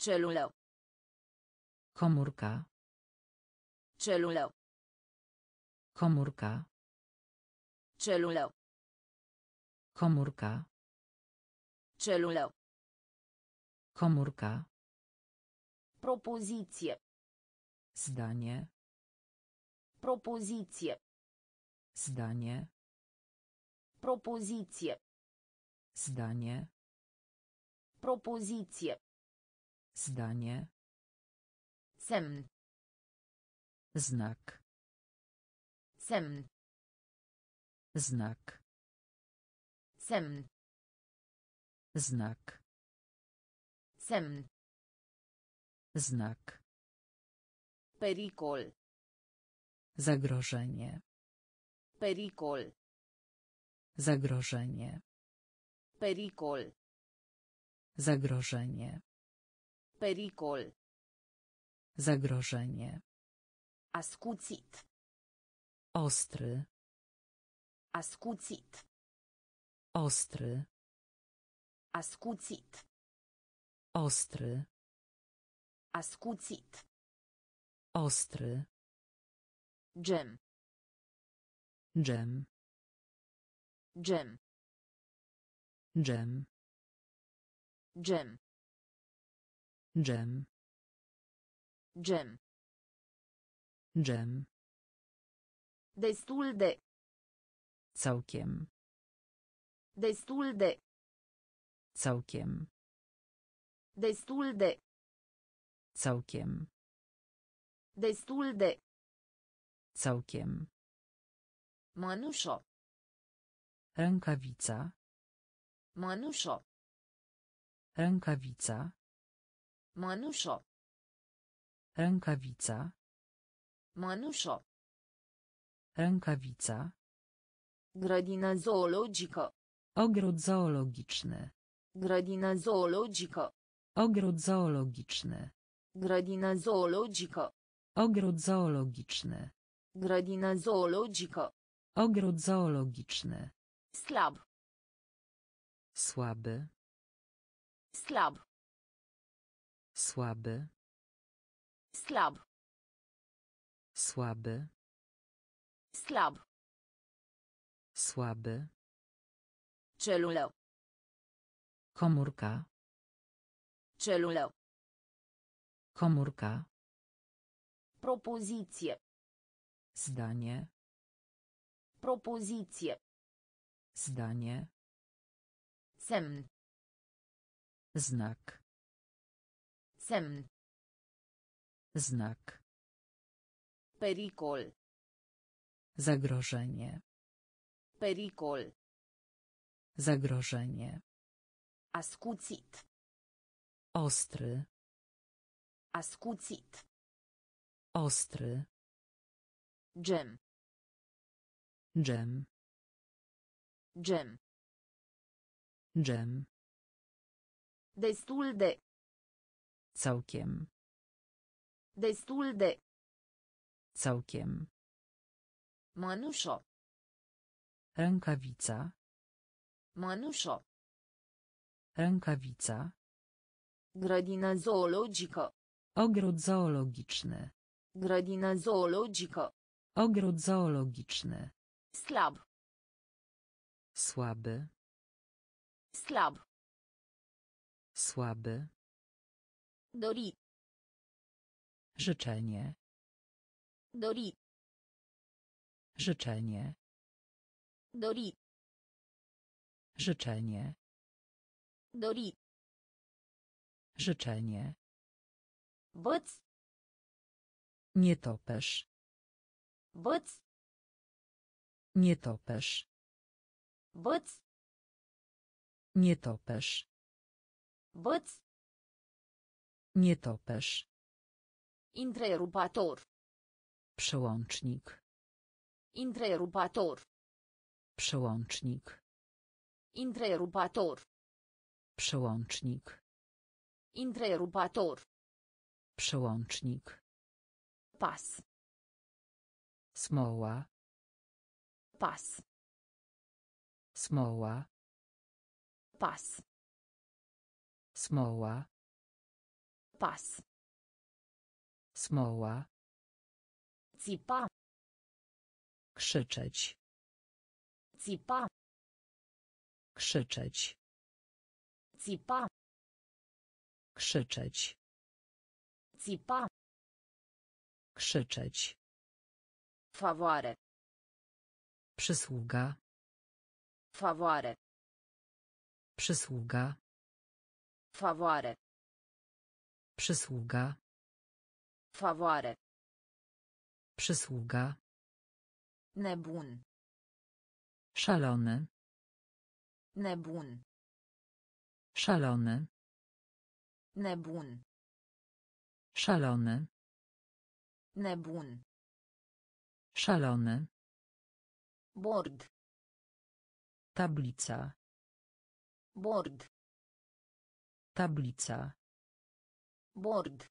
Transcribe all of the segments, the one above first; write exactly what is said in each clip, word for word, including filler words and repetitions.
Celulă. Komórka. Celulă. Komórka. Celulă. Komórka. Celulă. Komórka. Propoziție. Zdanie. Propoziție. Zdanie. Propoziție. Zdanie. Propoziție. Zdanie. Semn. Znak. Semn. Znak. Semn. Znak. Semn. Znak. Pericol. Zagrożenie. Pericol. Zagrożenie. Pericol. Zagrożenie. Pericol. Zagrożenie. Ascuțit. Ostry. Ascuțit. Ostry. Ascuțit. Ostry. Ascuțit. Ostry. Gem. Dżem. Gem. Dżem. Gem. Dżem. Gem. Dżem. Destul de. Całkiem. Destul de. Całkiem. Destul de. Całkiem. Destul de. Całkiem. Mănușă. Rękawica. Mănușă. Rękawica. Mănușă. Rękawica. Mănușă. Rękawica. Grădină zoologică. Ogród zoologiczny. Grădină zoologică. Ogród zoologiczny. Grădină zoologică. Ogród zoologiczny. Grădină zoologică. Ogród zoologiczny. Slab. Słaby. Slab. Słaby. Slab. Słaby. Slab. Słaby. Celulă. Komórka. Celulă. Komórka. Propoziție. Zdanie. Propoziție. Zdanie. Semn. Znak. Semn. Znak. Pericol. Zagrożenie. Pericol. Zagrożenie. Ascuțit. Ostry. Ascuțit. Ostry. Gem. Dżem. Gem. Dżem. Destul de. Całkiem. Destul de. Całkiem. Mănușă. Rękawica. Mănușă. Rękawica. Grădină zoologică. Ogród zoologiczny. Grădină zoologică. Ogród zoologiczny. Slab. Słaby. Slab. Słaby. Dori. Życzenie. Dori. Życzenie. Dori. Życzenie. Dori. Życzenie. Văț. Nietoperz. Văț. Nietoperz. Văț. Nietoperz. Văț. Nietoperz. Întrerupator. Przełącznik. Întrerupator. Przełącznik. Întrerupator. Przełącznik. Întrerupator. Przełącznik. Pas. Smoła. Pas. Smoła. Pas. Smoła. Pas. Smoła. Țipa. Krzyczeć. Țipa. Krzyczeć. Țipa. Krzyczeć. Țipa. Krzyczeć. Favoare. Przysługa. Favoare. Przysługa. Favoare. Przysługa. Favoare. Przysługa. Nebun. Szalony. Nebun. Szalony. Nebun. Szalony. Nebun. Szalony. Bord. Tablica. Bord. Tablica. Bord.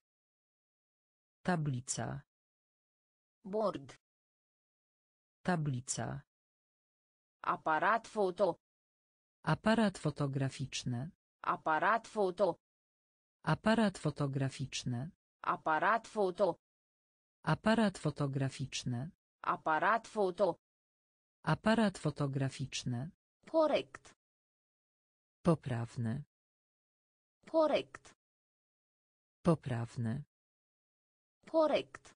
Tablica. Bord. Tablica. Aparat foto. Aparat fotograficzny. Aparat foto. Aparat fotograficzny. Aparat foto. Aparat fotograficzny. Aparat foto. Aparat fotograficzny. Corect. Poprawny. Corect. Poprawny. Corect.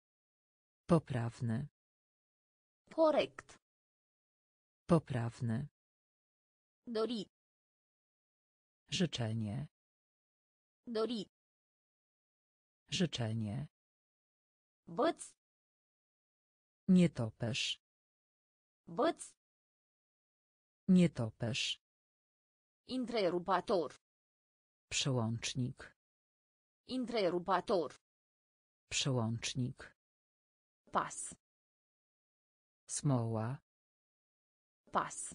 Poprawny. Corect. Poprawny. Dori. Życzenie. Dori. Życzenie. Văț. Nietoperz. Văț. Nietoperz. Întrerupator. Przełącznik. Întrerupator. Przełącznik. Pas. Smoła. Pas.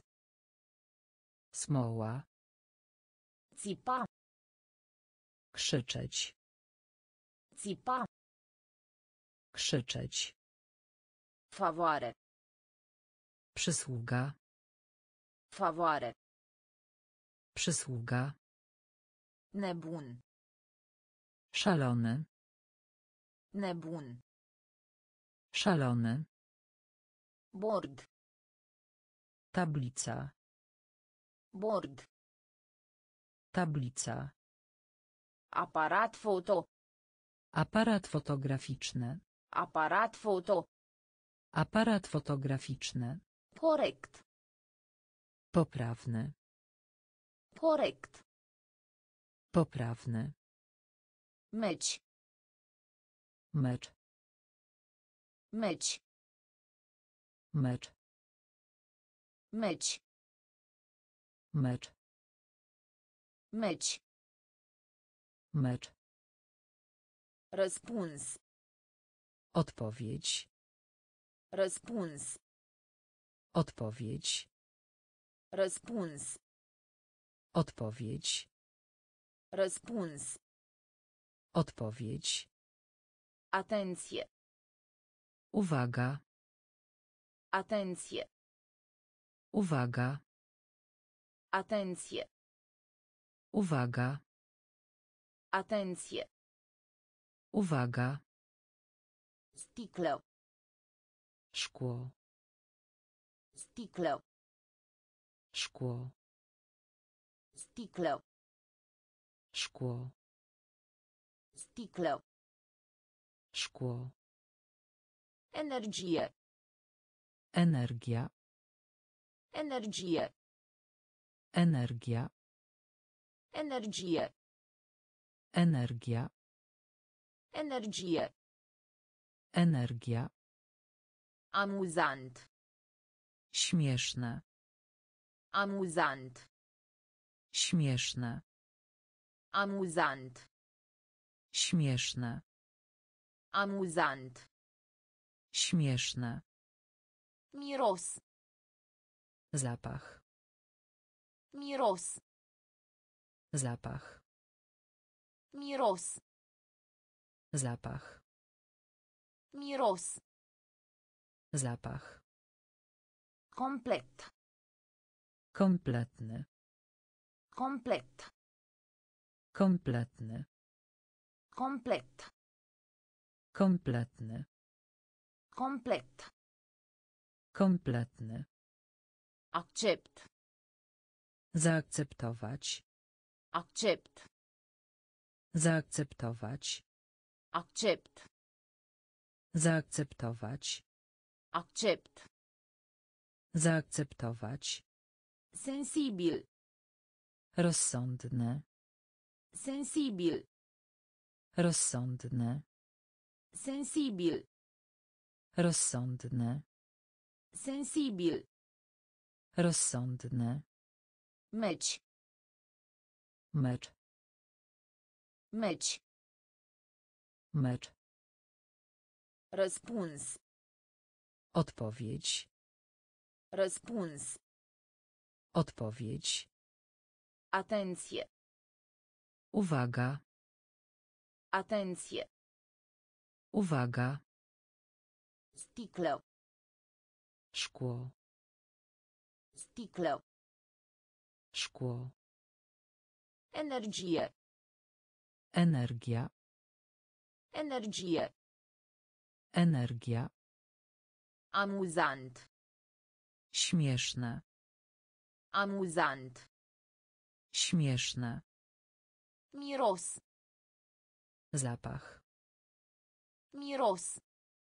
Smoła. Țipa. Krzyczeć. Țipa. Krzyczeć. Favoare. Przysługa. Favoare. Przysługa. Nebun. Szalony. Nebun. Szalony. Bord. Tablica. Bord. Tablica. Aparat foto. Aparat fotograficzny. Aparat foto. Aparat fotograficzny. Corect. Poprawny. Corect. Poprawny. Meci. Mecz. Meci. Mecz. Meci. Mecz. Meci. Mecz. Răspuns. Odpowiedź. Răspuns. Odpowiedź. Răspuns. Odpowiedź. Răspuns. Odpowiedź. Atenție. Uwaga. Atenție. Uwaga. Atenție. Uwaga. Atenție. Uwaga. Sticlă. Szkło. Sticlă. Szkło. Sticlă. Szkło. Sticlă. Szkło. Energie. Complet. Kompletny. Complet. Kompletny. Accept. Zaakceptować. Accept. Zaakceptować. Accept. Zaakceptować. Accept. Zaakceptować. Sensibil. Rozsądny. Sensibil. Rozsądny. Sensibil. Rozsądny. Sensibil. Rozsądny. Mecz. Mecz. Mecz. Mecz. Răspuns. Odpowiedź. Răspuns. Odpowiedź. Atenție. Uwaga. Atenție. Uwaga. Sticlă. Szkło. Sticlă. Szkło. Energie. Energia. Energie. Energia. Amuzant. Śmieszne. Amuzant. Śmieszne. Miros. Zapach. Miros.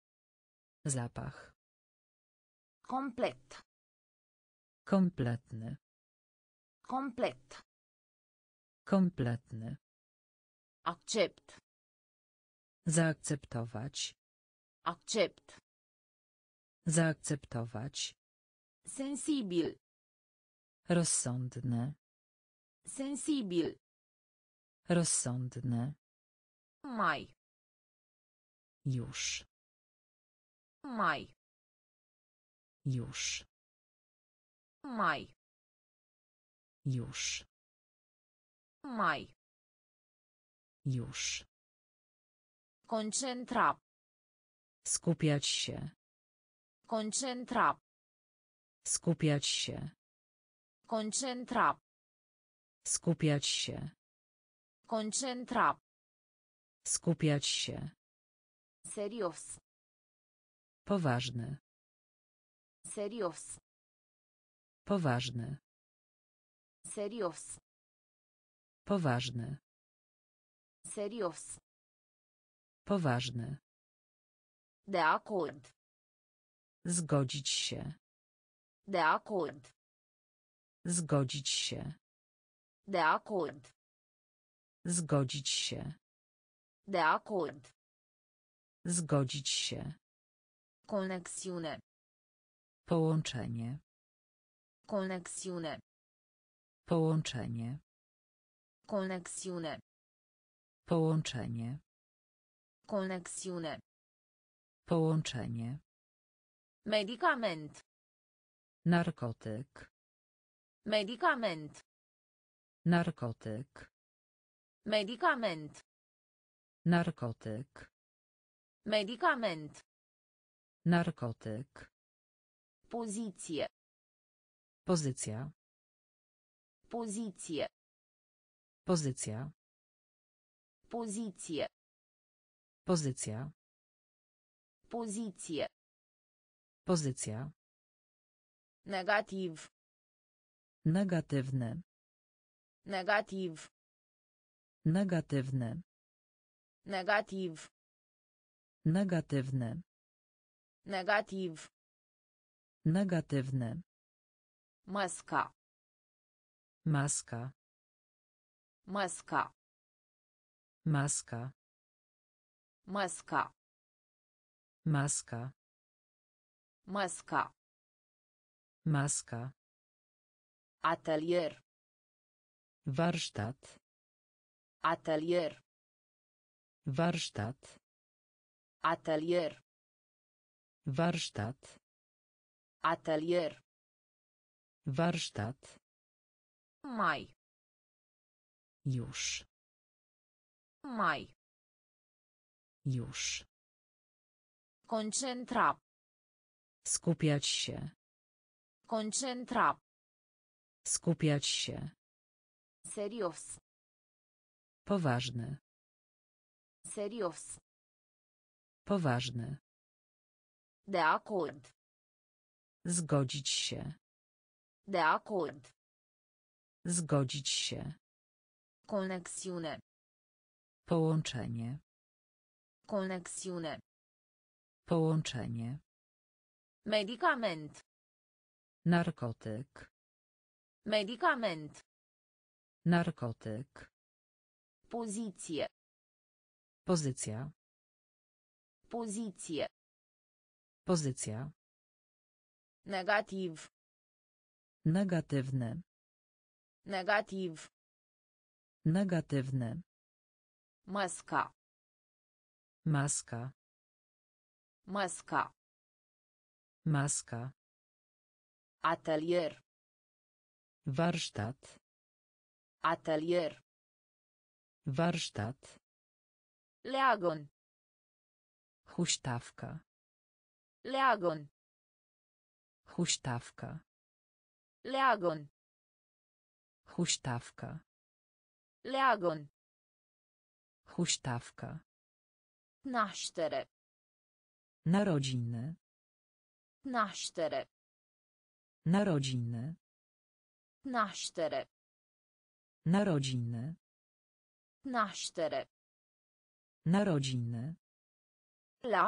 Zapach. Complet. Kompletny. Complet. Kompletny. Accept. Zaakceptować. Accept. Zaakceptować. Sensibil. Rozsądny. Sensibil. Rozsądny. Mai. Już. Mai. Już. Mai. Już. Mai. Już. Concentra. Skupiać się. Concentra. Skupiać się. Concentra. Skupiać się. Concentra. Skupiać się. Serios. Poważny. Serios. Poważny. Serios. Poważny. Serios. Poważny. De acord. Zgodzić się. De acord. Zgodzić się. De acord. Zgodzić się. De acord. Zgodzić się. Conexiune. Połączenie. Conexiune. Połączenie. Conexiune. Połączenie. Conexiune. Połączenie. Medicament. Narkotyk. Medicament. Narkotyk. Medicament. Narkotyk. Medicament. Narkotyk. Pozycję. Pozycja. Pozycję. Pozycja. Pozycję. Pozycja. Pozycję. Pozycja. Negatyw. Negatywny. Negatyw. Negatywny. Negatyw. Negatywny. Negatyw. Negatywny. Maska. Maska. Maska. Maska. Maska. Maska. Maska. Maska. Atelier. Warsztat. Atelier. Warsztat. Atelier. Warsztat. Atelier. Warsztat. Mai. Już. Mai. Już. Concentra. Skupiać się. Concentra. Skupiać się. Serios. Poważny. Serios. Poważny. De acord. Zgodzić się. De acord. Zgodzić się. Conexiune. Połączenie. Conexiune. Połączenie. Medicament. Narkotyk. Medicament. Narkotyk. Pozycję. Pozycja. Pozycję. Pozycja. Negativ. Negatywny. Negativ. Negatywny. Maska. Maska. Maska. Maska. Atelier. Warsztat. Atelier. Warsztat. Leagon. Huśtawka. Leagon. Huśtawka. Leagon. Huśtawka. Leagon. Huśtawka. Naștere. Narodziny. Naștere. Narodziny. Naștere. Narodziny. Naștere. Narodziny. La.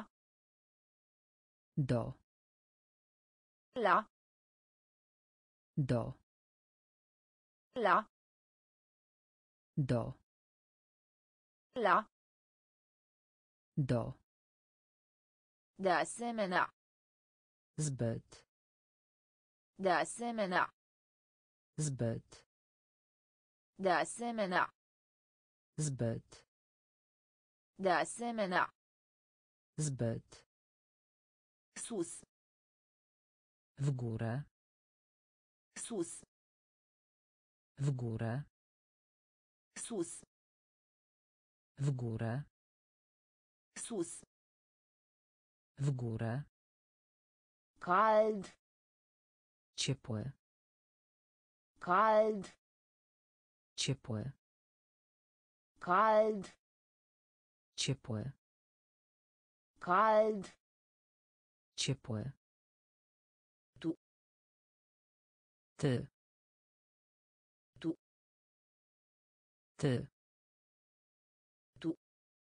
Do. La. Do. La. Do. La. Do. De asemenea. Zbyt. De asemenea. Zbyt. De asemenea. Zbyt. De asemenea. Zbyt. Sus. W górę. Sus. W górę. Sus. W górę. Sus. W górę. Cald. Ciepły. Cald. Ciepły. Cald. Ciepły. Cald. Ciepły. Tu. Ty. Tu. Ty. Tu.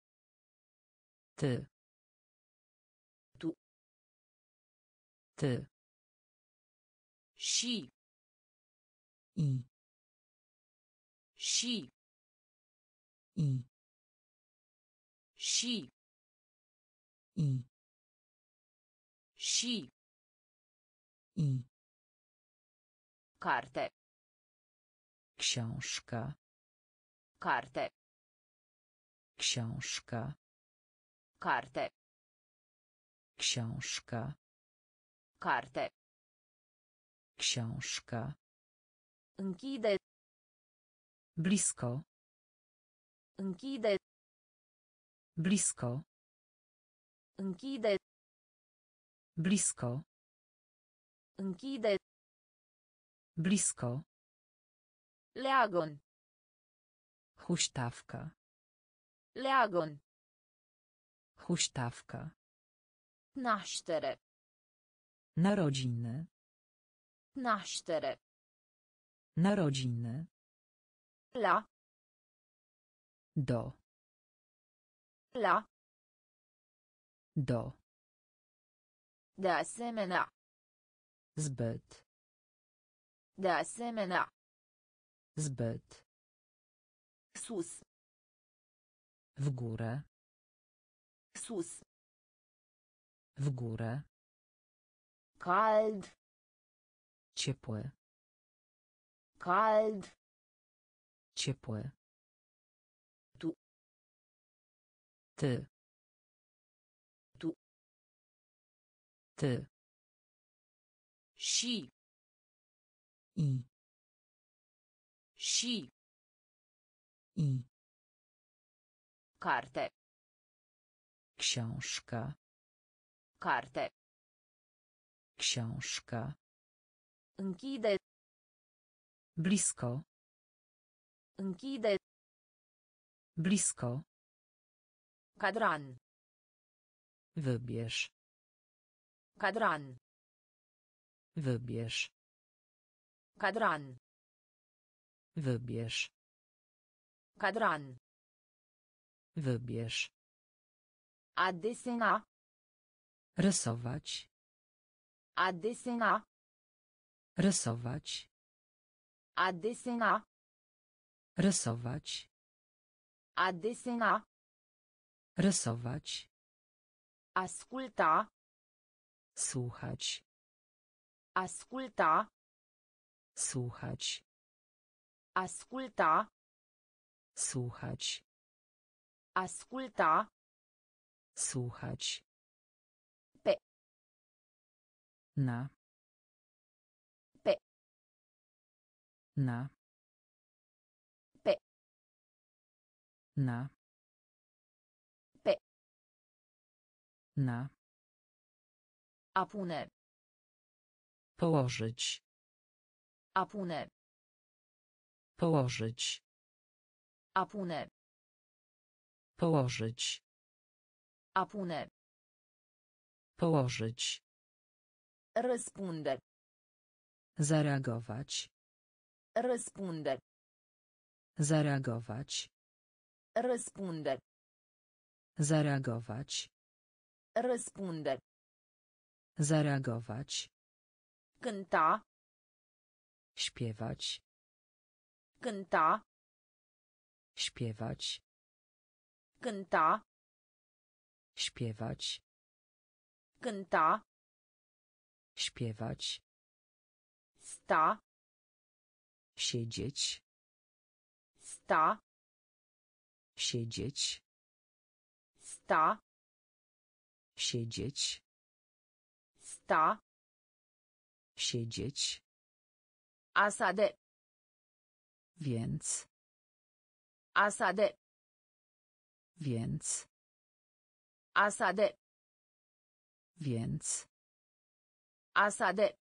Ty. Tu. Ty. Și. I. Și. I. Și. I. Și. I. Carte. Książka. Carte. Książka. Carte. Książka. Carte. Książka. Închide. Blisko. Închide. Blisko. Închide. Blisko. Închide. Blisko. Leagon. Huśtawka. Leagon. Huśtawka. Naștere. Narodziny. Naștere. Narodziny. La. Do. La. Do. De asemenea. Zbyt. De asemenea. Zbyt. Sus. W górę. Sus. W górę. Cald. Ciepły. Cald. Ciepły. Tu. Ty. Tu. Ty. Și. I. Și. I. Carte. Książka. Carte. Książka. Închide. Blisko. Închide. Blisko. Cadran. Wybierz. Cadran. Wybierz. Cadran. Wybierz. Cadran. Wybierz. A desena. Rysować. A desena. Rysować. A desena. Rysować. A desena. Rysować. Asculta. Słuchać. Asculta. Słuchać. Asculta. Słuchać. Asculta. Słuchać. Pe. Na. Pe. Na. Pe. Na. Pe. Na. A pune. Położyć. A pune. Położyć. A pune. Położyć. A pune. Położyć. Răspunde. Zareagować. Răspunde. Zareagować. Răspunde. Zareagować. Răspunde. Zareagować. Cânta. Śpiewać. Cânta. Śpiewać. Cânta. Śpiewać. Cânta. Śpiewać. Sta. Siedzieć. Sta. Siedzieć. Sta. Siedzieć. Sta. Siedzieć. Asade. Więc. Asade. Więc. Asade. Więc. Asade.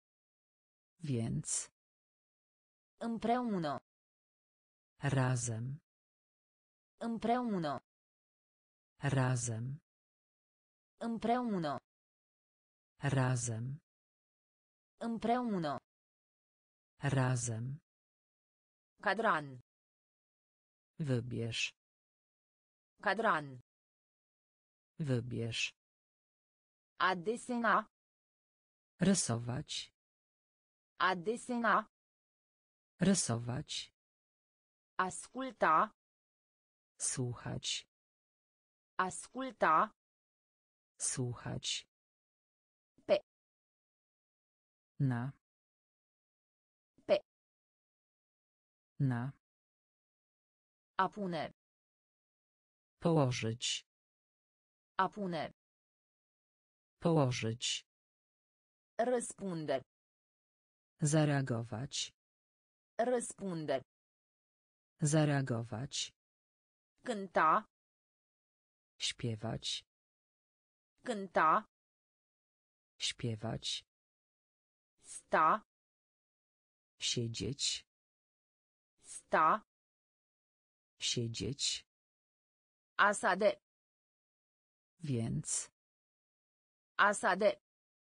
Więc. Împreună. Razem. Împreună. Razem. Împreună. Razem. Împreună. Razem. Cadran. Wybierz. Cadran. Wybierz. A desena. Rysować. A desena. Rysować. Asculta. Słuchać. Asculta. Słuchać. Pe. Na. Pe. Na. A pune. Położyć. A pune. Położyć. Răspunde. Zareagować. Răspunde. Zareagować. Cânta. Śpiewać. Cânta. Śpiewać. Sta. Siedzieć. Sta. Siedzieć. Asade. Więc. Asade.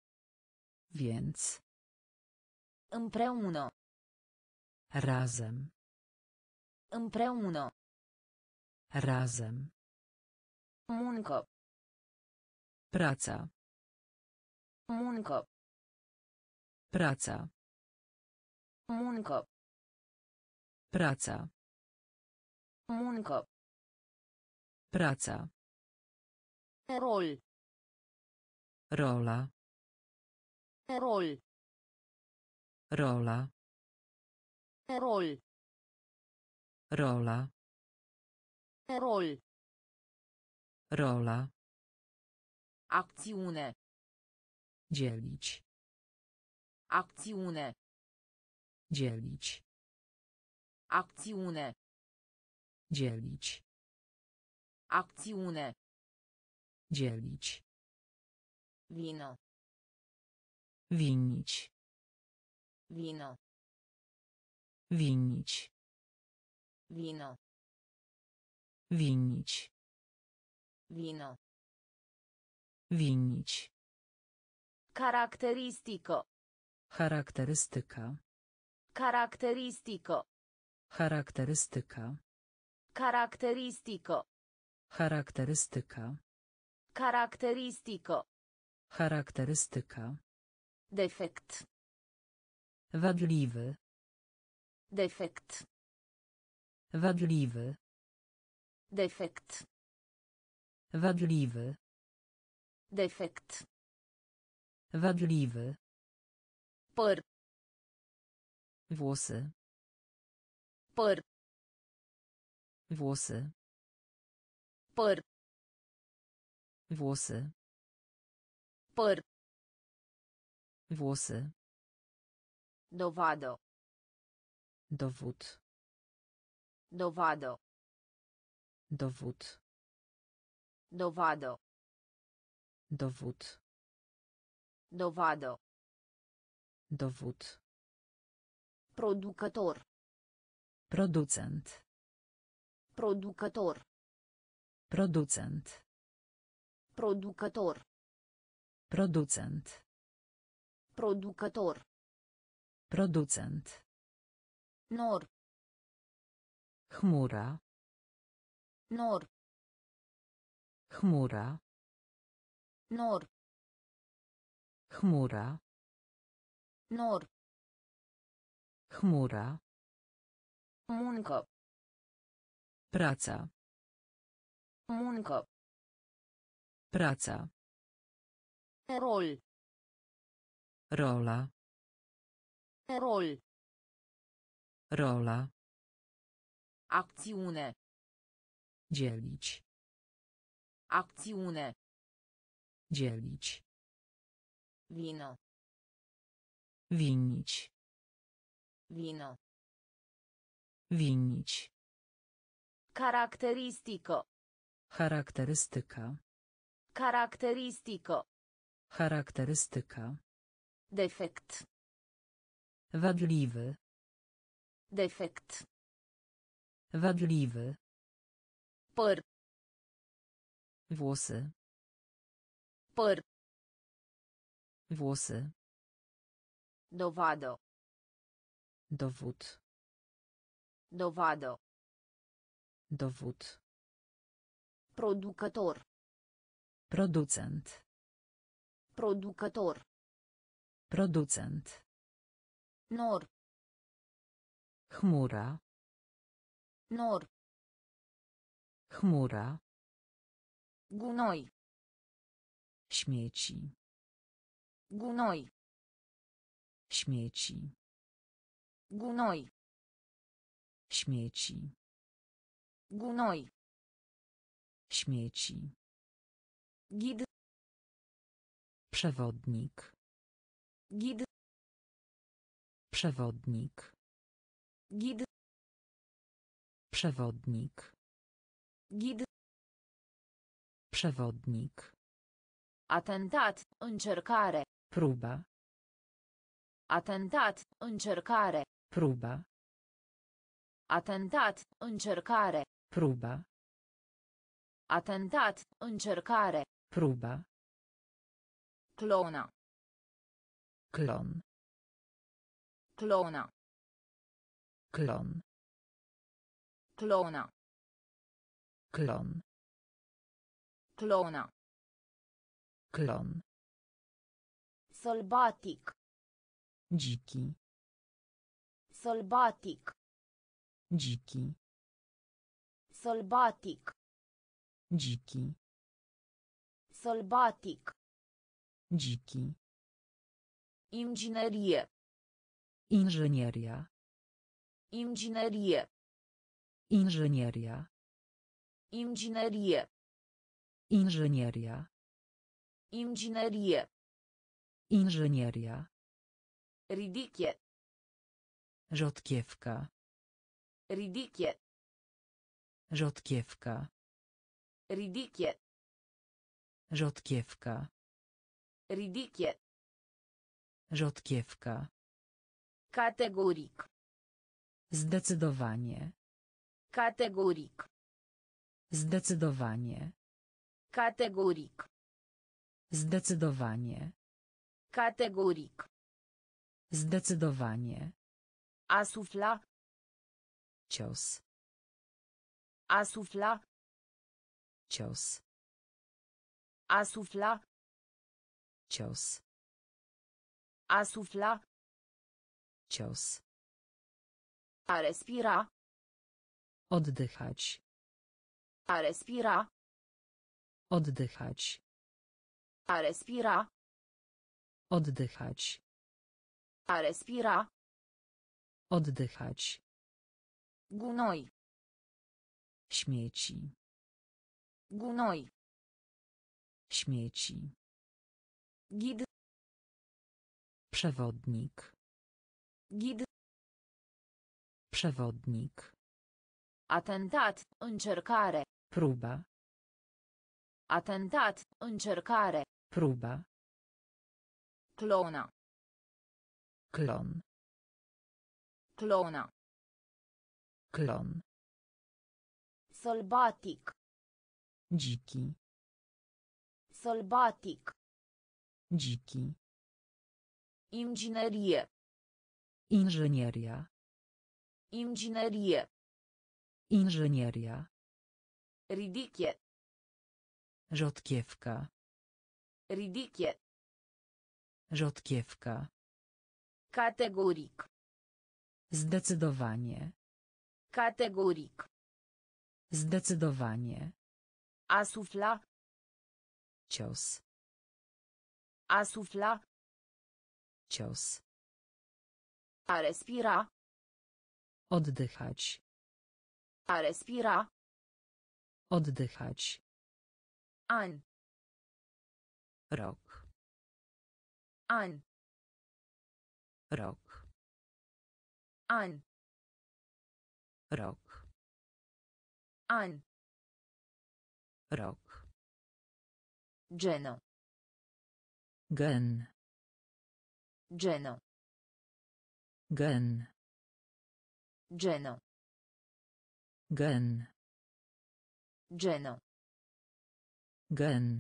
Więc. Împreună. Razem. Împreună. Razem. Muncă. Praca. Muncă. Praca. Muncă. Praca. Muncă. Praca. Rol. Rola. Rol. Rola. Rol. Rola. Rol. Rola. Acțiune. Dzielić. Acțiune. Dzielić. Acțiune. Dzielić. Acțiune. Dzielić. Vină. Winić. Vină. Winić. Vină. Winić. Vină. Winić. Caracteristică. Charakterystyka. Caracteristică. Charakterystyka. Caracteristică. Charakterystyka. Caracteristică. Charakterystyka. Defect. Wadliwy. Defect. Wadliwy. Defect. Wadliwy. Defect. Wadliwy. Păr. Włosy. Păr. Włosy. Păr. Włosy. Păr. Włosy. Dovadă. Dowód. Dovadă. Dowód. Dovadă. Dowód. Dovadă. Dowód. Producător. Producent. Producător. Producent. Producător. Producent. Producător. Producent. Nor. Chmura. Nor. Chmura. Nor. Chmura. Nor. Chmura. Muncă. Praca. Muncă. Praca. Rol. Rola. Rol. Rola. Acțiune. Dzielić. Acțiune. Dzielić. Vină. Winić. Vină. Winić. Caracteristică. Charakterystyka. Caracteristică. Charakterystyka. Defect. Wadliwy. Defect. Wadliwy. Păr. Włosy. Păr. Włosy. Dovadă. Dowód. Dovadă. Dowód. Producător. Producent. Producător. Producent. Nor. Chmura. Nor. Chmura. Gunoi. Śmieci. Gunoi. Śmieci. Gunoi. Śmieci. Gunoi. Śmieci. Ghid. Przewodnik. Ghid. Przewodnik. Ghid. Przewodnik. Ghid. Przewodnik. Atentat. Încercare. Próba. Atentat. Încercare. Próba. Atentat. Încercare. Próba. Atentat. Încercare. Próba. Clona. Klon. Clona. Klon. Clona. Klon. Clona. Klon. Sălbatic. Dziki. Sălbatic. Dziki. Sălbatic. Dziki. Sălbatic. Dziki. Inginerie. Inżynieria. Inginerie. Inżynieria. Inginerie. Inżynieria. Inginerie. Inżynieria. Ridichie. Rzodkiewka. Ridichie. Rzodkiewka. Ridichie. Rzodkiewka. Ridichie. Rzodkiewka. Kategorik. Zdecydowanie. Kategorik. Zdecydowanie. Categoric. Zdecydowanie. Categoric. Zdecydowanie. Asufla. Cios. Asufla. Cios. Asufla. Cios. Asufla. Cios. A respira. Oddychać. A respira. Oddychać. A respira. Oddychać. A respira. Oddychać. Gunoi. Śmieci. Gunoi. Śmieci. Gid. Przewodnik. Gid. Przewodnik. Atentat. Încercare. Próba. Atentat. Încercare. Próba. Clona. Klon. Clona. Klon. Sălbatic. Dziki. Sălbatic. Dziki. Inginerie. Inżynieria. Inginerie. Inżynieria. Ridichie. Rzodkiewka. Ridichie. Rzodkiewka. Categoric. Zdecydowanie. Categoric. Zdecydowanie. Asufla. Cios. Asufla. Cios. A respira. Oddychać. A respira. Oddychać. An. Rok. An. Rok. An. Rok. An. Rok. Geno. Gen. Geno. Gen. Geno. Gen. Geno. Gen.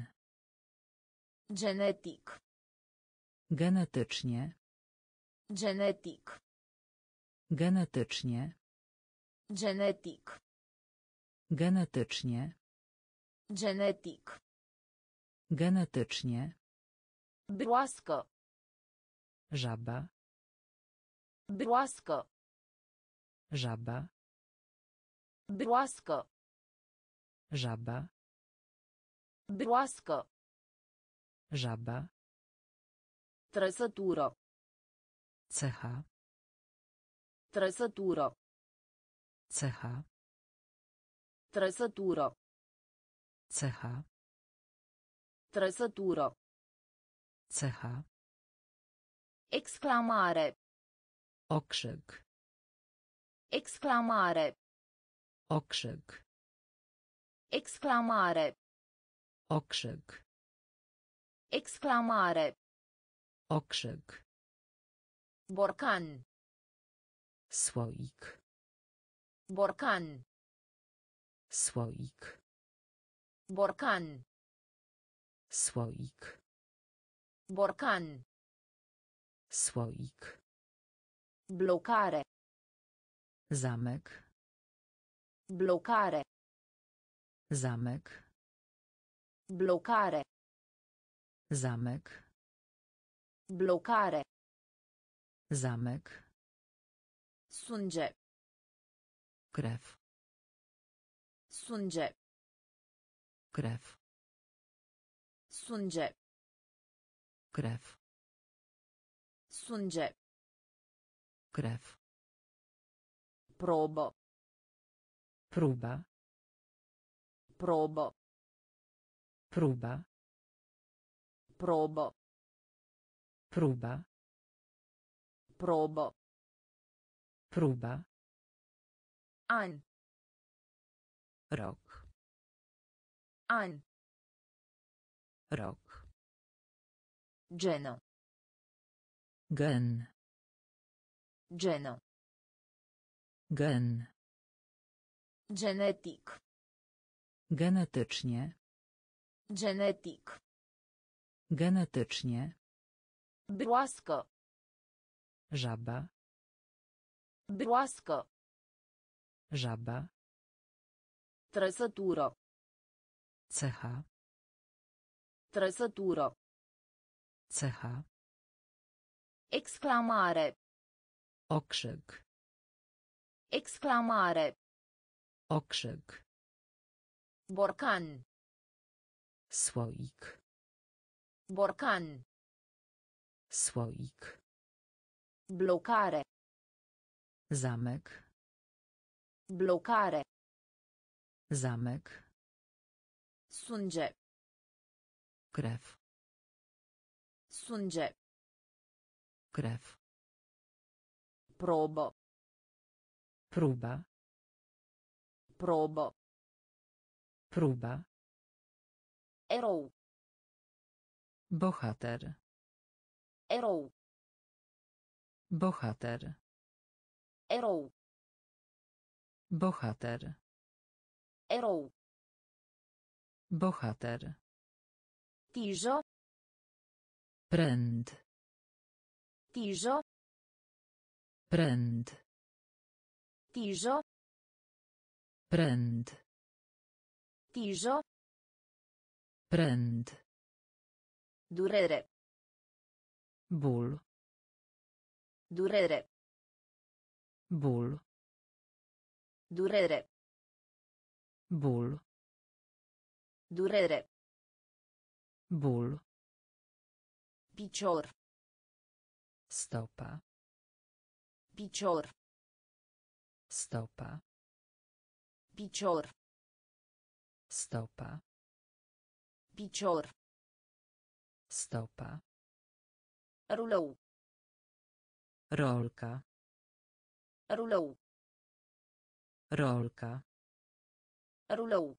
Genetic. Genetycznie. Genetic. Genetycznie. Genetic. Genetycznie. Genetic. Genetycznie. Broască. Żaba. Broască. Żaba. Broască. Żaba. Broască. Żaba. Trăsătură. Cecha. Trăsătură. Cecha. Trăsătură. Cecha. Trăsătură. Cecha. Exclamare. Okrzyk. Exclamare. Okrzyk. Exclamare. Okrzyk. Exclamare. Okrzyk. Borcan. Słoik. Borcan. Słoik. Borcan. Słoik. Borcan. Słoik. Blocare. Zamek. Blocare. Zamek. Blocare. Zamek. Blocare. Zamek. Sânge. Krew. Sânge. Krew. Sânge. Krew. Sânge. Krew. Probă. Próba. Probă. Próba. Probă. Próba. Probă. Próba. An. Rok. An. Rok. Geno. Gen. Geno. Gen. Genetic. Genetycznie. Genetic. Genetycznie. Broască. Żaba. Broască. Żaba. Trăsătură. Cecha. Trăsătură. Cecha. Exclamare. Okrzyk. Exclamare. Okrzyk. Borcan. Słoik. Borcan. Słoik. Blocare. Zamek. Blocare. Zamek. Sânge. Krew. Sânge. Krew. Probă. Próba. Probă. Próba. Erou. Bohater. Erou. Bohater. Erou. Bohater. Erou. Bohater. Tijă. Pręd. Tijă. Pręd. Tijă. Pręd. Tijă. Pręd. Durere. Ból. Durere. Ból. Durere. Ból. Durere. Ból. Picior. Stopa. Picior. Stopa. Picior. Stopa. Picior. Stopa. Rulou. Rolka. Rulou. Rolka. Rulou.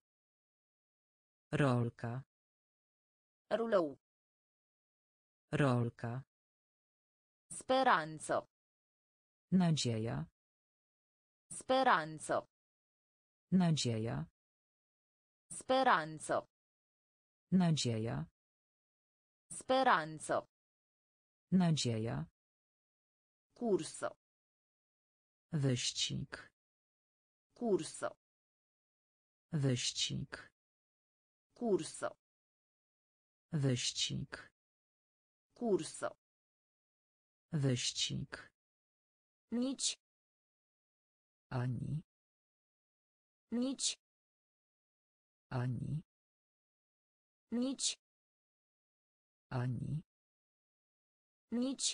Rolka. Rulou. Rolka. Speranță. Nadzieja. Speranță. Nadzieja. Speranță. Nadzieja. Speranță. Nadzieja. Cursă. Wyścig. Cursă. Wyścig. Cursă. Wyścig. Cursă. Wyścig. Nici. Ani. Nici. Ani. Nici. Ani. Nici.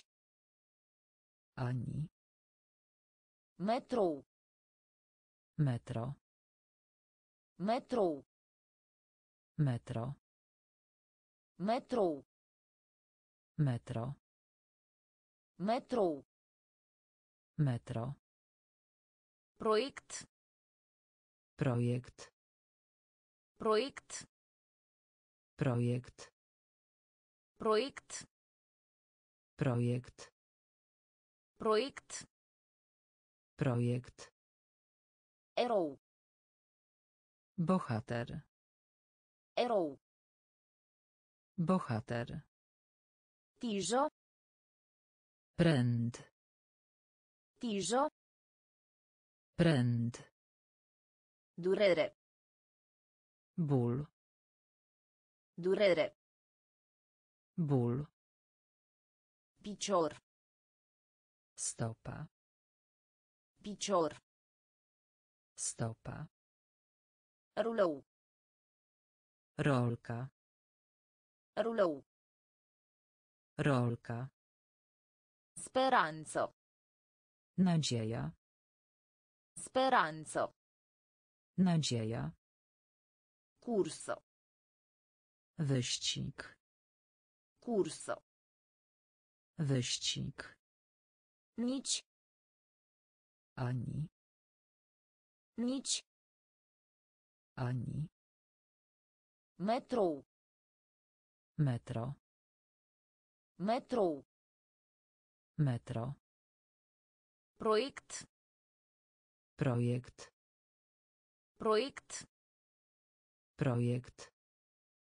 Ani. Metrou. Metro. Metrou. Metro. Metrou. Metro. Metrou. Metro. Proiect. Projekt. Proiect. Projekt. Proiect. Projekt. Proiect. Projekt. Erou. Bohater. Erou. Bohater. Tijă. Pręd. Tijă. Pręd. Durere. Ból. Durere. Ból. Picior. Stopa. Picior. Stopa. Rulou. Rolka. Rulou. Rolka. Speranță. Nadzieja. Speranță. Nadzieja. Cursă. Wyścig. Cursă. Wyścig. Nici. Ani. Nici. Ani. Metrou. Metro. Metrou. Metro. Proiect. Projekt. Proiect. Projekt.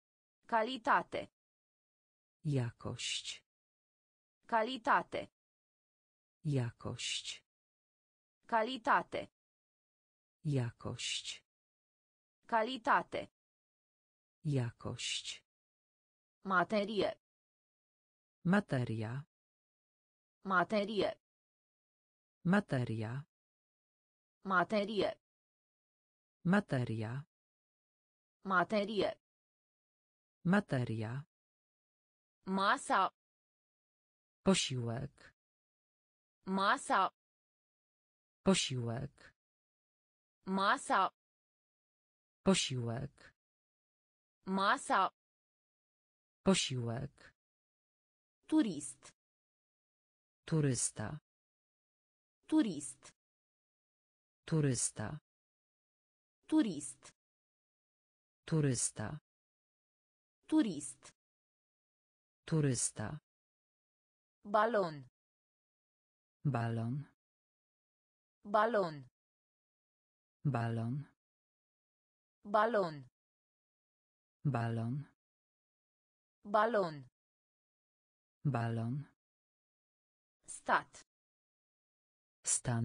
Calitate. Jakość. Calitate. Jakość. Calitate. Jakość. Calitate. Jakość. Materie. Materia. Materie. Materia. Materie. Materia. Materie. Materia. Masa. Posiłek. Masa. Posiłek. Masa. Posiłek. Masa. Posiłek. Turist. Turysta. Turist. Turysta. Turist. Turysta. Turist. Turysta. Balon. Balon. Balon. Balon. Balon. Balon. Balon. Balon. Stat. Stan.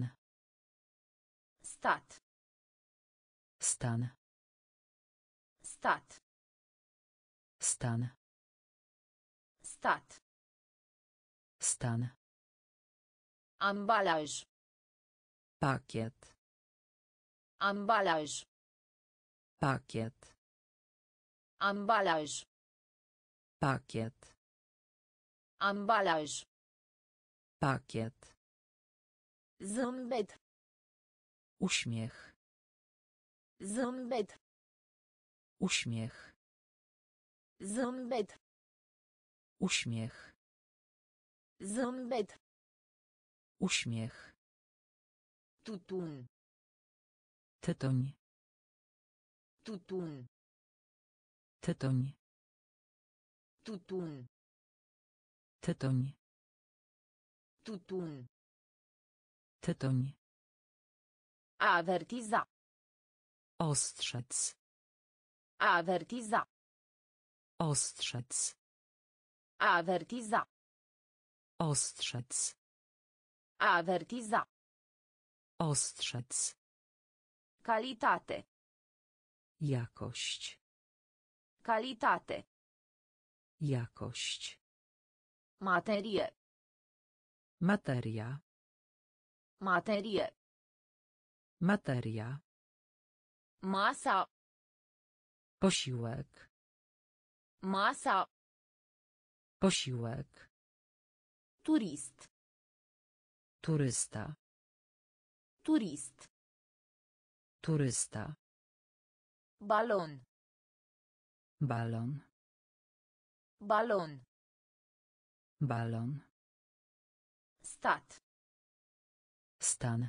Stat. Stan. Stat. Stan. Stat. Stan. Ambalaj. Pakiet. Ambalaj. Pakiet. Ambalaj. Pakiet. Ambalaj. Pakiet. Zâmbet. Uśmiech. Zâmbet. Uśmiech. Zâmbet. Uśmiech. Zâmbet. Uśmiech. Tutun. Tytoń. Tutun. Tytoń. Tutun. Tytoń. Tutun. Tytoń. Avertiza. Ostrzec. Avertiza. Ostrzec. Avertiza. Ostrzec. Avertiza. Ostrzec. Calitate. Jakość. Calitate. Jakość. Materie. Materia. Materie. Materia. Masa. Posiłek. Masa. Posiłek. Turist. Turysta. Turist. Turysta. Balon. Balon. Balon. Balon. Stat. Stan.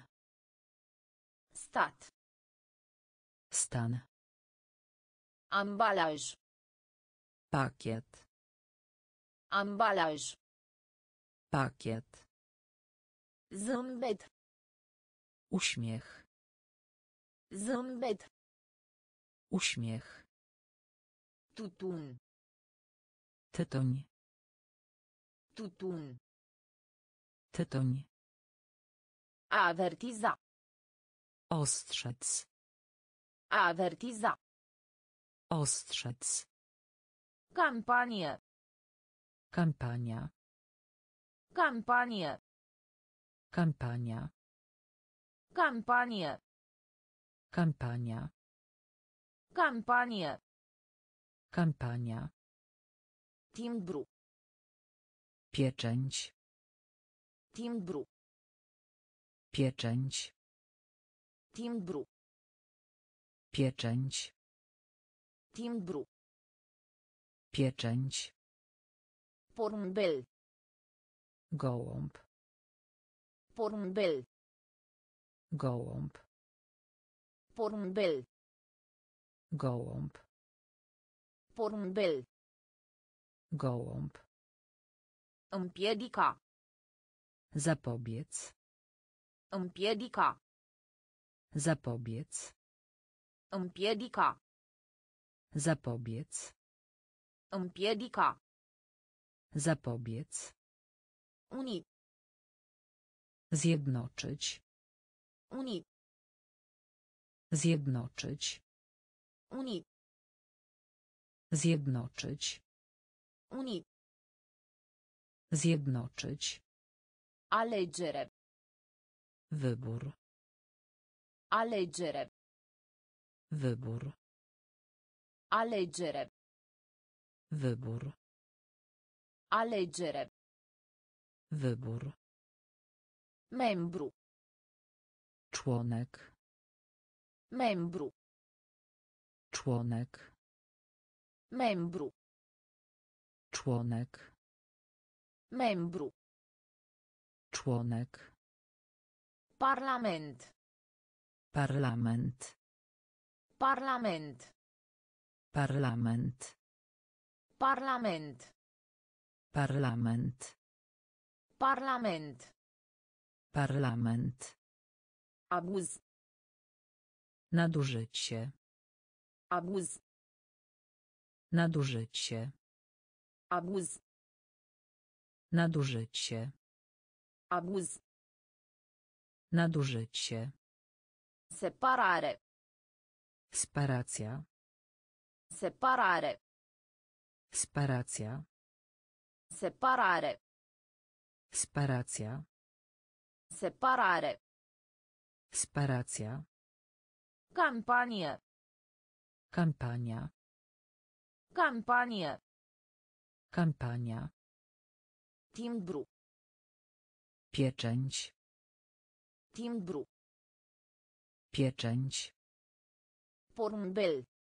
Stat. Stan. Ambalaj. Pakiet. Ambalaj. Pakiet. Zâmbet. Uśmiech. Zâmbet. Uśmiech. Tutun. Tytoń. Tutun. Tytoń. Avertiza. Ostrzec. Avertiza. Ostrzec. Campanie. Kampania. Campanie. Kampania. Campanie. Kampania. Campanie. Kampania. Timbru. Pieczęć. Timbru. Pieczęć. Timbru. Pieczęć. Timbru. Pieczęć. Porumbel. Gołąb. Porumbel. Gołąb. Porumbel. Gołąb. Porumbel. Gołąb. Împiedica. Zapobiec. Împiedica. Zapobiec. Împiedica. Zapobiec. Împiedica. Zapobiec. Uni. Zjednoczyć. Uni. Zjednoczyć. Uni. Zjednoczyć. Uni. Zjednoczyć. Alegere. Wybór. Alegere. Wybór. Alegere. Wybór. Alegere. Wybór. Membru. Członek. Membru. Członek. Membru. Członek. Membru. Członek. Parlament. Parlament. Parlament. Parlament. Parlament. Parlament. Parlament. Parlament. Abuz. Nadużycie. Abuz. Nadużycie. Abuz. Nadużycie. Abuz. Nadużycie. Separare. Separacja. Separare. Separacja. Separare. Separacja. Separare. Separacja. Campanie. Kampania. Campanie. Kampania. Timbru. Pieczęć. Timbru. Pieczęć. Porumbel.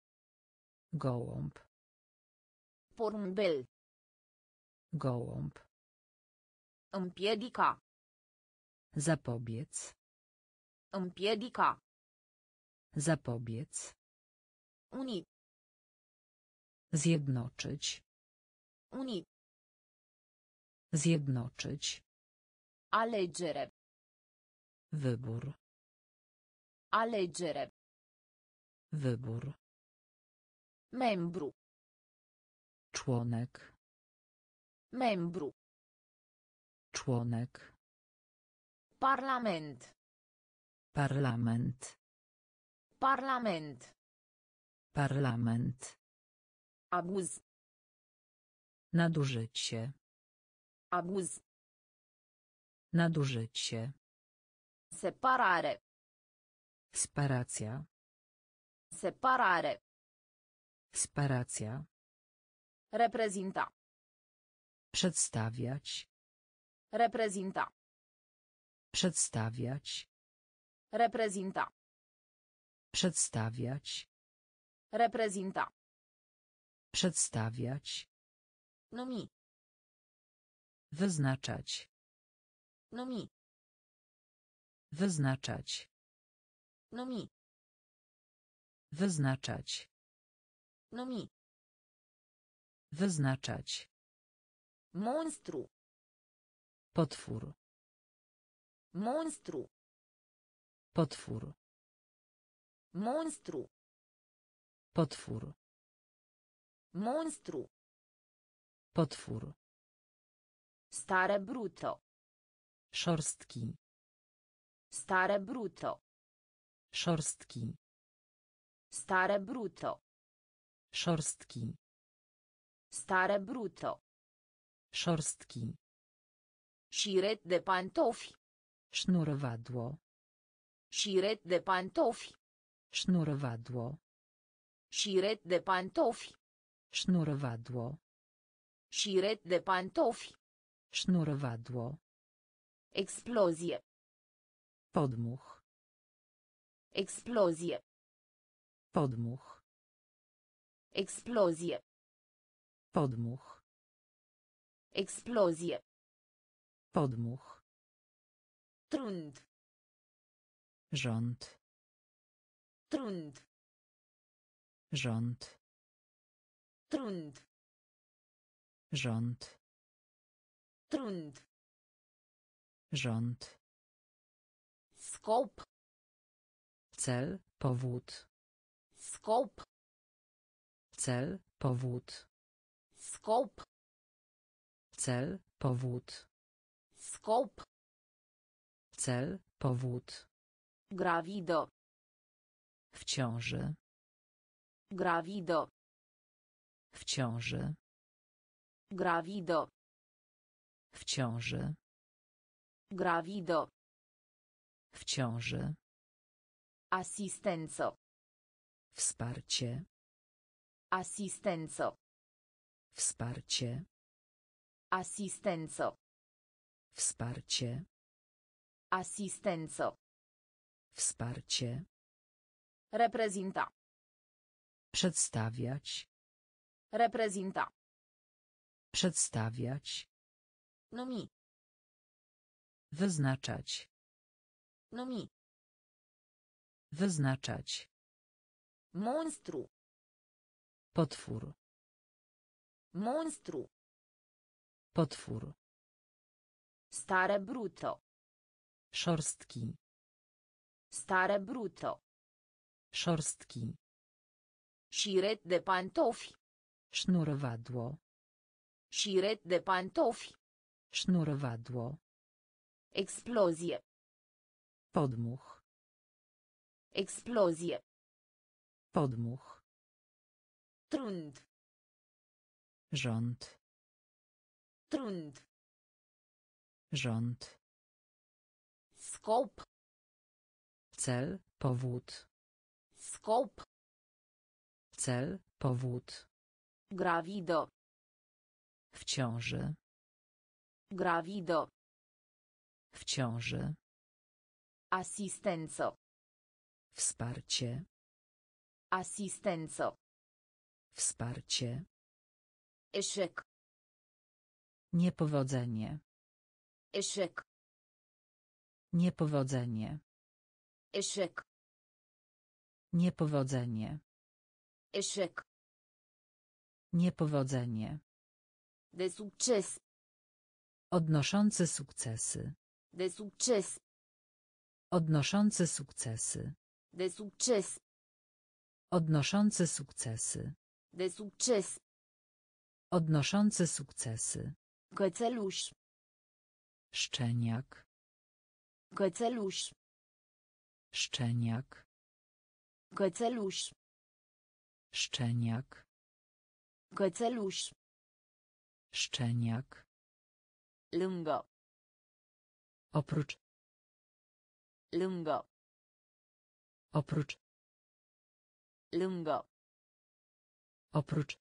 Gołąb. Porumbel. Gołąb. Împiedica. Zapobiec. Împiedica. Zapobiec. Uni. Zjednoczyć. Uni. Zjednoczyć. Alegere. Wybór. Alegere. Wybór. Membru. Członek. Membru. Członek. Parlament. Parlament. Parlament. Parlament. Abuz. Nadużycie. Abuz. Nadużycie. Separare. Separacja. Separare. Separacja. Reprezinta. Przedstawiać. Reprezinta. Przedstawiać. Reprezinta. Przedstawiać. Reprezinta. Przedstawiać. Numi. Wyznaczać. Numi. Wyznaczać. Numi. Wyznaczać. Numi. Wyznaczać. Monstru. Potwór. Monstru. Potwór. Monstru. Potwór. Monstru. Potwór. Stare bruto. Szorstki. Stare bruto. Szorstki. Stare bruto. Szorstki. Stare bruto. Szorstki. Șiret de pantofi. Sznurowadło. Șiret de pantofi. Sznurowadło. Șiret de pantofi. Sznurowadło. Șiret de pantofi. Sznurowadło. Explozie. Podmuch. Explozie. Podmuch. Explozie. Podmuch. Explozie. Podmuch. Trund. Rząd. Trund. Rząd. Trund. Rząd. Trund. Rząd. Scop. Cel, powód. Scop. Cel, powód. Scop. Cel, powód. Scop. Cel, powód. Gravido. W ciąży. Gravido. W ciąży. Gravido. W ciąży. Gravido. W ciąży. Asistenzo. Wsparcie. Asistenzo. Wsparcie. Asistenzo. Wsparcie. Asistenzo. Wsparcie. Reprezinta. Przedstawiać. Reprezinta. Przedstawiać. Numi. Wyznaczać. Numi. Wyznaczać. Monstru. Potwór. Monstru. Potwór. Stare brutto. Szorstki. Stare brutto. Szorstki. Șiret de pantofi. Sznurowadło. Șiret de pantofi. Sznurowadło. Explozie. Podmuch. Explozie. Podmuch. Trund. Rząd. Trund. Rząd. Scop. Cel, powód. Scop. Cel, powód. Gravido. W ciąży. Gravido. W ciąży. Asistenzo. Wsparcie. Asistenzo. Wsparcie. Eșec. Niepowodzenie. Eșec. Niepowodzenie. Eșec. Niepowodzenie. Eșec. Niepowodzenie. De succes. Odnoszący sukcesy. De succes. Odnoszący sukcesy. De succes. Odnoszący sukcesy. De succes. Odnoszący sukcesy. Cățeluș. Szczeniak. Cățeluș. Szczeniak. Cățeluș. Szczeniak. Cățeluș. Szczeniak. Lângă. Oprócz. Lângă. Oprócz. Lângă. Oprócz.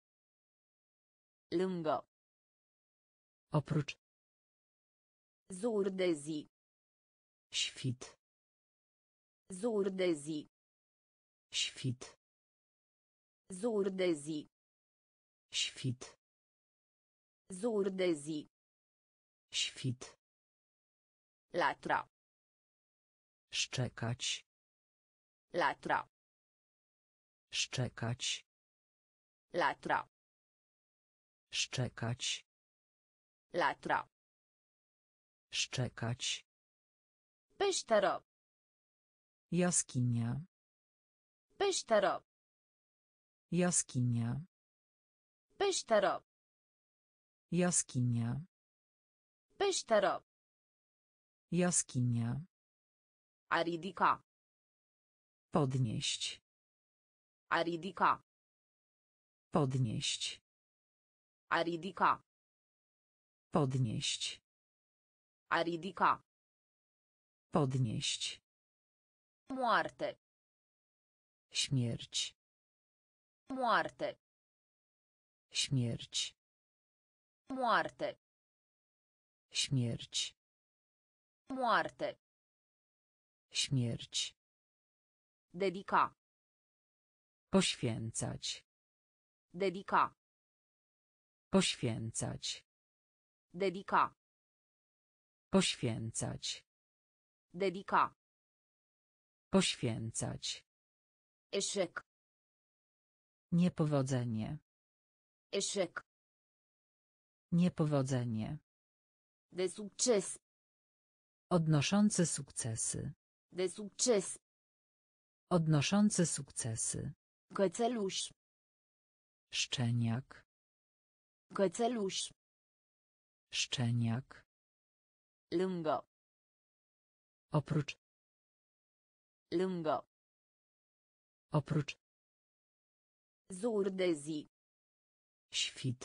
Lângă. Oprócz. Zur de zi. Świt. Zur de zi. Świt. Zur de zi. Świt. Zur de zi. Świt. Latra. Szczekać. Latra. Szczekać. Latra. Szczekać. Latra. Szczekać. Peșteră. Jaskinia. Peșteră. Jaskinia. Peșteră. Jaskinia. Peșteră. Jaskinia. A ridica. Podnieść. A ridica. Podnieść. A ridica. Podnieść. A ridica. Podnieść. Moarte. Śmierć. Moarte. Śmierć. Moarte. Śmierć. Moarte. Śmierć. Dedica. Poświęcać. Dedica. Poświęcać. Dedica. Poświęcać. Dedica. Poświęcać. Eșec. Niepowodzenie. Eșec. Niepowodzenie. De succes. Odnoszący sukcesy. De succes. Odnoszący sukcesy. Cățeluș. Szczeniak. Cățeluș. Szczeniak. Lângă. Oprócz. Lângă. Oprócz. Zur de zi. Świt.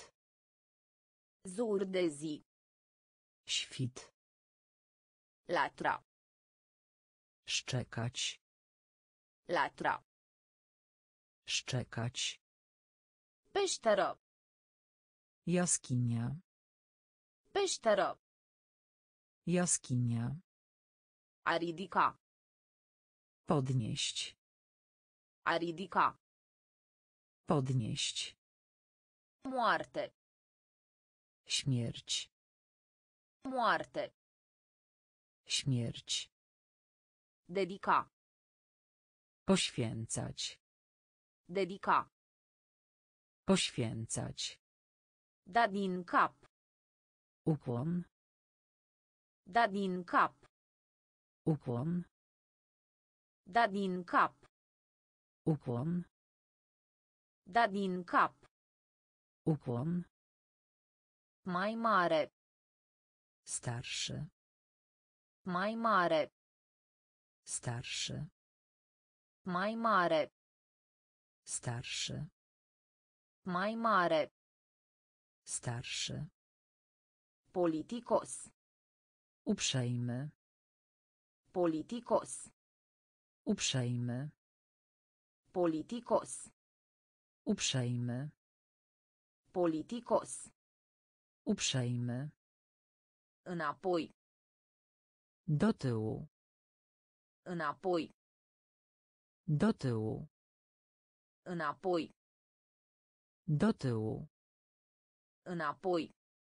Zur de zi. Świt. Latra. Szczekać. Latra. Szczekać. Peșteră. Jaskinia. Peșteră. Jaskinia. A ridica. Podnieść. A ridica. Podnieść. Moarte. Śmierć. Moarte. Śmierć. Dedica. Poświęcać. Dedica. Poświęcać. Da din cap. Ukłon. Da din cap. Ukłon. Da din cap. Ukłon. Da din cap. Ukłon. Mai mare. Starszy. Mai mare. Starszy. Mai mare. Starszy. Mai mare. Starszy. Politicos. Uprzejmy. Politicos. Uprzejmy. Politicos. Uprzejmy. Politicos. Uprzejmy. Înapoi. Do tyłu. Înapoi. Do tyłu. Înapoi. Do tyłu. Înapoi.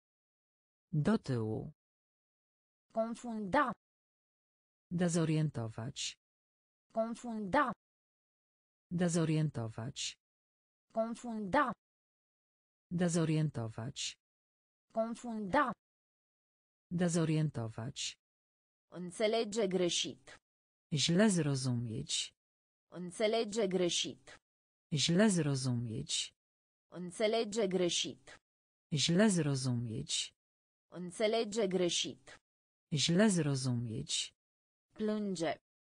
Do tyłu. Confunda. Dezorientować. Confunda. Dezorientować. Confunda. Dezorientować. Confunda. Dezorientować. Înțelege greșit. Źle zrozumieć. Înțelege greșit. Źle zrozumieć. Înțelege greșit. Źle zrozumieć. Înțelege greșit. Źle zrozumieć. Plânge.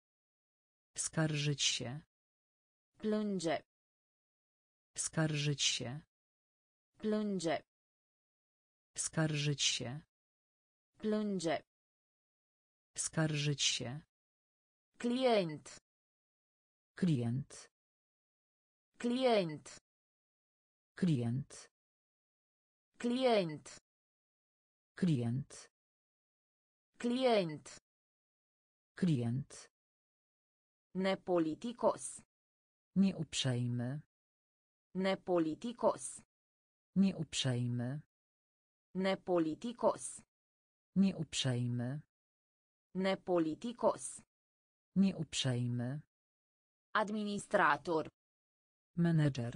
Skarżyć się. Plânge. Skarżyć się. Plânge. Skarżyć się. Plânge. Skarżyć się. Client. Klient. Client. Klient. Client. Klient. Client. Klient. Nepoliticos. Nieuprzejmy. Nepoliticos. Nieuprzejmy. Nepoliticos. Nieuprzejmy. Nepoliticos. Nieuprzejmy. Administrator. Menedżer.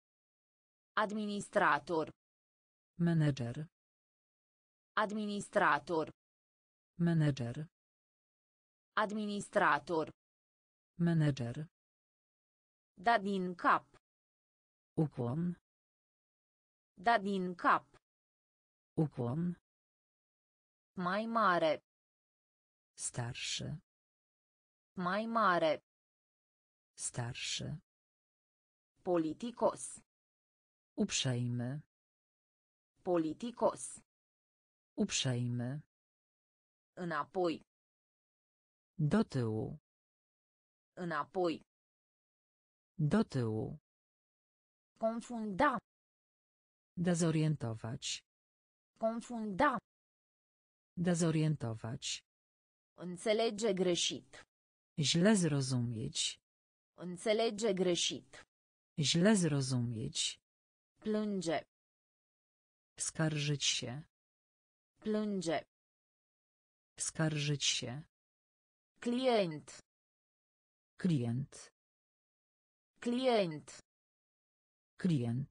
Administrator. Menedżer. Administrator. Menedżer. Administrator. Menedżer. Da din cap. Ukłon. Da din cap. Ukłon. Mai mare. Starszy. Mai mare. Starszy. Politicos. Uprzejmy. Politicos. Uprzejmy. Înapoi. Do tyłu. Înapoi. Do tyłu. Confunda. Dezorientować. Confunda. Dezorientować. Înțelege greșit. Źle zrozumieć. Înțelege greșit. Źle zrozumieć. Plânge. Skarżyć się. Plânge. Skarżyć się. Client. Klient. Client. Klient.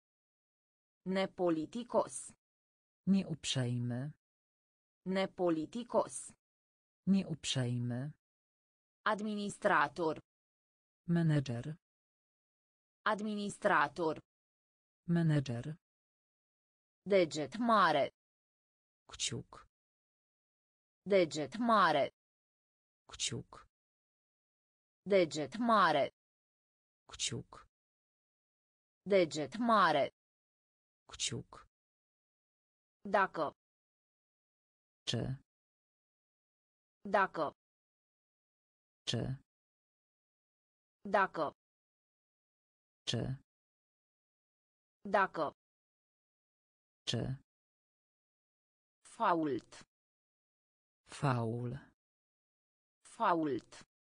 Nepoliticos. Nieuprzejmy. Nepoliticos. Nieuprzejmy. Administrator. Menedżer. Administrator. Menedżer. Deget mare. Kciuk. Deget mare. Kciuk. Deget mare. Kciuk. Deget mare. Kciuk. Dacă. Czy. Dacă. Czy. Dacă. Czy. Dacă. Czy. Fault. Faul. Fault.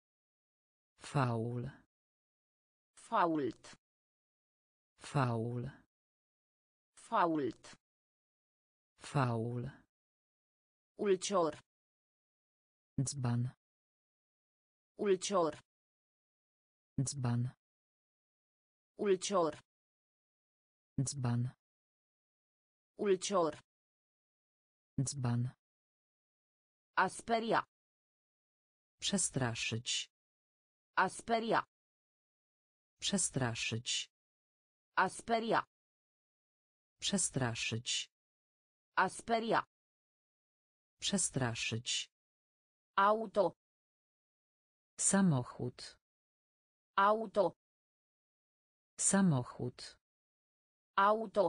Faul. Fault. Faul. Fault. Faul. Ulcior. Dzban. Ulcior. Dzban. Ulcior. Dzban. Ulcior. Dzban. Asperia. Przestraszyć. Asperia. Przestraszyć. Asperia. Przestraszyć. Asperia. Przestraszyć. Auto. Samochód. Auto. Samochód. Auto.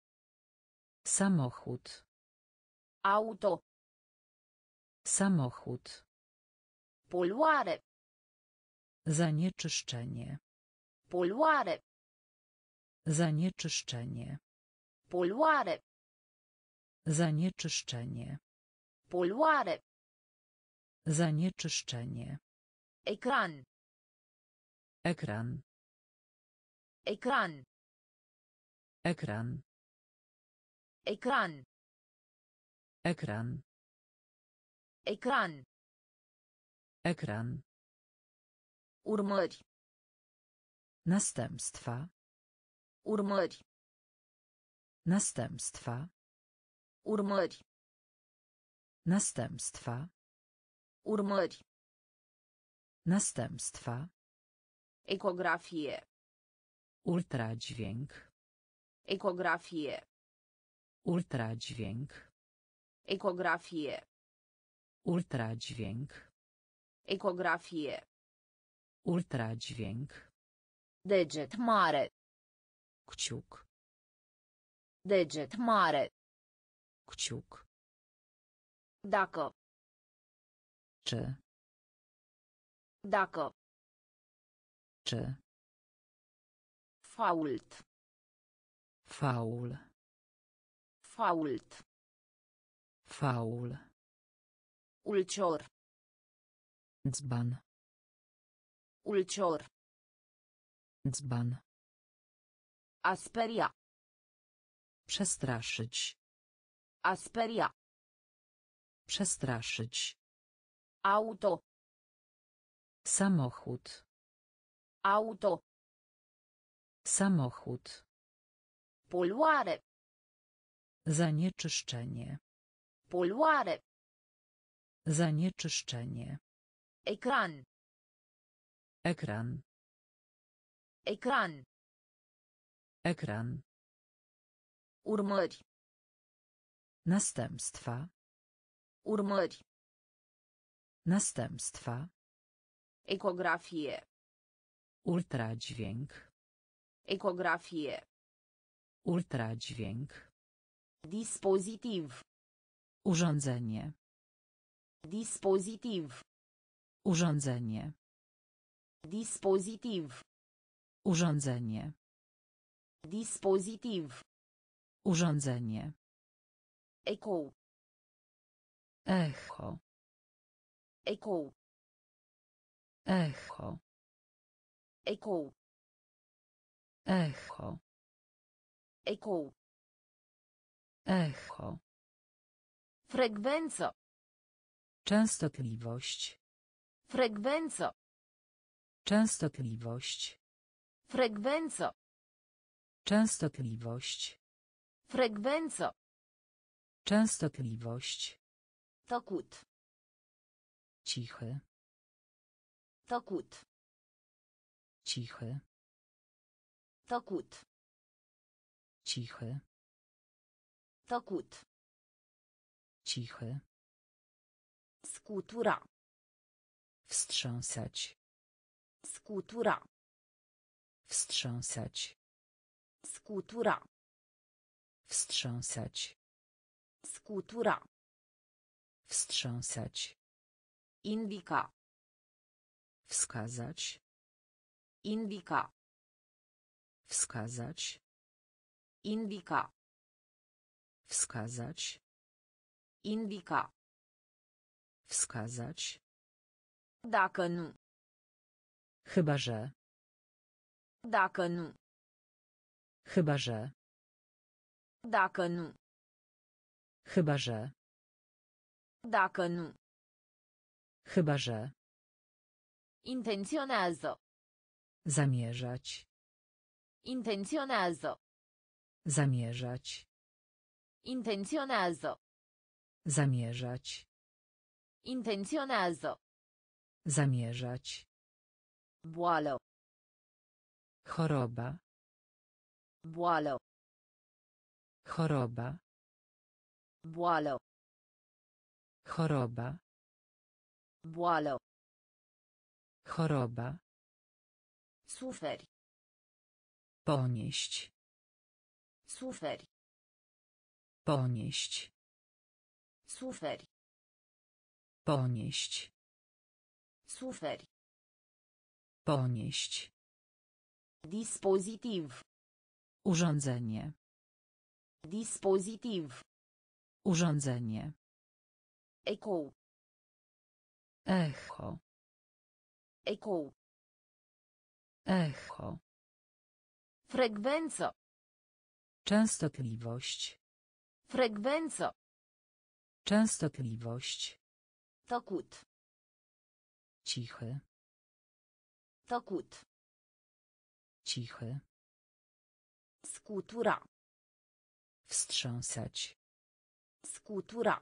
Samochód. Auto. Samochód. Poluare. Zanieczyszczenie. Poluare. Zanieczyszczenie. Poluare. Zanieczyszczenie. Poluare. Zanieczyszczenie. Ekran. Ekran. Ekran. Ekran. Ekran. Ekran. Ekran. Ekran. Urmări. Następstwa. Urmări. Następstwa. Urmări. Następstwa. Urmări. Następstwa. Ecografie. Ultradźwięk. Ecografie. Ultradźwięk. Ecografie. Ultradźwięk. Ecografie. Ultradźwięk. Deget mare. Kciuk. Deget mare. Kciuk. Dacă. Czy. Dacă. Czy. Fault. Faul. Fault. Faul. Ulcior. Dzban. Ulcior. Dzban. Asperia. Przestraszyć. Asperia. Przestraszyć. Auto. Samochód. Auto. Samochód. Poluare. Zanieczyszczenie. Poluare. Zanieczyszczenie. Ekran. Ekran. Ekran. Ekran. Urmări. Następstwa. Urmări. Następstwa. Ecografie. Ultradźwięk. Ecografie. Ultradźwięk. Dispozitiv. Urządzenie. Dispozitiv. Urządzenie. Dispozitiv. Urządzenie. Dispozitiv. Urządzenie. Eco. Echo. Eco. Echo. Eco. Echo. Eco. Echo. Frecvență. Częstotliwość. Frecvență. Częstotliwość. Frecvență. Częstotliwość. Frecvență. Częstotliwość. Tăcut. Cichy. Tăcut. Cichy. Tăcut. Cichy. Tăcut. Cichy. Scutura. Wstrząsać. Scutura. Wstrząsać. Scutura. Wstrząsać. Scutura. Wstrząsać. Indica. Wskazać. Indica. Wskazać. Indica. Wskazać. Indica. Wskazać. Dacă nu. Chyba że. Dacă nu. Chyba że. Dacă nu. Chyba że. Dacă nu. Chyba że. Intenționează. Zamierzać. Intenționează. Zamierzać. Intenționează. Zamierzać. Intenționează. Zamierzać. Boală. Choroba. Boală. Choroba. Boală. Choroba. Boală. Choroba. Suferi. Ponieść. Suferi. Ponieść. Suferi. Ponieść. Suferi. Ponieść. Dispozitiv. Urządzenie. Dispozitiv. Urządzenie. Eco. Echo. Eco. Echo. Frecvență. Częstotliwość. Frecvență. Częstotliwość. Tăcut. Cichy. Tăcut. Cichy. Scutura. Wstrząsać. Scutura.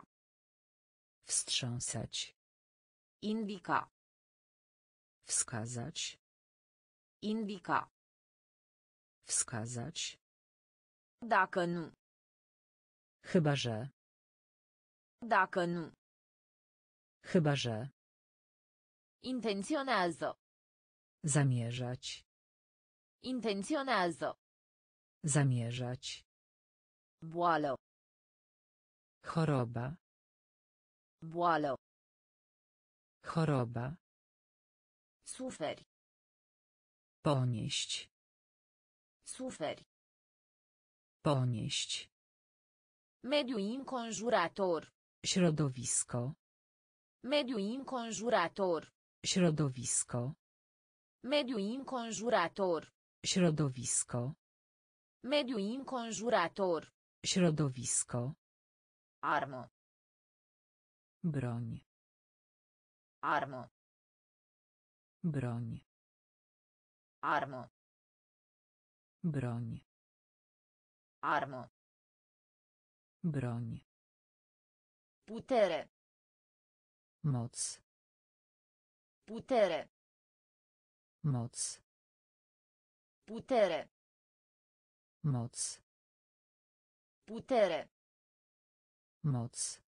Wstrząsać. Indica. Wskazać. Indica. Wskazać. Dacă nu. Chyba że. Dacă nu. Chyba że. Intenționează. Zamierzać. Intenționează. Zamierzać. Boală. Choroba. Boală. Choroba. Suferi. Ponieść. Suferi. Ponieść. Mediu înconjurător. Środowisko. Mediu înconjurător. Środowisko. Mediu înconjurător. Środowisko. Mediu înconjurător. Środowisko. Armă. Broń. Armă. Broń. Armă. Broń. Armă. Broń. Putere. Moc. Putere. Moc. Putere. Moc. Putere. Moc.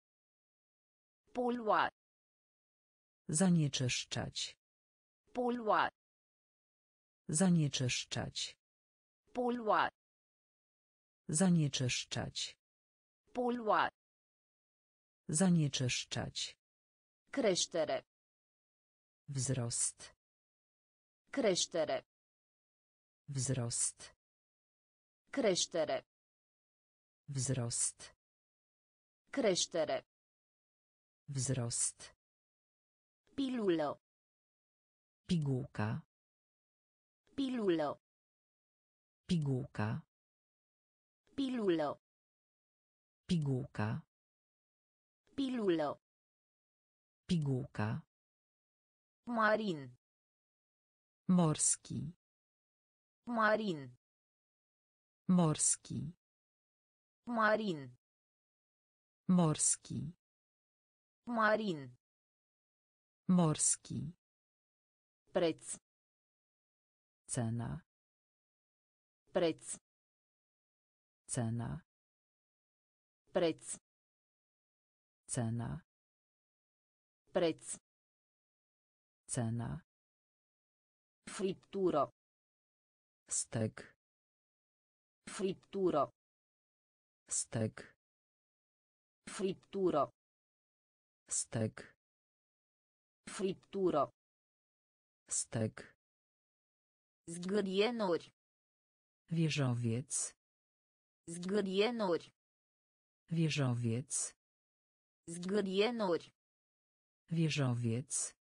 Polua. Zanieczyszczać. Polua. Zanieczyszczać. Polua. Zanieczyszczać. Polua. Zanieczyszczać. Creștere. Wzrost. Creștere. Wzrost. Creștere. Wzrost. Creștere. Wzrost. Pilulă. Pigułka. Pilulă. Pigułka. Pilulă. Pigułka. Pilulă. Pigułka. Marin. Morski. Marin. Morski. Marin. Morski. Marin. Morski. Preț. Cena. Preț. Cena. Preț. Cena. Preț. Cena. Friptură. Stek. Friptură. Stek. Friptură. Stek. Friptură. Stek. Zgârienuri. Wieżowiec. Zgârienuri. Wieżowiec. Zgârienuri. Wieżowiec.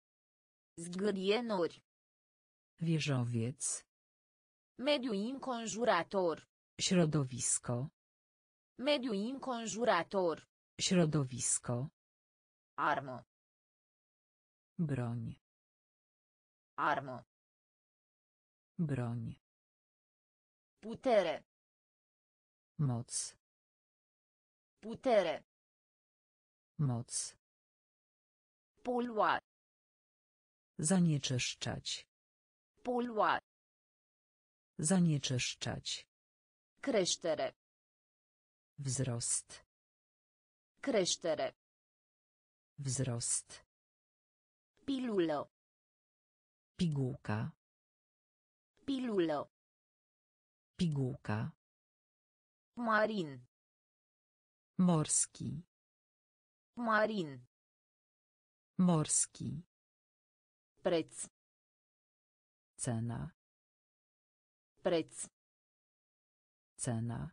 Zgârienuri. Wieżowiec. Mediu înconjurător. Środowisko. Mediu înconjurător. Środowisko. Armă. Broń. Armă. Broń. Putere. Moc. Putere. Moc. Polua. Zanieczyszczać. Polua. Zanieczyszczać. Creștere. Wzrost. Creștere. Wzrost. Pilulă. Pigułka. Pilulă. Pigułka. Marin. Morski. Marin. Morski. Preț. Cena. Preț. Cena.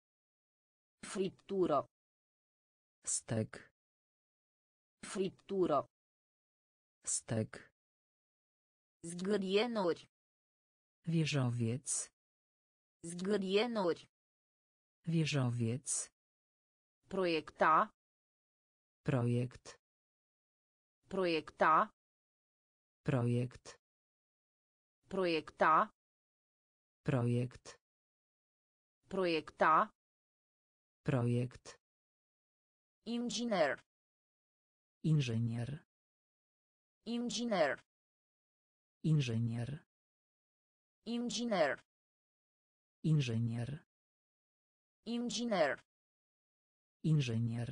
Friptură. Stek. Friptură. Stek. Zgârienuri. Wieżowiec. Zgârienuri. Wieżowiec. Proiecta. Projekt. Proiecta. Projekt. Proiecta. Projekt. Proiecta. Projekt. Inginer. Inżynier. Inginer. Inżynier. Inginer. Inżynier. Inginer. Inżynier.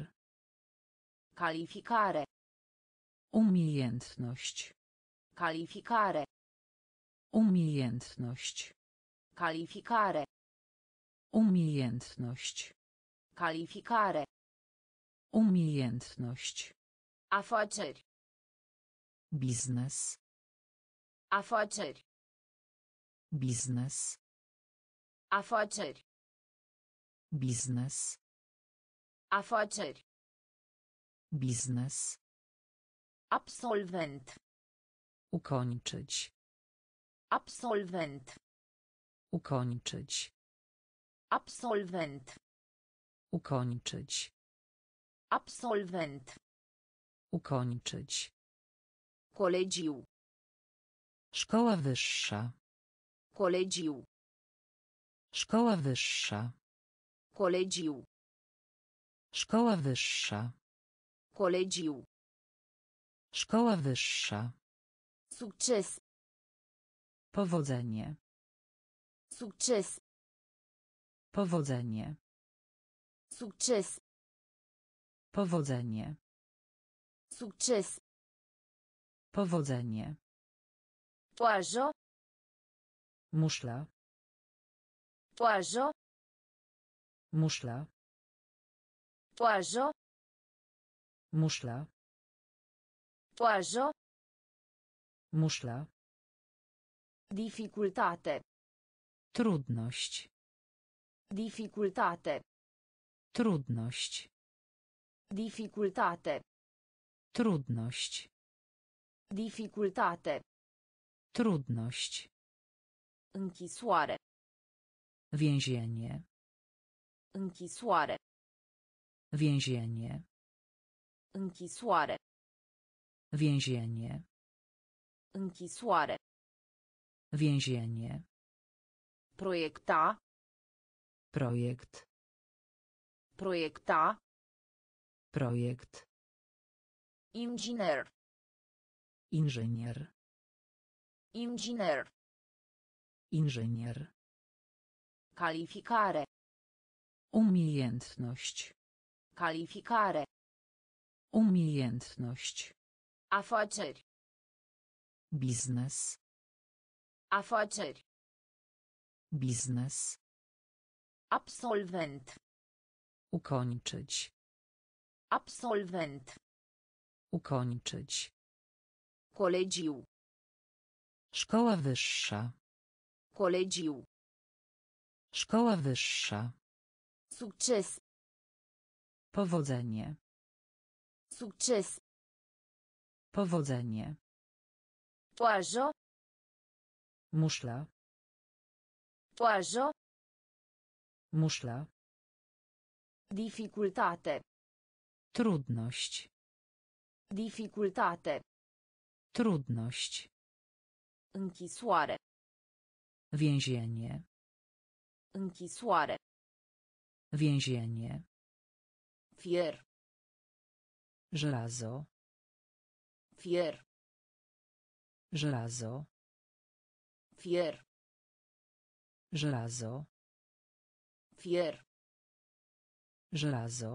Calificare. Umiejętność. Calificare. Umiejętność. Calificare. Umiejętność. Calificare. Umiejętność. Afaceri. Biznes. Afaceri. Biznes. Afaceri. Biznes. Afaceri. Biznes. Absolvent. Ukończyć. Absolvent. Ukończyć. Absolvent. Ukończyć. Absolvent. Ukończyć. Colegiu. Szkoła wyższa. Colegiu. Szkoła wyższa. Colegiu. Szkoła wyższa. Colegiu. Szkoła wyższa. Succes. Powodzenie. Succes. Powodzenie. Succes. Powodzenie. Succes. Powodzenie. Toajo. Muszla. Toajo. Muszla. Toajo. Muszla. Toajo. Muszla. Dificultate. Trudność. Dificultate. Trudność. Dificultate. Trudność. Dificultate. Trudność. Închisoare. Więzienie. Închisoare. Więzienie. Închisoare. Więzienie. Închisoare. Więzienie. Proiecta. Projekt. Proiecta. Projekt. Inginer. Inżynier. Inginer. Calificare. Umiejętność. Afaceri. Biznes. Afaceri. Biznes. Absolvent. Ukończyć. Absolvent. Ukończyć. Colegiu. Szkoła wyższa. Colegiu. Szkoła wyższa. Succes. Powodzenie. Succes. Powodzenie. Toajo. Muszla. Toajo. Muszla. Dificultate. Trudność. Dificultate. Trudność. Închisoare. Więzienie. Închisoare. Więzienie. Fier. Żelazo. Fier. Żelazo. Fier. Żelazo. Fier. Żelazo.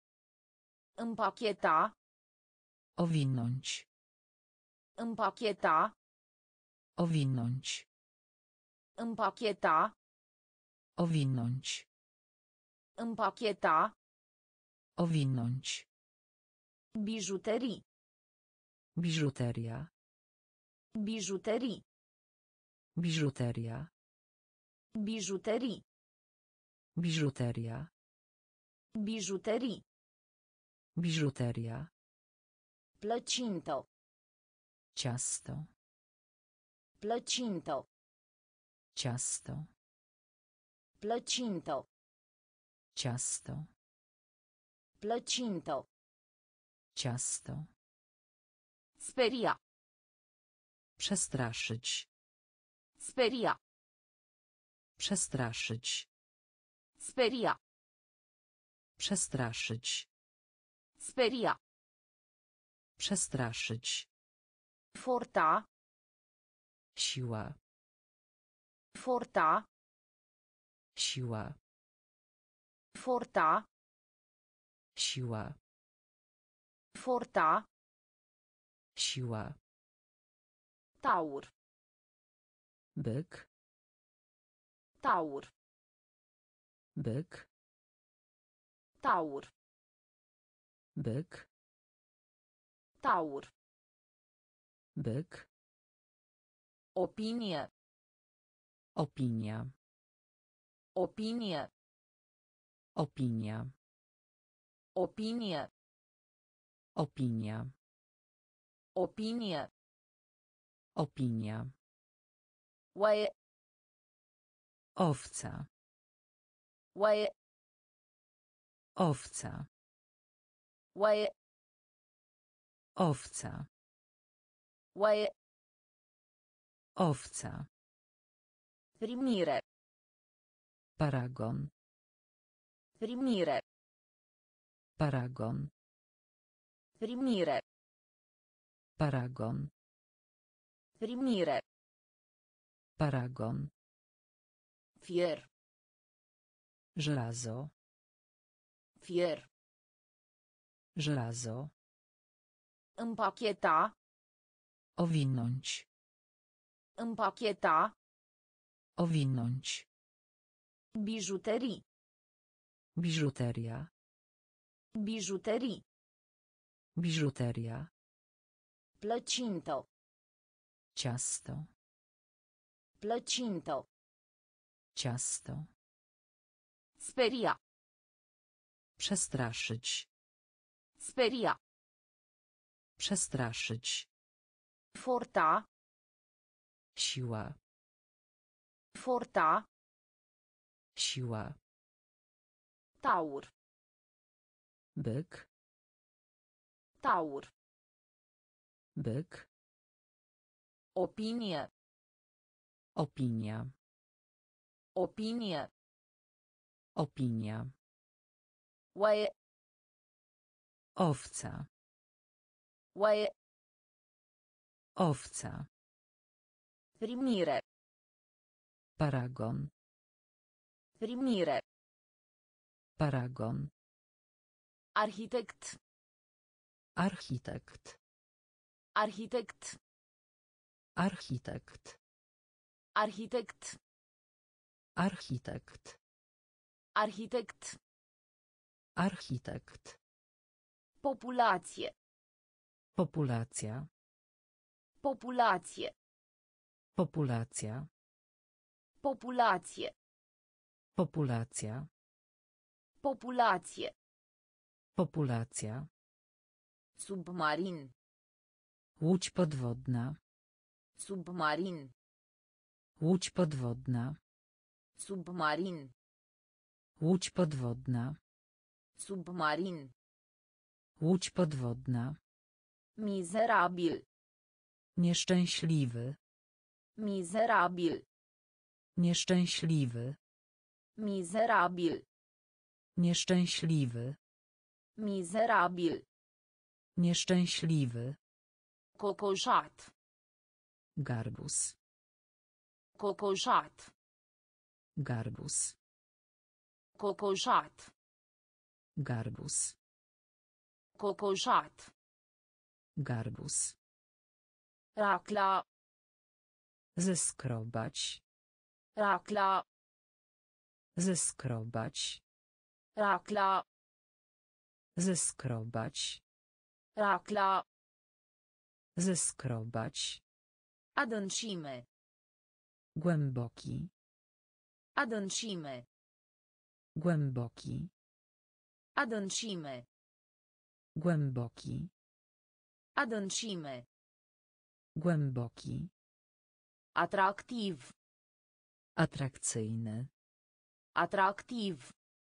Împacheta. Owinąć. Împacheta. Owinąć. Împacheta. Owinąć. Împacheta. Owinąć. Bijuterii. Biżuteria. Bijuterii. Biżuteria. Bijuterii. Biżuteria. Bijuterii. Biżuteria. Plăcintă. Ciasto. Plăcintă. Ciasto. Plăcintă. Ciasto. Plăcintă. Ciasto. Speria. Przestraszyć. Speria. Przestraszyć. Speria. Przestraszyć. Speria. Przestraszyć. Forta. Siła. Forta. Siła. Forta. Siła. Forta. Siła. Taur. Byk. Taur. Byk. Taur. Byk. Taur. Byk. Opinie. Opinia. Opinie. Opinia. Opinie. Opinia. Opinie. Opinia. Oaie. Owca. Oaie. Owca. Oaie. Owca. Oaie. Owca. Primire. Paragon. Primire. Paragon. Primire. Paragon. Primire. Paragon. Fier. Żelazo. Fier. Żelazo. Împacheta. Owinąć. Împacheta. Owinąć. Bijuterii. Biżuteria. Bijuterii. Biżuteria. Plăcintă. Ciasto. Plăcintă. Ciasto. Speria. Przestraszyć. Speria. Przestraszyć. Forta. Siła. Forta. Siła. Taur. Byk. Taur. Byk. Opinie. Opinia. Opinie. Opinia. Oaie. Owca. Oaie. Owca. Primire. Paragon. Primire. Paragon. Architect. Architekt. Architect. Architekt. Architect. Architekt. Architect. Architekt. Populație. Populacja. Populație. Populacja. Populație. Populacja. Populație. Populacja. Submarin. Łódź podwodna. Submarin. Łódź podwodna. Submarin. Łódź podwodna. Submarin. Łódź podwodna. Mizerabil. Nieszczęśliwy. Mizerabil. Nieszczęśliwy. Mizerabil. Nieszczęśliwy. Mizerabil. Nieszczęśliwy. Cocoșat. Garbus. Cocoșat. Garbus. Cocoșat. Garbus. Cocoșat. Garbus. Racla. Zeskrobać. Racla. Zeskrobać. Racla. Zeskrobać. Racla. Zeskrobać. Adâncime. Głęboki. Adâncime. Głęboki. Adâncime. Głęboki. Adâncime. Głęboki. Atractiv. Atrakcyjny. Atractiv.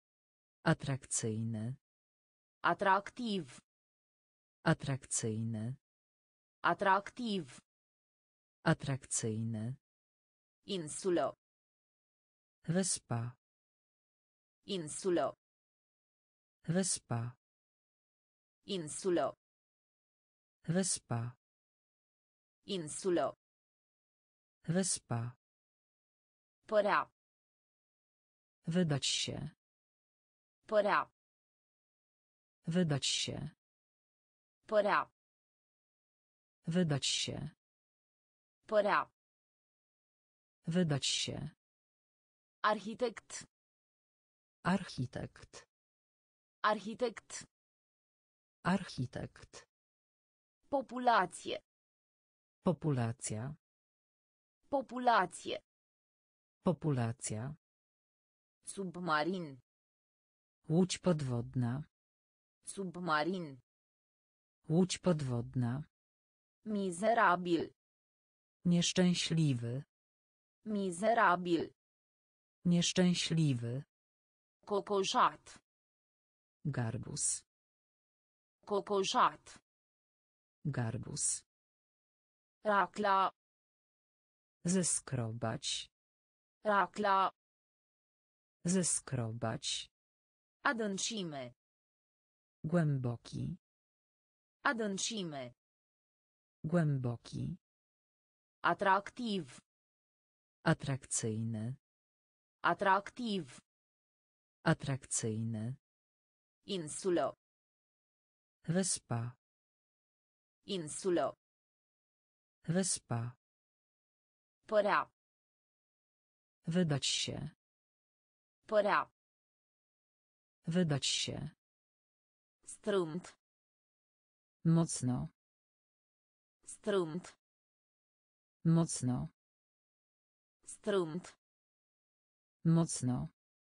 Atrakcyjny. Atractiv. Atrakcyjny. Atractiv. Atrakcyjny. Insulă. Wyspa. Insulă. Wyspa. Insulă. Wyspa. Insulă. Wyspa. Părea. Wydać się. Părea. Wydać się. Părea. Wydać się. Părea. Wydać się. Architect. Architekt. Architect. Architekt. Populație. Populacja. Populație. Populacja. Submarin. Łódź podwodna. Submarin. Łódź podwodna. Mizerabil. Nieszczęśliwy. Mizerabil. Nieszczęśliwy. Cocoșat. Garbus. Cocoșat. Garbus. Racla. Zeskrobać. Racla. Zeskrobać. Adâncime. Głęboki. Adâncime. Głęboki. Atractiv. Atrakcyjny. Atractiv. Atrakcyjny. Insulă. Wyspa. Insulă. Wyspa. Părea. Wydać się. Părea. Wydać się. Strâmt. Mocno. Strâmt. Mocno. Strâmt. Mocno.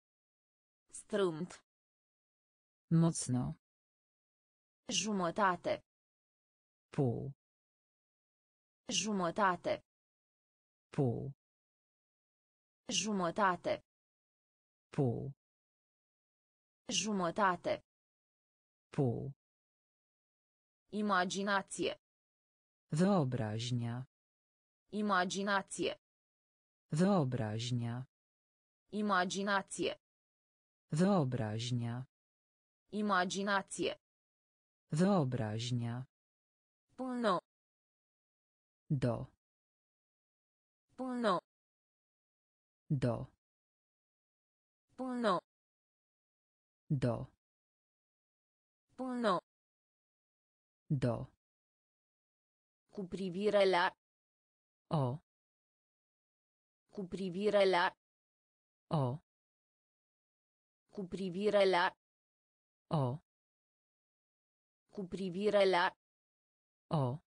Strâmt. Mocno. Jumătate. Pół. Jumătate. Pół. Jumătate. Pół. Jumătate. Pół. Imaginație. Wyobraźnia. Imaginație. Wyobraźnia. Imaginație. Wyobraźnia. Imaginație. Wyobraźnia. Până. Do. Până. Do. Până. Do. Până. Do. Cu privire la. O. Cu privire la. O. Cu privire la. O. Cu privire la. O.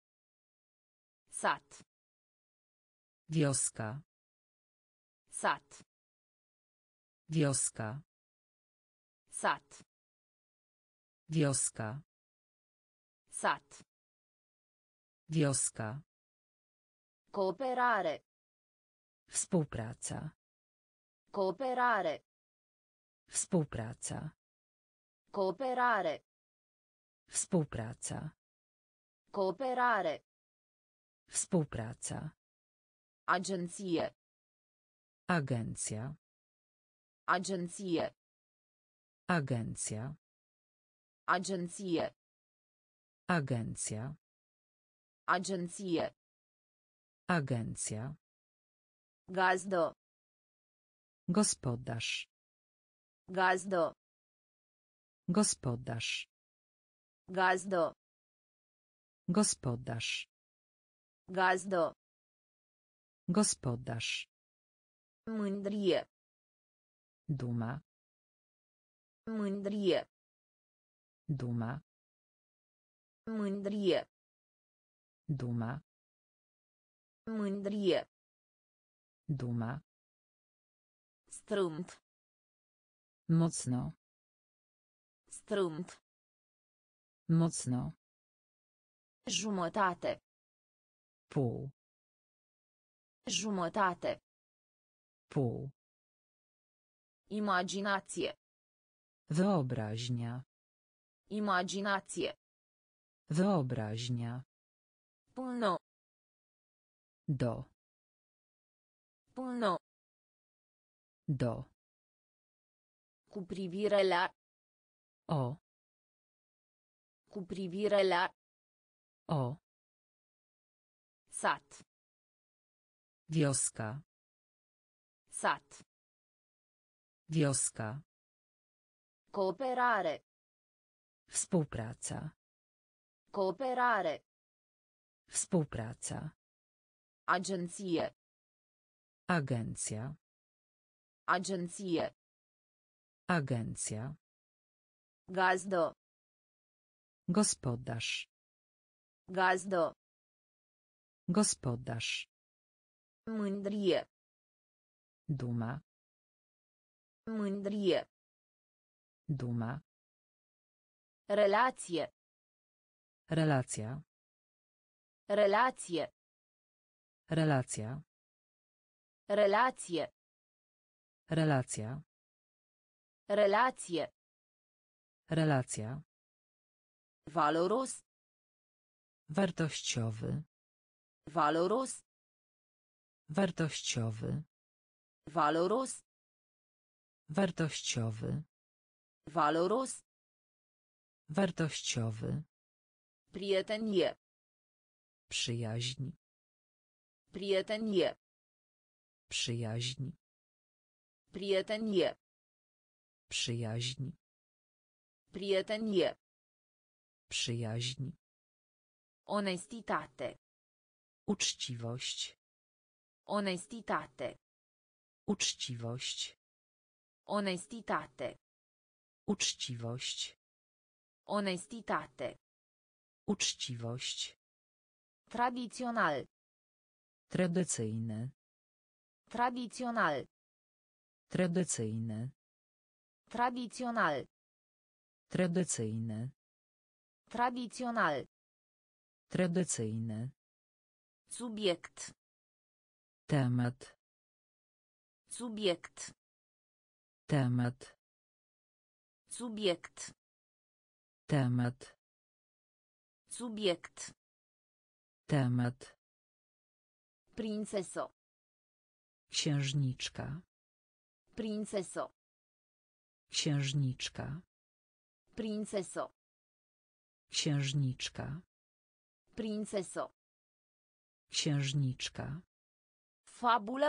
Sat. Wioska. Sat. Wioska. Sat. Wioska. Sat. Wioska. Cooperare. Współpraca. Cooperare. Współpraca. Cooperare. Współpraca. Cooperare. Współpraca. Agenție. Agencja. Agenție. Agencja. Agenție. Agencja. Agenție. Agencja. Gazdă. Gospodarz. Gazdă. Gospodarz. Gazdă. Gospodarz. Gazdă. Gospodarz. Mândrie. Duma. Mândrie. Duma. Mândrie. Duma. Mândrie. Duma. Strâmt. Mocno. Strâmt. Mocno. Jumătate. Pół. Jumătate. Pół. Imaginație. Wyobraźnia. Imaginație. Wyobraźnia. Până. Do. Până. Do. Cu privire la. O. Cu privire la. O. Sat. Wioska. Sat. Wioska. Cooperare. Współpraca. Cooperare. Współpraca. Agenție. Agencja. Agenție. Agencja. Gazdă. Gospodarz. Gazdă. Gospodarz. Mândrie. Duma. Mândrie. Duma. Relație. Relacja. Relație. Relacja. Relație. Relacja. Relație. Relacja. Valoros. Wartościowy. Valoros. Wartościowy. Valoros. Wartościowy. Valoros. Wartościowy. Prietenie. Przyjaźń. Prietenie. Przyjaźń. Prietenie. Przyjaźń. Prietenie. Przyjaźń. Onestitate. Uczciwość. Onestitate. Uczciwość. Onestitate. Uczciwość. Onestitate. Uczciwość. Tradițional. Tradycyjny. Tradițional. Tradycyjny. Tradițional. Tradycyjny. Tradițional. Tradycyjny. Subiect. Temat. Subiect. Temat. Subiect. Temat. Subiect. Temat. Princeso. Księżniczka. Princeso. Księżniczka. Princeso. Księżniczka. Princeso. Księżniczka. Fabulă.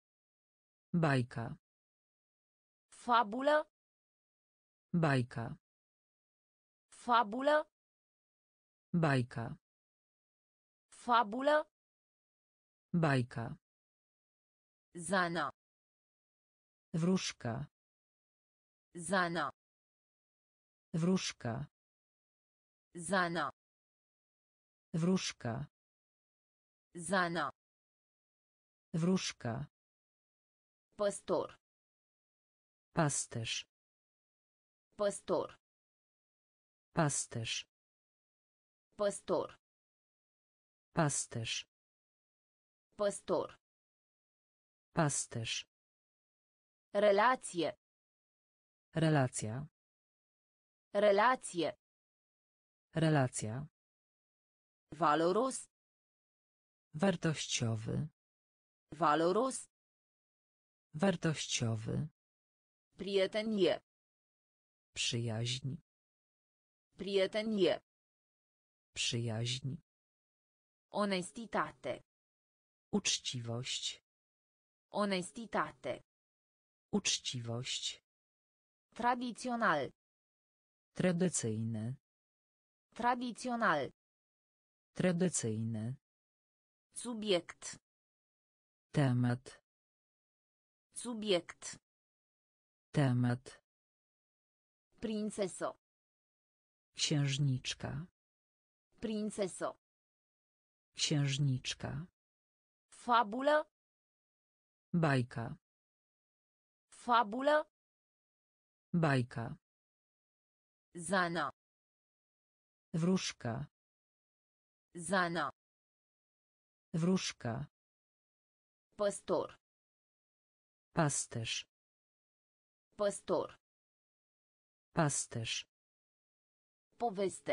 Bajka. Fabulă. Bajka. Fabulă. Bajka. Fabulă. Bajka. Zana. Wróżka. Zana. Wróżka. Zana. Wróżka. Zana. Wróżka. Păstor. Pasterz. Păstor. Pasterz. Păstor. Pasterz. Păstor. Pasterz. Relație. Relacja. Relație. Relacja. Valoros. Wartościowy. Valoros. Wartościowy. Prietenie. Przyjaźń. Prietenie. Przyjaźń. Onestitate. Uczciwość. Onestitate. Uczciwość. Tradițional. Tradycyjny. Tradițional. Tradycyjny. Subiect. Temat. Subiect. Temat. Princeso. Księżniczka. Princeso. Księżniczka. Fabulă. Bajka. Fabulă. Bajka. Zana. Wróżka. Zana. Wróżka. Păstor. Pasterz. Păstor. Pasterz. Poveste.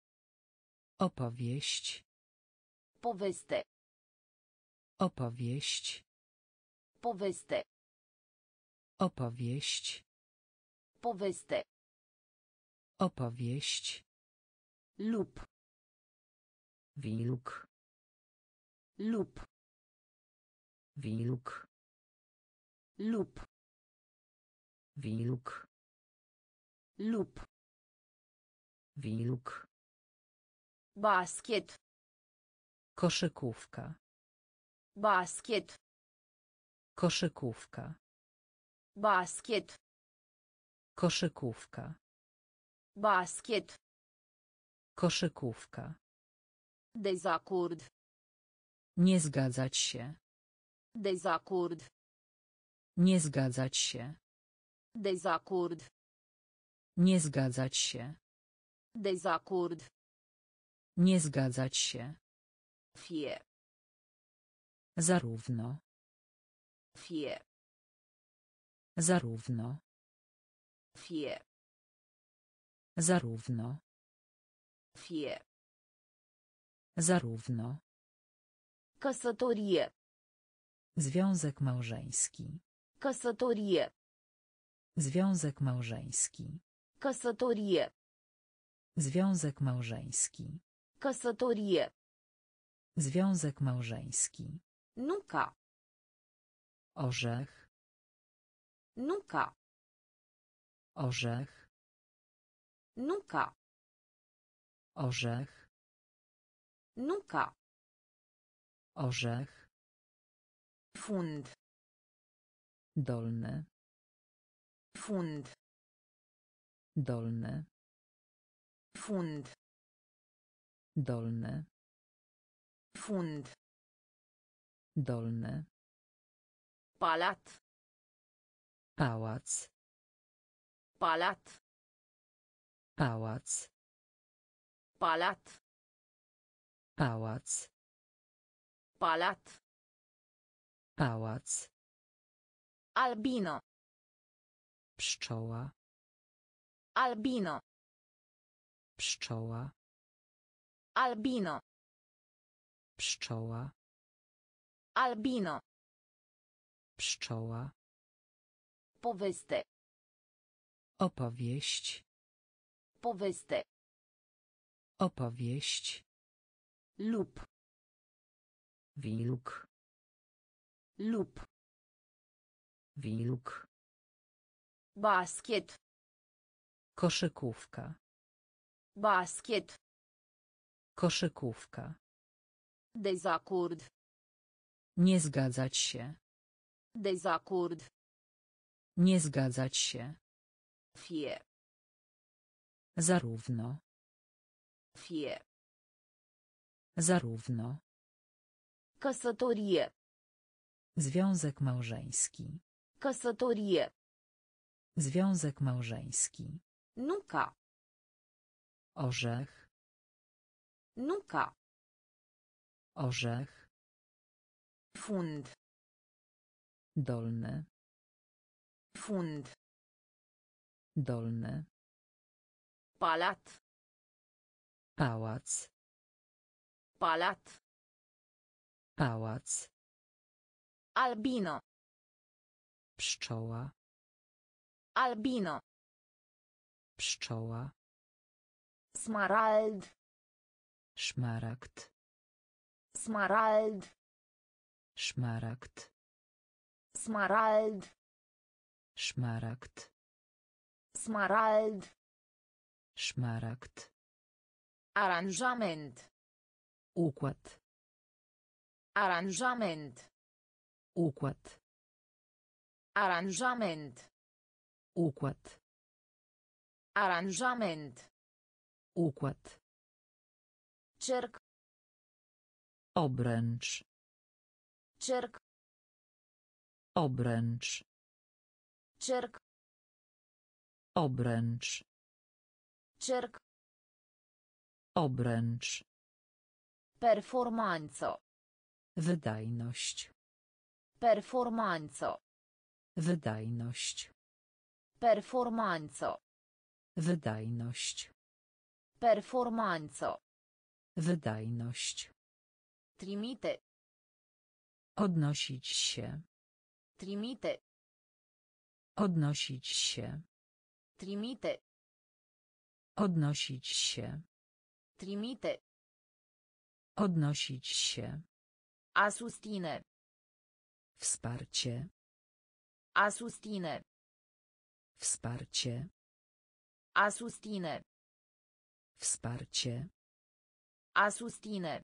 Opowieść. Poveste. Opowieść. Poveste. Opowieść. Poveste. Opowieść. Lup. Wilk. Lup. Wilk. Lup. Wilk. Lup. Wilk. Basket. Koszykówka. Basket. Koszykówka. Basket. Koszykówka. Basket. Koszykówka. Dezacord. Nie zgadzać się. Dezacord. Nie zgadzać się. Dezacord. Nie zgadzać się. Dezacord. Nie zgadzać się. Fie. Zarówno. Fie. Zarówno. Fie. Zarówno. Fie. Zarówno. Căsătorie. Związek małżeński. Căsătorie. Związek małżeński. Căsătorie. Związek małżeński. Căsătorie. Związek małżeński. Nuca. Orzech. Nuca. Orzech. Nuca. Orzech. Nuca. Orzech. Fund. Dolny. Fund. Dolny. Fund. Dolny. Fund. Dolny. Palat. Pałac. Palat. Pałac. Palat. Pałac. Palat. Pałac. Albino. Pszczoła. Albino. Pszczoła. Albino. Pszczoła. Albino. Pszczoła. Poveste. Opowieść. Poveste. Opowieść. Lup. Wilk. Lup. Wilk. Basket. Koszykówka. Basket. Koszykówka. Dezacord. Nie zgadzać się. Dezacord. Nie zgadzać się. Fie. Zarówno. Fie. Zarówno. Căsătorie. Związek małżeński. Căsătorie. Związek małżeński. Nuca. Orzech. Nuca. Orzech. Fund. Dolny. Fund. Dolny. Palat. Pałac. Palat. Pałac. Albino. Pszczoła. Albino. Pszczoła. Smarald. Szmaragd. Smarald. Szmaragd. Smarald. Szmaragd. Smarald. Szmaragd. Aranjament. Układ. Aranjament. Układ. Aranjament. Układ. Aranjament. Układ. Cerc. Obręcz. Cerc. Obręcz. Cerc. Obręcz. Cerc. Obręcz. Performanță. Wydajność. Performanță. Wydajność. Performanță. Wydajność. Performanță. Wydajność. Trimite. Odnosić się. Trimite. Odnosić się. Trimite. Odnosić się. Trimite. Odnosić się. A susține. Wsparcie. A susține. Wsparcie. A susține. Wsparcie. A susține.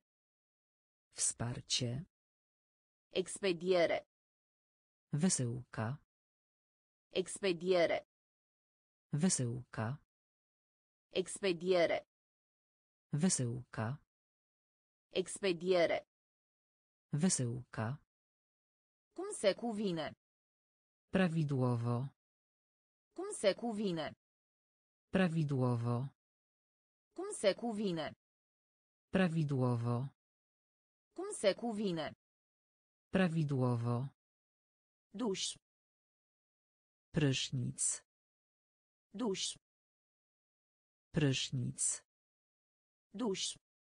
Wsparcie. Expediere. Wysyłka. Expediere. Wysyłka. Expediere. Wysyłka. Expediere. Wysyłka. Cum se cuvine. Prawidłowo. Cum se cuvine. Prawidłowo. Cum se cuvine. Prawidłowo. Cum se cuvine. Prawidłowo. Duș. Prysznic. Duș. Prysznic. Duș.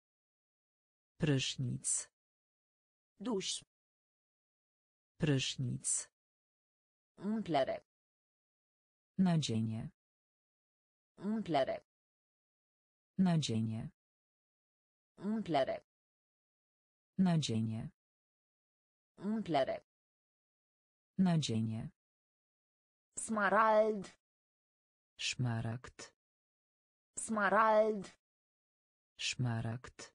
Prysznic. Duș. Prysznic. Umplere. Nadzienie. Umplere. Nadzienie. Umplere. Nadzienie. Umplere. Nadzienie. Smarald. Szmaragd. Smarald. Szmaragd.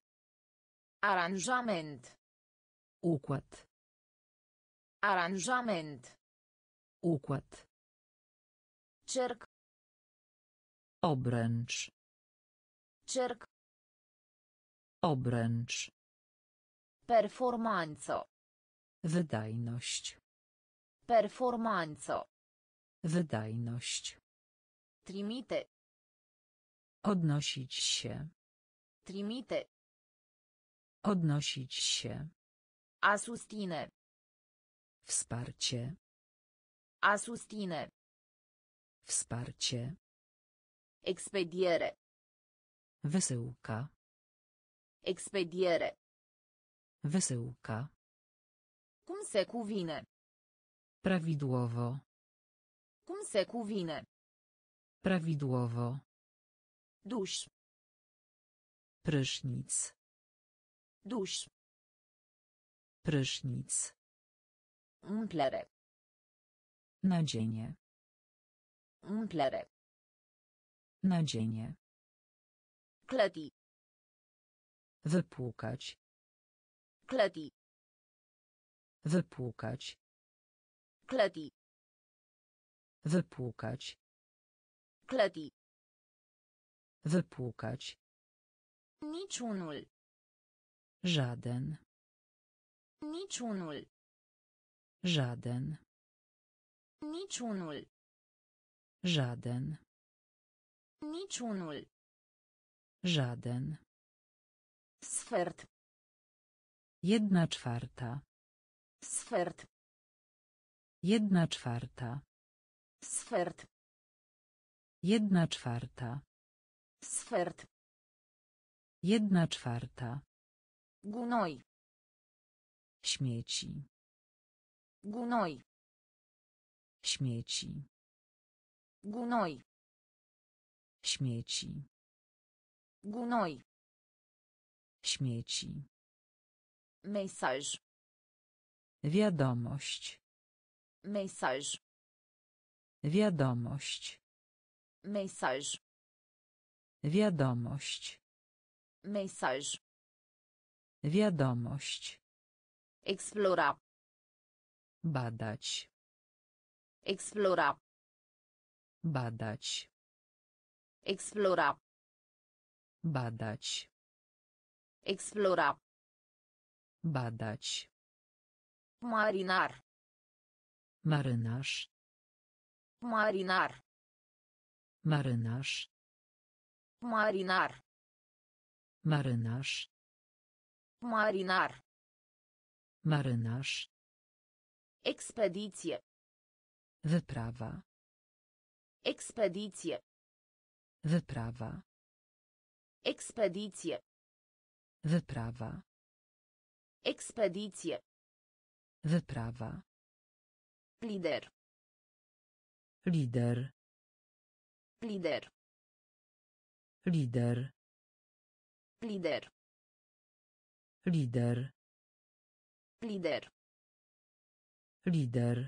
Aranjament. Układ. Aranjament. Układ. Cerc. Obręcz. Cerc. Obręcz. Performanță. Wydajność. Performanță. Wydajność. Trimite. Odnosić się. Trimite. Odnosić się. A susține. Wsparcie. A susține. Wsparcie. Expediere. Wysyłka. Expediere. Wysyłka. Cum se cuvine. Prawidłowo. Cum se cuvine. Prawidłowo. Duș. Prysznic. Duș. Prysznic. Umplere. Nadzienie. Umplere. Nadzienie. Clădi. Wypłukać. Clădi. Wypłukać. Clădi. Wypłukać. Clădi. Wypłukać. Niciunul. Żaden. Niciunul. Żaden. Niciunul. Żaden. Niciunul. Żaden. Sfert. Jedna czwarta. Sfert. Jedna czwarta. Sfert. Jedna czwarta. Sfert. Jedna czwarta. Gunoi. Śmieci. Gunoi. Śmieci. Gunoi. Śmieci. Gunoi. Śmieci. Mesaj. Wiadomość. Mesaj. Wiadomość. Mesaj. Wiadomość. Mesaj. Wiadomość. Explora. Badać. Explora. Badać. Explora. Badać. Explora. Badać. Marinar. Marynarz. Marinar. Marynarz. Marinar. Marynarz. Marinar. Marynarz. Ekspediție. Wyprawa. Ekspediție. Wyprawa. Ekspediție. Wyprawa. Ekspediție. Wyprawa. Lider. Lider. Lider. Lider. Lider. Lider. Lider. Lider.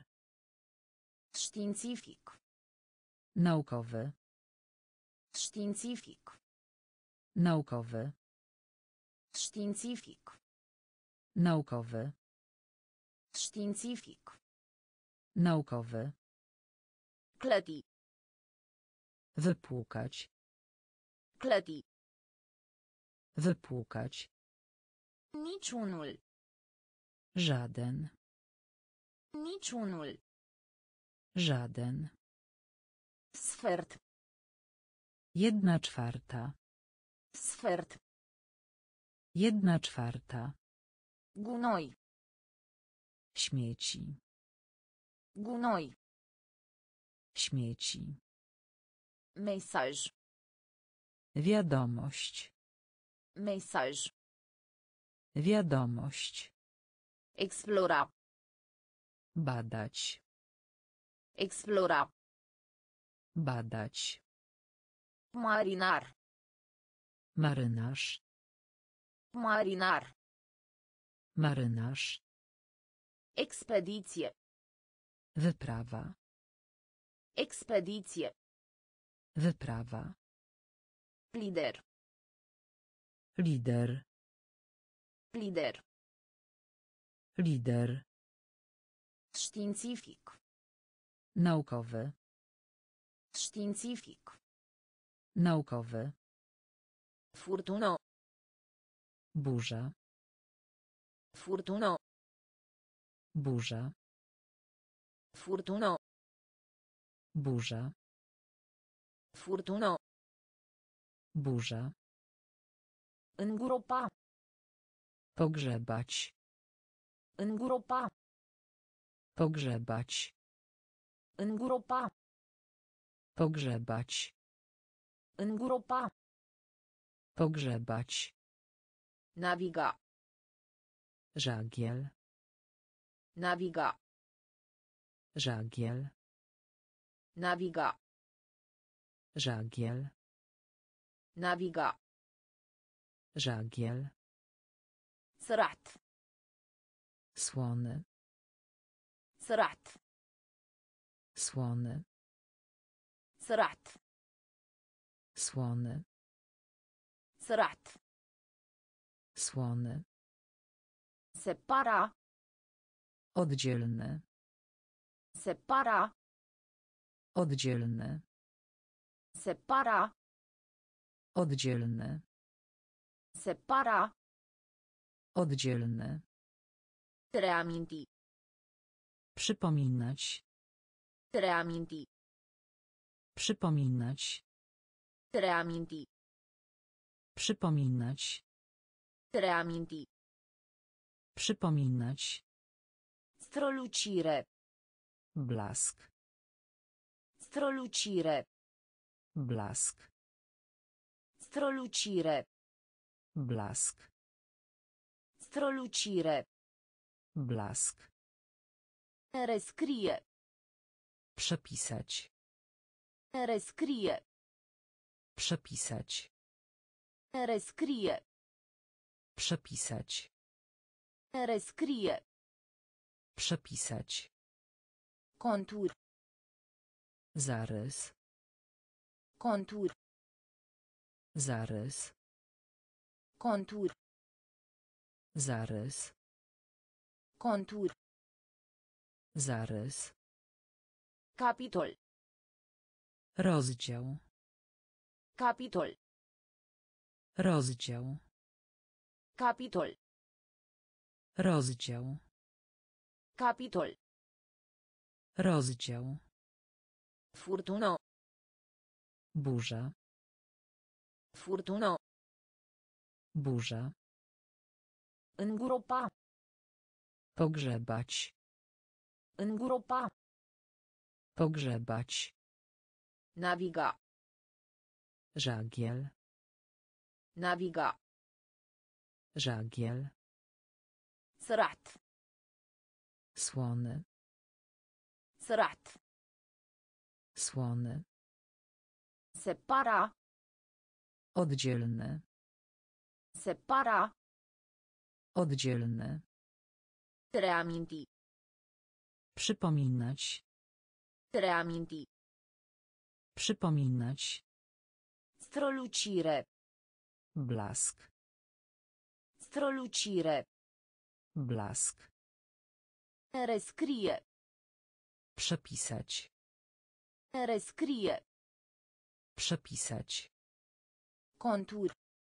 Științific. Naukowy. Științific. Naukowy. Științific. Naukowy. Științific. Naukowy. Clădi. Wypłukać. Clădi. Wypłukać. Niciunul. Żaden. Niciunul. Żaden. Sfert. Jedna czwarta. Sfert. Jedna czwarta. Gunoi. Śmieci. Gunoi. Śmieci. Mesaj. Wiadomość. Mesaj. Wiadomość. Explora. Badać. Explora. Badać. Marinar. Marynarz. Marinar. Marynarz. Ekspediție. Wyprawa. Ekspediție. Wyprawa. Lider. Lider. Lider. Lider. Științific. Naukowy. Științific. Naukowy. Furtună. Burza. Furtună. Burza. Furtună. Burza. Furtună. Burza. Îngropa. Pogrzebać. Îngropa. Pogrzebać. Îngropa. Pogrzebać. Îngropa. Pogrzebać. Naviga. Żagiel. Naviga. Żagiel. Naviga. Żagiel. Naviga. Żagiel. Sărat. Słony. Sărat. Słony. Sărat. Słony. Sărat. Słony. Separa. Oddzielny. Separa. Oddzielny. Separa. Oddzielny. Separa. Oddzielny. Reaminti. Przypominać. Reaminti. Przypominać. Reaminti. Przypominać. Reaminti. Przypominać. Strălucire. Blask. Strălucire. Blask. Strălucire. Blask. Strălucire. Blask. Rescrie. Przepisać. Rescrie. Przepisać. Rescrie. Przepisać. Rescrie. Przepisać. Contur. Zarys. Contur. Zarys. Contur. Zarys. Contur. Zarys. Capitol. Rozdział. Capitol. Rozdział. Capitol. Rozdział. Capitol. Rozdział. Furtună. Burza. Furtună. Burza. Îngropa. Pogrzebać. Îngropa. Pogrzebać. Naviga. Żagiel. Naviga. Żagiel. Sărat. Słony. Sărat. Słony. Separa. Oddzielny. Separa. Oddzielny. Reaminti. Przypominać. Reaminti. Przypominać. Strălucire. Blask. Strălucire. Blask. Rescrie. Przepisać. Rescrie. Przepisać. Contur.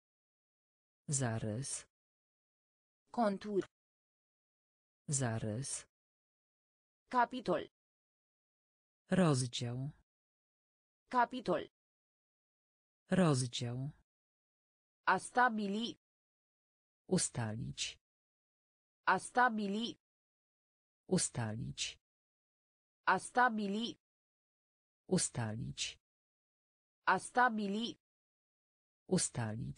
Zarys. Contur. Zarys. Capitol. Rozdział. Capitol. Rozdział. A stabili. Ustalić. A stabili. Ustalić. A stabili. Ustalić. A stabili. Ustalić.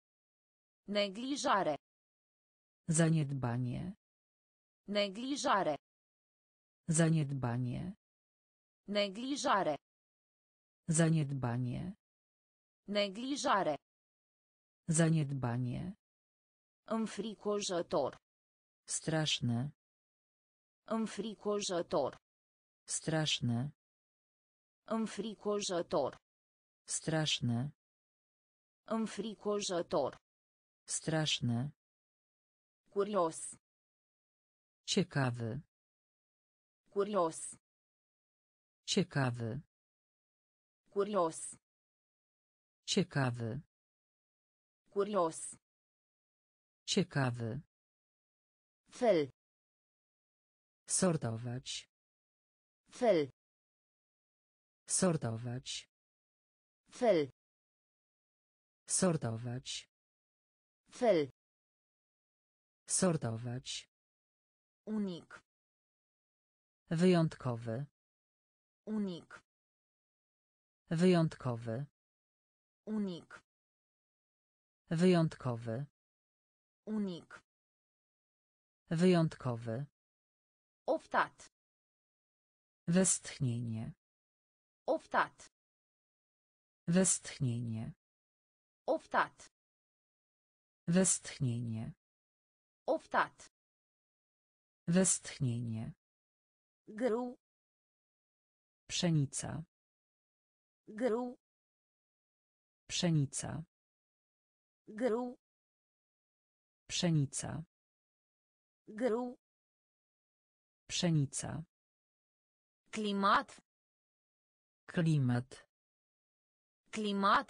Neglijare. Zaniedbanie. Neglijare. Zaniedbanie. Neglijare. Zaniedbanie. Neglijare. Zaniedbanie. Înfricoșător. Straszne. Înfricoșător. Straszne. Înfricoșător. Straszne. Înfricoșător. Straszne. Curios. Ciekawy. Curios. Ciekawy. Curios. Ciekawy. Curios. Ciekawy. Fel. Sortować. Fel. Sortować. Fel. Sortować. Fel. Sortować. Unic. Wyjątkowy. Unic. Wyjątkowy. Unic. Wyjątkowy. Unic. Wyjątkowy. Oftat. Westchnienie. Oftat. Westchnienie. Oftat. Westchnienie. Oftat. Westchnienie. Grâu. Pszenica. Grâu. Pszenica. Grâu. Pszenica. Grâu. Pszenica. Climat. Klimat. Climat.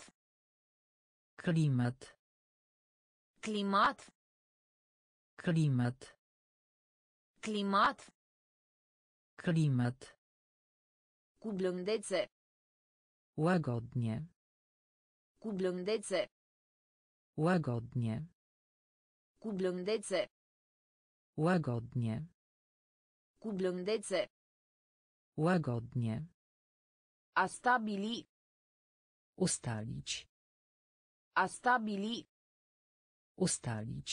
Klimat. Climat. Klimat. Climat. Klimat. Cu blândețe. Łagodnie. Cu blândețe. Łagodnie. Cu blândețe. Łagodnie. Cu blândețe. Łagodnie. A stabili. Ustalić. A stabili. Ustalić.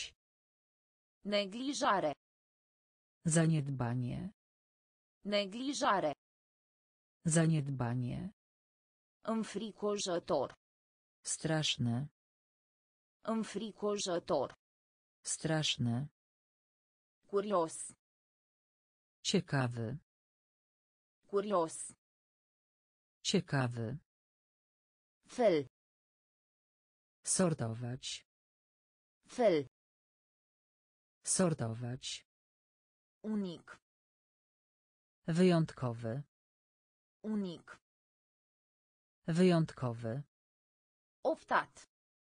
Neglijare. Zaniedbanie. Neglijare. Zaniedbanie. Înfricoșător. Straszne. Înfricoșător. Straszne. Curios. Ciekawy. Curios. Ciekawy. Fel. Sortować. Fel. Sortować. Unic. Wyjątkowy. Unic. Wyjątkowy. Oftat.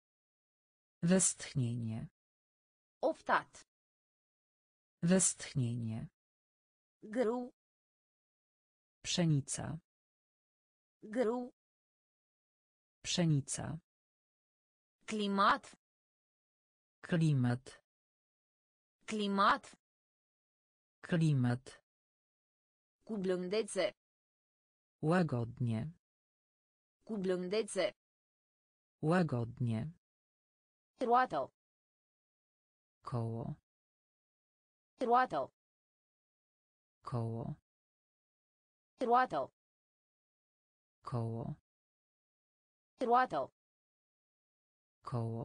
Westchnienie. Oftat. Westchnienie. Grâu. Pszenica. Grâu. Pszenica. Climat. Klimat. Climat. Klimat. Cu blândețe. Łagodnie. Cu blândețe. Łagodnie. Roată. Koło. Roată. Koło. Roată. Koło. Roată. Koło.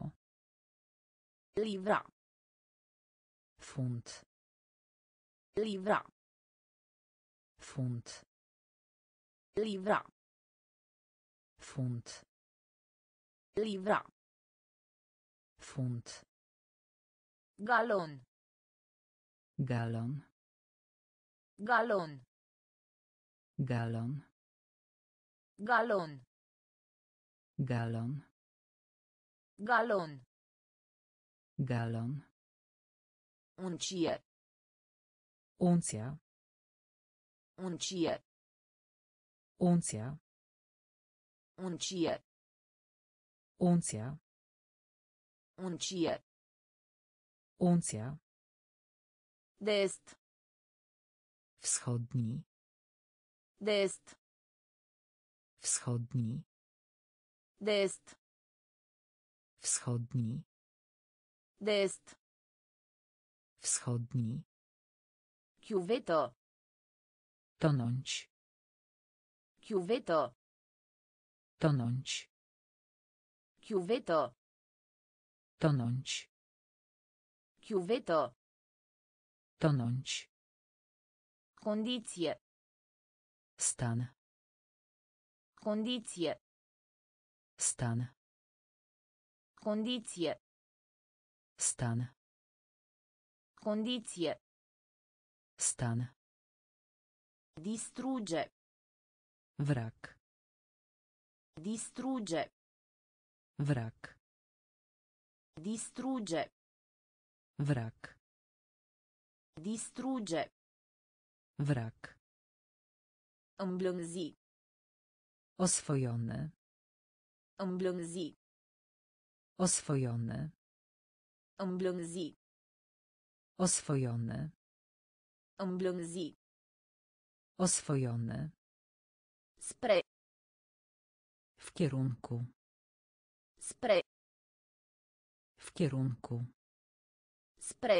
Livra. Funt. Livra. Funt. Livra. Funt. Livra. Funt. Galon. Galon. Galon. Galon. Galon. Galon. Galon. Galon. Uncie. Uncja. Uncie. Uncja. Uncie. Uncja. Uncie. Uncja. Dest. Wschodni. Dest. Wschodni. Dest. Wschodni. Dest. Wschodni. Chiuvetă. Tonąć. Chiuvetă. Tonąć. Chiuvetă. Tonąć. Chiuvetă. Tonąć. Condiție. Stan. Condiție. Stan. Condiție. Stan. Condiție. Stan. Distruge. Wrak. Distruge. Wrak. Distruge. Wrak. Distruge. Wrak. Îmblânzi. Oswojony. Îmblânzi. Oswojony. Îmblânzi. Oswojony. Îmblânzi. Oswojony. Spre. W kierunku. Spre. W kierunku. Spre.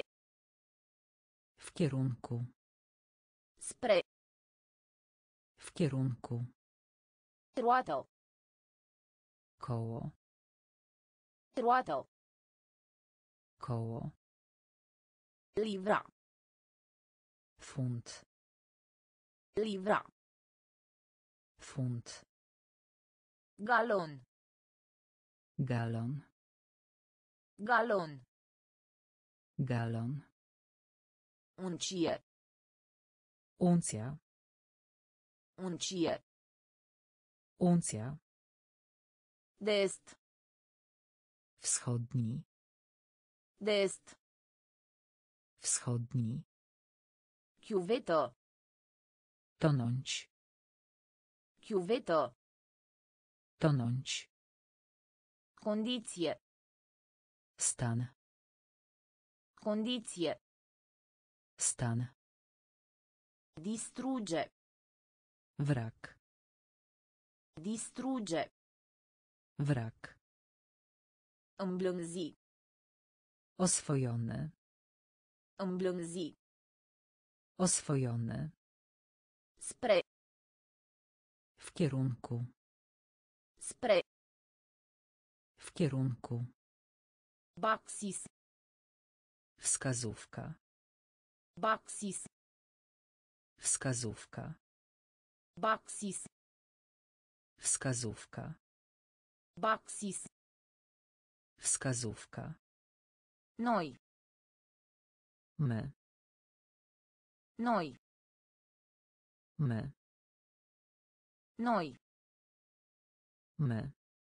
W kierunku. Spre. W kierunku. Roată. Koło. Roată. Koło. Livra. Funt. Livra. Funt. Galon. Galon. Galon. Galon. Uncie. Uncja. Uncie. Uncja. Dest. Wschodni. Dest. Wschodni. Chiuvetă. Tonąć. Chiuvetă. Tonąć. Condiție. Stan. Condiție. Stan. Distruge. Wrak. Distruge. Wrak. Îmblânzi. Oswojony. Îmblânzi. Oswojony. Spre. W kierunku. Spre. W kierunku. Baxis. Wskazówka. Baxis. Wskazówka. Baxis. Wskazówka. Baxis. Wskazówka. Noi. My. Noi. My. Noi. My.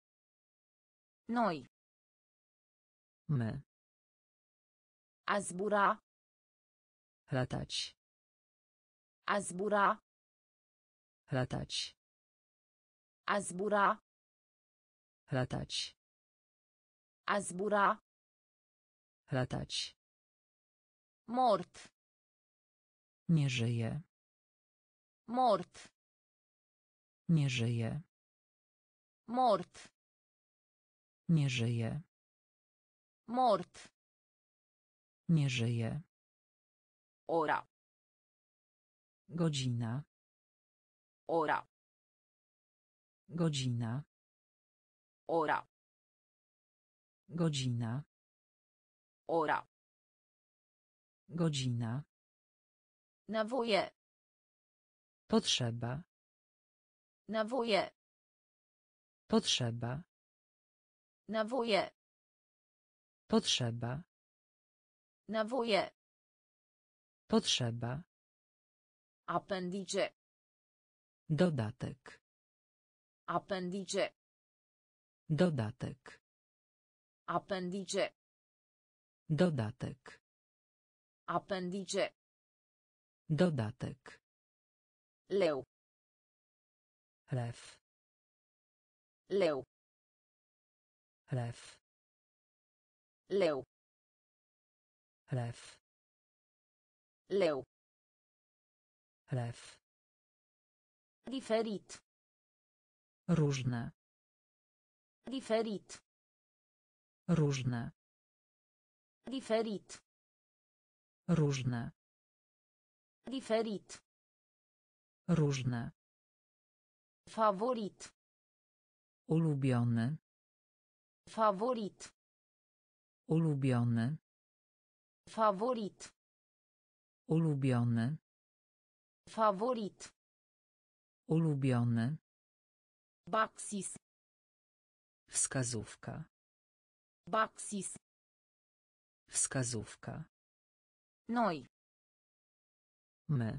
Noi. My. A zbura. Latać. A zbura. Latać. A zbura. Latać. A zbura. Latać. Mort. Nie żyje. Mort. Nie żyje. Mort. Nie żyje. Mort. Nie żyje. Ora. Godzina. Ora. Godzina. Ora. Godzina. Ora. Godzina. Nevoie. Potrzeba. Nevoie. Potrzeba. Nevoie. Potrzeba. Nevoie. Potrzeba. Apendice. Dodatek. Apendice. Dodatek. Apendice. Dodatek. Apendice. Dodatek. Leu. Lew. Leu. Lew. Leu. Lew. Leu. Lew. Diferit. Różne. Diferit. Różne. Diferit. Różne. Diferit. Różne. Favorit. Ulubiony. Favorit. Ulubiony. Favorit. Ulubiony. Favorit. Ulubiony. Baxis. Wskazówka. Baxis. Wskazówka. Noi. My.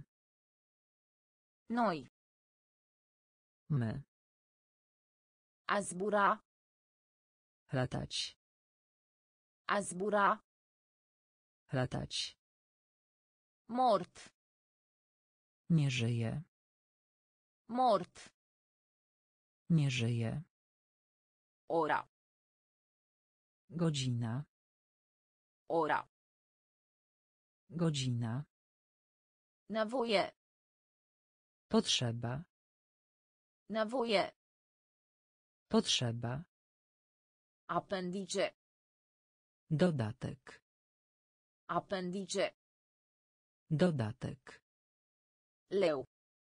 Noi. My. A zbura. Latać. A zbura. Latać. Mort. Nie żyje. Mort. Nie żyje. Ora. Godzina. Ora. Godzina. Nevoie. Potrzeba. Nevoie. Potrzeba. Apendice. Dodatek. Apendice. Dodatek. Leu.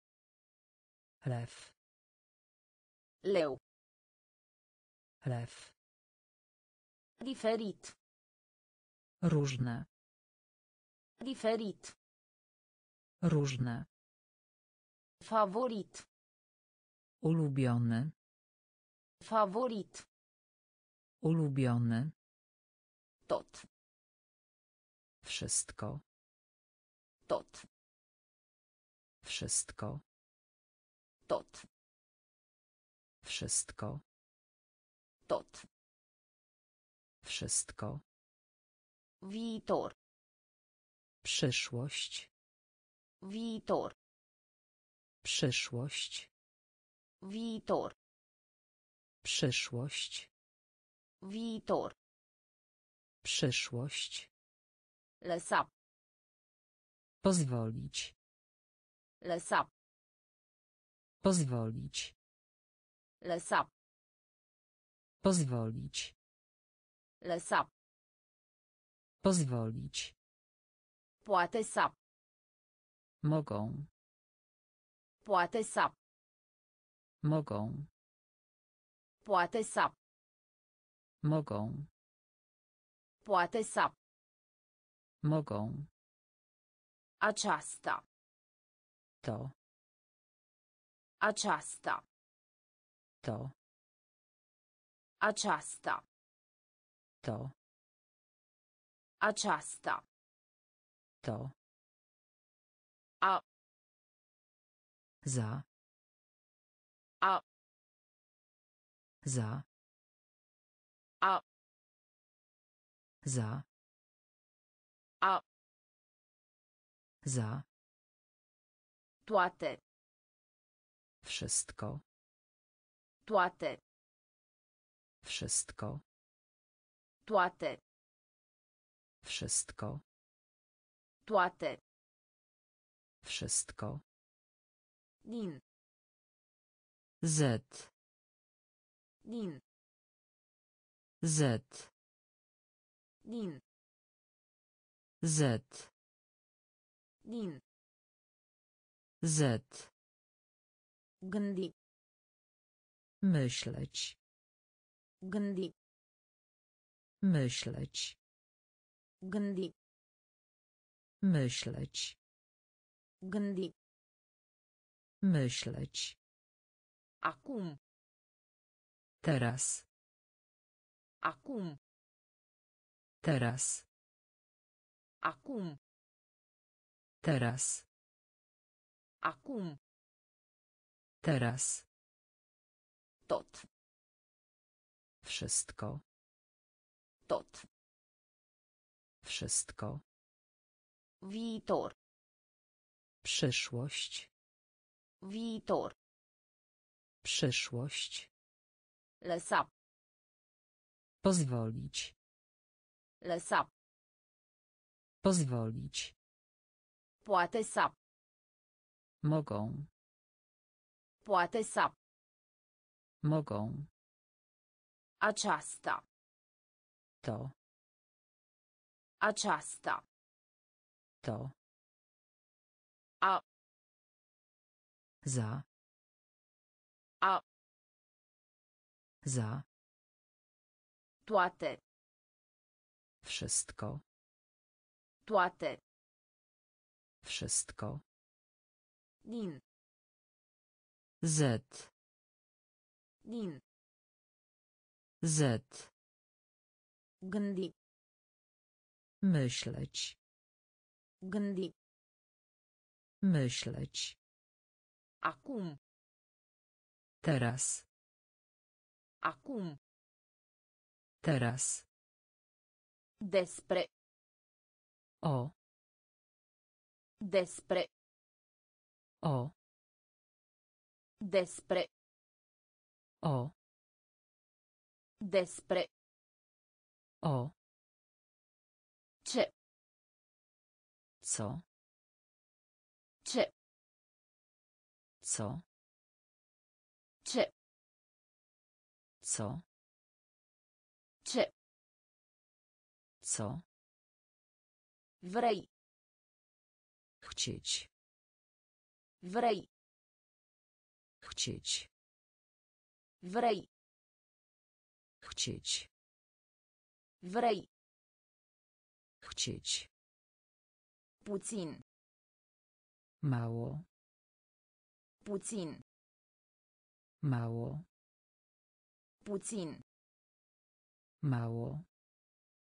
Lew. Leu. Lew. Diferit. Różne. Diferit. Różne. Favorit. Ulubiony. Favorit. Ulubiony. Tot. Wszystko. Tot. Wszystko. Tot. Wszystko. Tot. Wszystko. Viitor. Przyszłość. Viitor. Przyszłość. Viitor. Przyszłość. Viitor. Przyszłość. Lăsa. Pozwolić. Lăsa. Pozwolić. Lăsa. Pozwolić. Lăsa. Pozwolić. Poate să. Mogą. Poate să. Mogą. Poate să. Mogą. Poate să. Mogą. Aceasta. To. Aceasta. To. Aceasta. To. Aceasta. To. A. Za. A. Za. A. Za. A. Za. Toate. Wszystko. Toate. Wszystko. Toate. Wszystko. Toate. Wszystko. Din. Z. Din. Z. Din. Z. Din. Z. Gândi. Myśleć. Gândi. Myśleć. Gândi. Myśleć. Gândi. Myśleć. Acum. Teraz. Acum. Teraz. Acum. Teraz. Acum. Teraz. Tot. Wszystko. Tot. Wszystko. Viitor. Przyszłość. Viitor. Przyszłość. Lăsa. Pozwolić. Lăsa. Pozwolić. Poate să. Mogą. Poate să. Mogą. Aceasta. To. Aceasta. To. A. Za. A. Za. Toate. Wszystko. Toate. Wszystko. Din. Z. Din. Z. Gândi. Myśleć. Gândi. Myśleć. Acum. Teraz. Acum. Teraz. Despre. O. Despre. O. Despre. O. Despre. O. Ce. Co? Ce. Co? Ce. Co? Ce. Co? Vrei. Chcieć. Vrei. Chcieć. Vrei. Chcieć. Vrei. Chcieć. Puțin. Mało. Puțin. Mało. Puțin. Mało.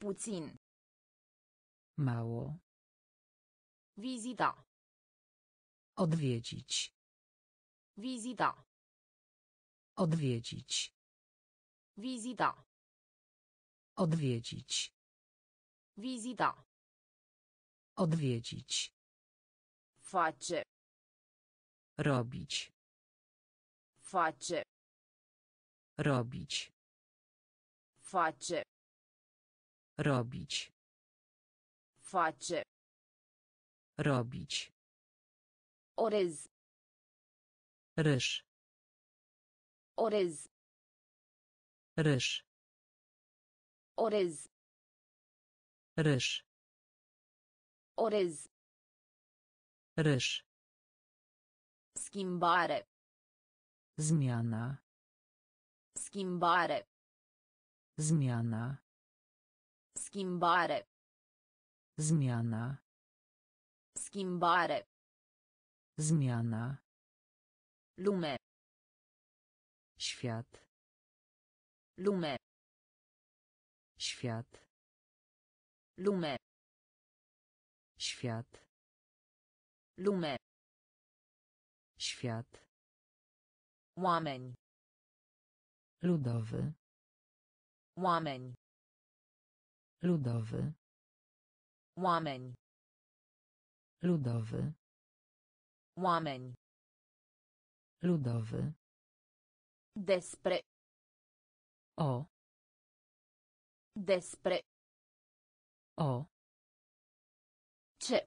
Puțin. Mało. Vizita. Odwiedzić. Vizita. Odwiedzić. Vizita. Odwiedzić. Vizita. Odwiedzić. Face. Robić. Face. Robić. Face. Robić. Face. Robić. Orez. Ryż. Orez. Ryż. Orez. Ryż. Orez. Ryż. Schimbare. Zmiana. Schimbare. Zmiana. Schimbare. Zmiana. Schimbare. Zmiana. Lume. Świat. Lume. Świat. Lume. Świat. Lume. Świat. Oameni. Ludowy. Oameni. Ludowy. Oameni. Ludowy. Oameni. Ludowy. Despre. O. Despre. O. Ce.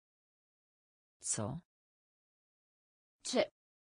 Co? Ce.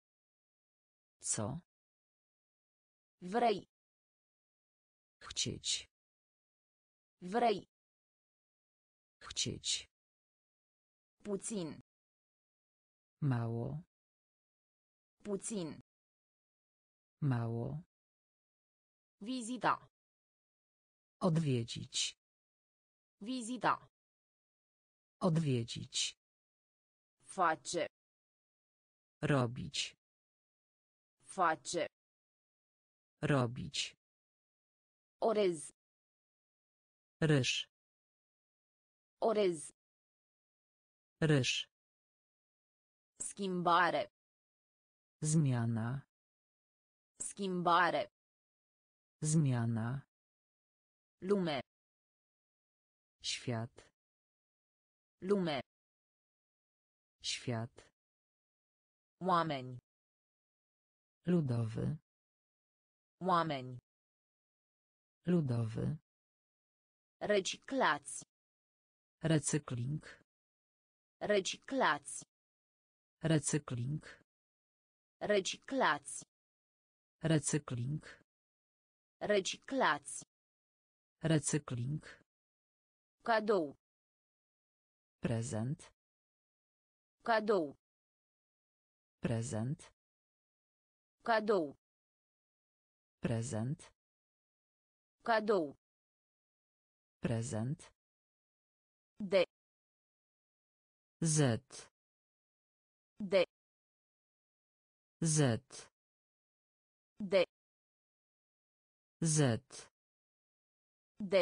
Co? Vrei. Chcieć. Vrei. Chcieć. Puțin. Mało. Puțin. Mało. Vizita. Odwiedzić. Vizita. Odwiedzić. Face. Robić. Face. Robić. Orez. Ryż. Orez. Ryż. Schimbare. Zmiana. Schimbare. Zmiana. Lume. Świat. Lume. Świat. Oameni. Ludowy. Oameni. Ludowy. Reciclați. Recykling. Reciclați. Recykling. Reciclați. Recykling. Reciclați. Recykling. Cadou. Prezent. Cadou. Prezent. Cadou. Prezent. Cadou. Prezent. De. Z. De. Z. De. Z. De.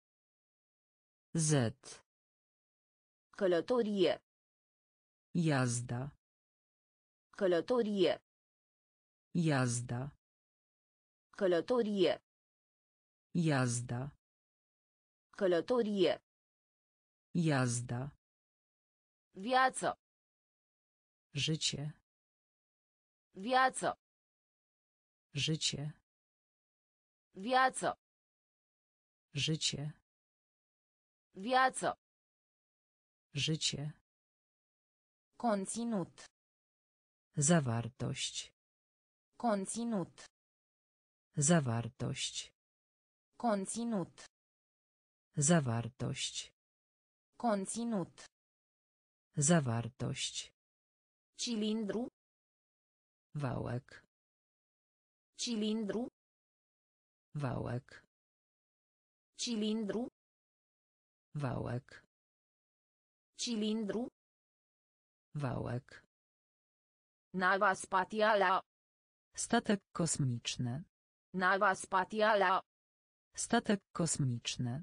Z. Călătorie. Jazda. Călătorie. Jazda. Călătorie. Jazda. Călătorie. Jazda. Viață. Życie. Viață. Życie. Viață. Życie. Viață. Życie. Conținut. Zawartość. Conținut. Zawartość. Conținut. Zawartość. Conținut. Zawartość. Cilindru. Wałek. Cilindru. Wałek. Cilindru. Wałek. Cilindru. Wałek. Nava spatială. Statek kosmiczny. Nava spatială. Statek kosmiczny.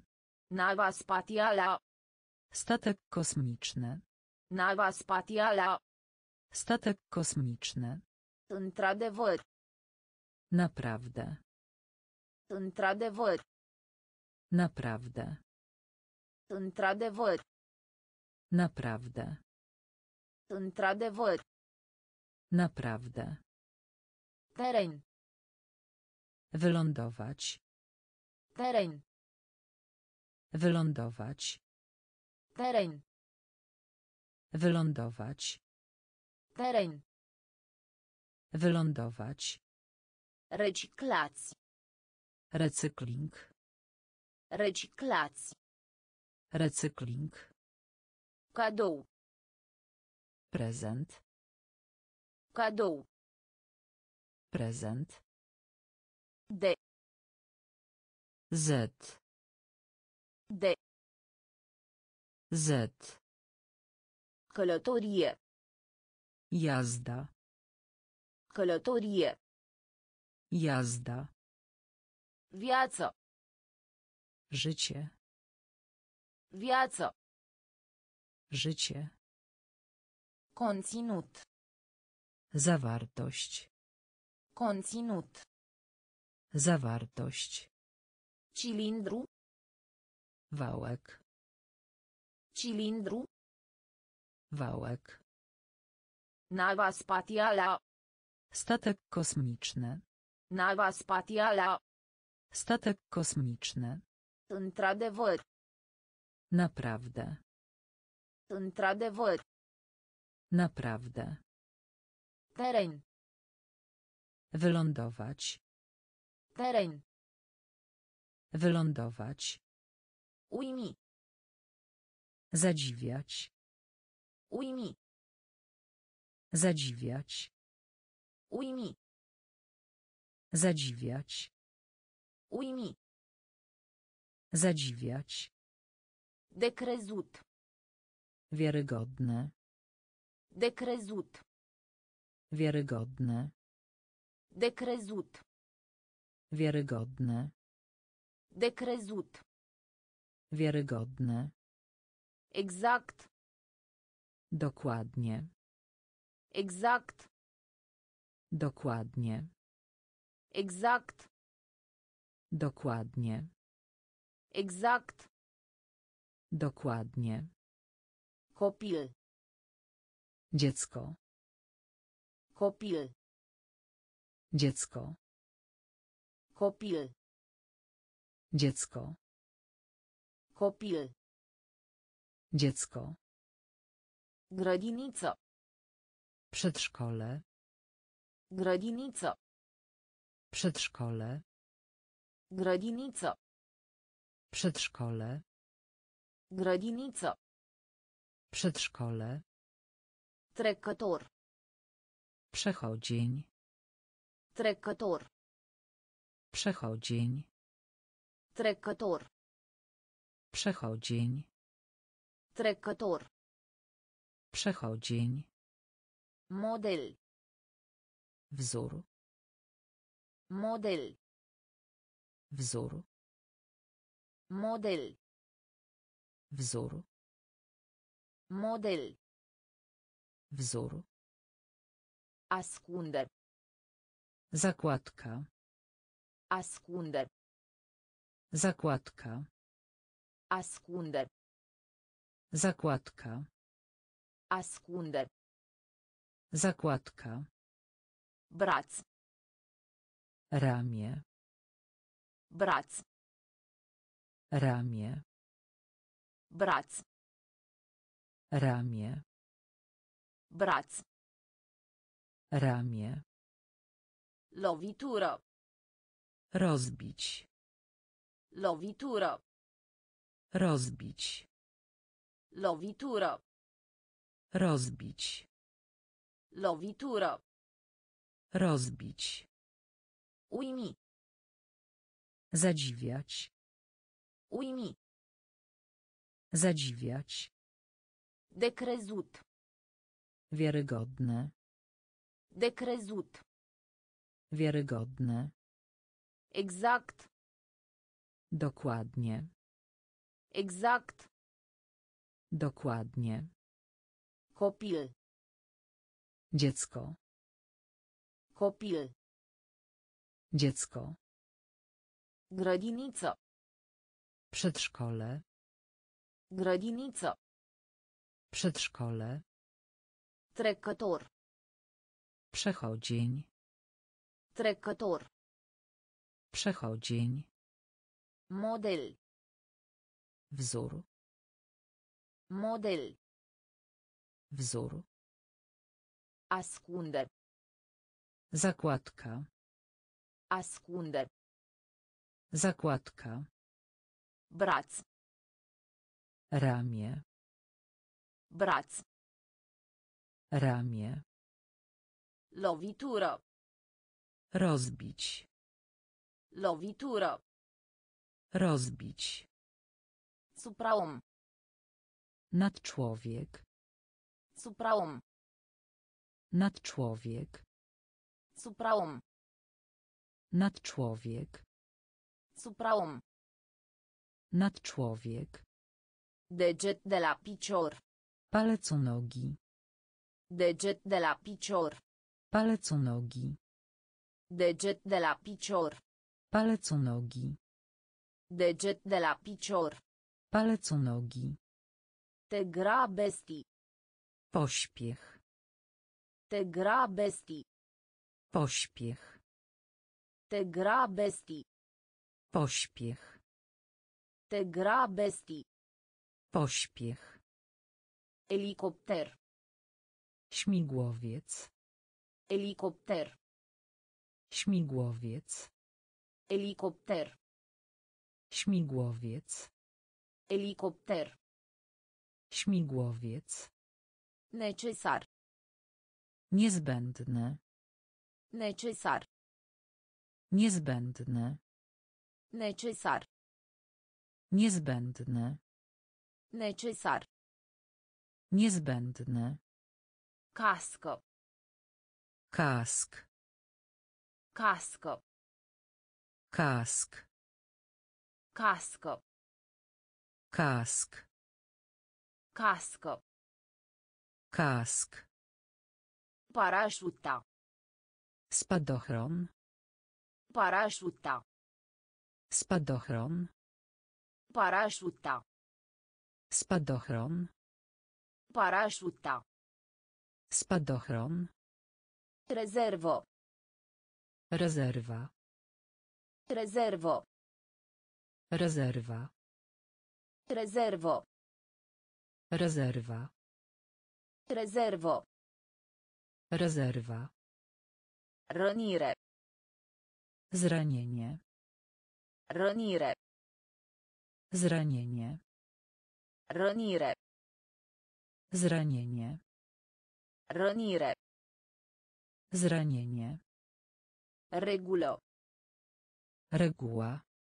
Nava spațială. Statek kosmiczny. Nava spațială. Statek kosmiczny. Într-adevăr. Naprawdę. Într-adevăr. Naprawdę. Într-adevăr. Naprawdę. Într-adevăr. Naprawdę. Teren. Wylądować. Teren. Wylądować. Teren. Wylądować. Teren. Wylądować. Reciclați. Recykling. Reciclați. Recykling. Cadou. Prezent. Cadou. Prezent. De. Z. De. Z. Călătorie. Jazda. Călătorie. Jazda. Viață. Życie. Viață. Życie. Conținut. Zawartość. Conținut. Zawartość. Cilindru. Wałek. Cilindru. Wałek. Nava spațială. Statek kosmiczny. Nava spațială. Statek kosmiczny. Într-adevăr. Naprawdę. Într-adevăr. Naprawdę. Teren. Wylądować. Teren. Wylądować. Uimi. Zadziwiać. Uimi. Zadziwiać. Uimi. Zadziwiać. Uimi. Zadziwiać. De crezut. Wiarygodne. De crezut. Wiarygodne. De crezut. Wiarygodne. De crezut. Wiarygodne. Exact. Dokładnie. Exact. Dokładnie. Exact. Dokładnie. Exact. Dokładnie. Copil. Dziecko. Copil. Dziecko. Copil. Dziecko. Copil. Dziecko. Grădiniță. Przedszkole. Grădiniță. Przedszkole. Grădiniță. Przedszkole. Grădiniță. Przedszkole. Trecător. Przechodzień. Trecător. Przechodzień. Trecător. Przechodzień. Trecător. Przechodzień. Model. Wzór. Model. Wzór. Model. Wzór. Model. Wzór. Ascunde. Zakładka. Ascunde. Zakładka. Ascunde. Zakładka. Ascunde. Zakładka. Braț. Ramię. Braț. Ramię. Braț. Ramię. Braț. Ramię. Lovitură. Rozbić. Lovitură. Rozbić. Lovitură. Rozbić. Lovitură. Rozbić. Uimi. Zadziwiać. Uimi. Zadziwiać. De crezut. Wiarygodne. De crezut. Wiarygodne. Exact. Dokładnie. Exact. Dokładnie. Copil. Dziecko. Copil. Dziecko. Grădiniță. Przedszkole. Grădiniță. Przedszkole. Trecător. Przechodzień. Trecător. Przechodzień. Model. Wzór. Model. Wzór. Ascunde. Zakładka. Ascunde. Zakładka. Braț. Ramię. Braț. Ramię. Lovitură. Rozbić. Lovitură. Rozbić. Supraom. Nadczłowiek. Supraom. Nadczłowiek. Supraom. Nadczłowiek. Supraom. Nadczłowiek. Deget de la picior. Palec u nogi. Deget de la picior. Palec u nogi. Deget de la picior. Palec u nogi. Deget de la picior. Palec u nogi. Te grabesti. Pośpiech. Te grabesti. Pośpiech. Te grabesti. Pośpiech. Te grabesti. Pośpiech. Elikopter. Śmigłowiec. Elikopter. Śmigłowiec. Elikopter. Śmigłowiec. Elikopter. Śmigłowiec. Necesar. Niezbędne. Necesar. Niezbędne. Necesar. Niezbędne. Necesar. Niezbędne. Casco. Kask. Casco. Kask. Casco. Kask. Casco. Kask. Parașuta. Spadochron. Parașuta. Spadochron. Parașuta. Spadochron. Parașuta. Spadochron. Rezerwo. Rezerwa. Rezerwo. Rezerwa. Rezerwo. Rezerwa. Rezerwo. Rezerwa. Rănire. Zranienie. Rănire. Zranienie. Rănire. Zranienie. Rănire. Zranienie. Regulă. Reguła.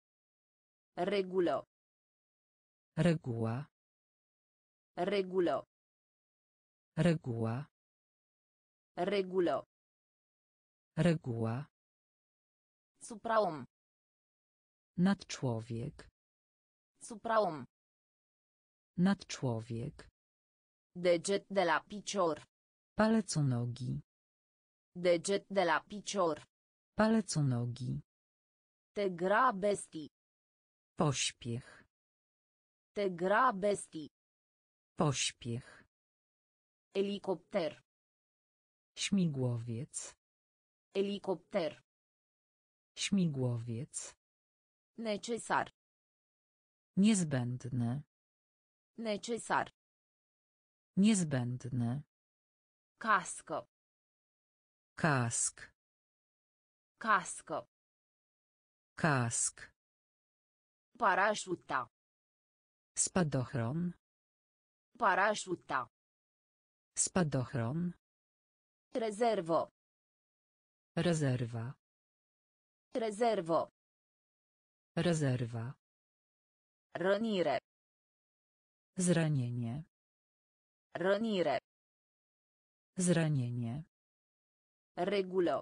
Regulă. Reguła. Regulă. Reguła. Regulă. Reguła. Supraom. Nadczłowiek. Supraom. Nadczłowiek. Deget de la picior. Palec u nogi. Deget de la picior. Palec u nogi. Te grabesti. Pośpiech. Te grabesti. Pośpiech. Elikopter. Śmigłowiec. Elikopter. Śmigłowiec. Necesar. Niezbędne. Necesar. Niezbędne. Casco. Kask. Casco. Kask. Parașuta. Spadochron. Parașuta. Spadochron. Rezerwo. Rezerwa. Rezerwo. Rezerwa. Rănire. Zranienie. Rănire. Zranienie. Regulă.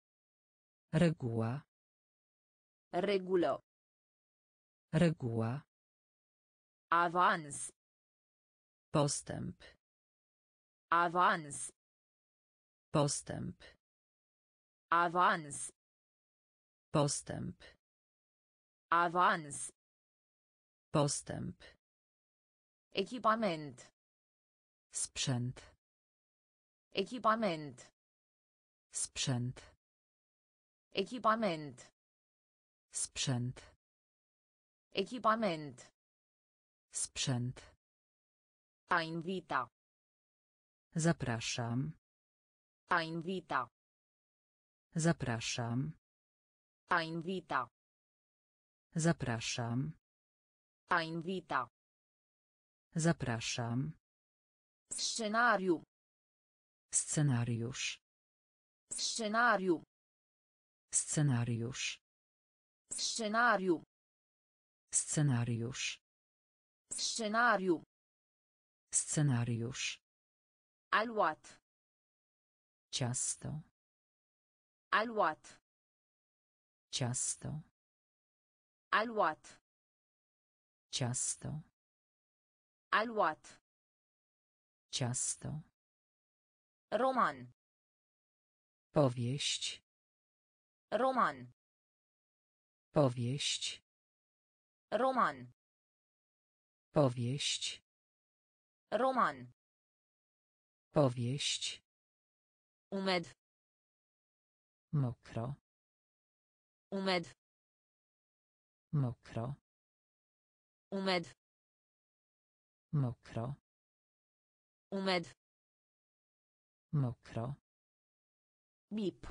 Reguła. Regulă. Reguła. Awans. Postęp. Awans. Postęp. Awans. Postęp. Awans. Postęp. Echipament. Sprzęt. Echipament. Sprzęt. Echipament. Sprzęt. Echipament. Sprzęt. A invita. Zapraszam. A invita. Zapraszam. A invita. Zapraszam. A invita. Zapraszam. Scenariu. Scenariusz. Scenariu. Scenariusz. Scenariu. Scenariusz. Scenariu. Scenariusz. Aluat. Ciasto. Aluat. Ciasto. Aluat. Ciasto. Aluat. Ciasto. Roman. Powieść. Roman. Powieść. Roman. Powieść. Roman. Powieść. Umed. Mokro. Umed. Mokro. Umed. Mokro. Umed. Mokro. Bip.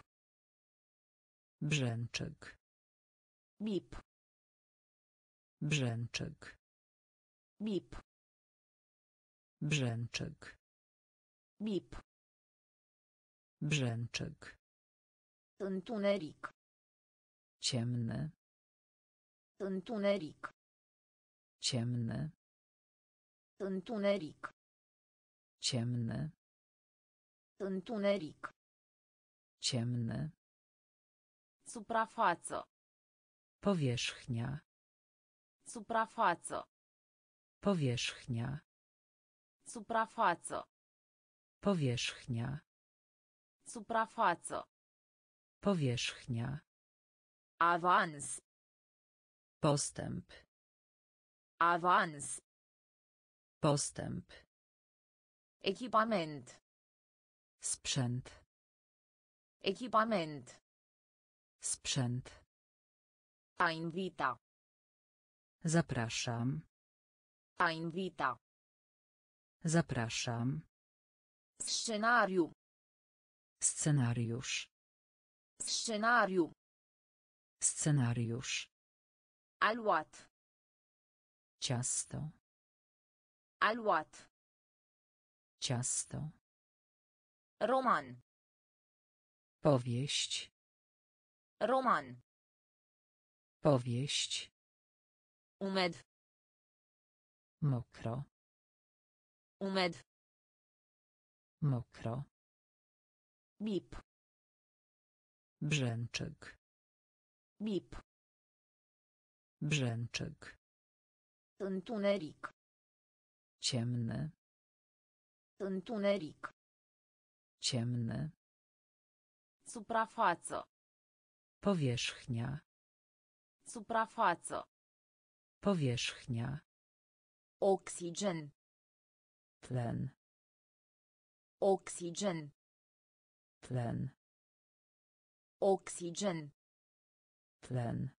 Brzęczyk. Bip. Brzęczyk. Bip. Brzęczyk. Bip. Brzęczyk. Întuneric. Ciemny. Întuneric. Ciemny. Întuneric. Ciemny. Întuneric. Ciemny. Suprafață. Powierzchnia. Suprafață. Powierzchnia. Suprafață. Powierzchnia. Suprafață. Powierzchnia. Awans. Postęp. Awans. Postęp. Echipament. Sprzęt. Echipament. Sprzęt. A invita. Zapraszam. A invita. Zapraszam. Scenariu. Scenariusz. Scenariu. Scenariusz. Aluat. Ciasto. Aluat. Ciasto. Roman. Powieść. Roman. Powieść. Umed. Mokro. Umed. Mokro. Bip. Brzęczyk. Bip. Brzęczyk. Întuneric. Ciemny. Întuneric. Ciemny. Suprafață. Powierzchnia. Suprafață. Powierzchnia. Oxigen. Tlen. Oxigen. Tlen. Oxigen. Tlen.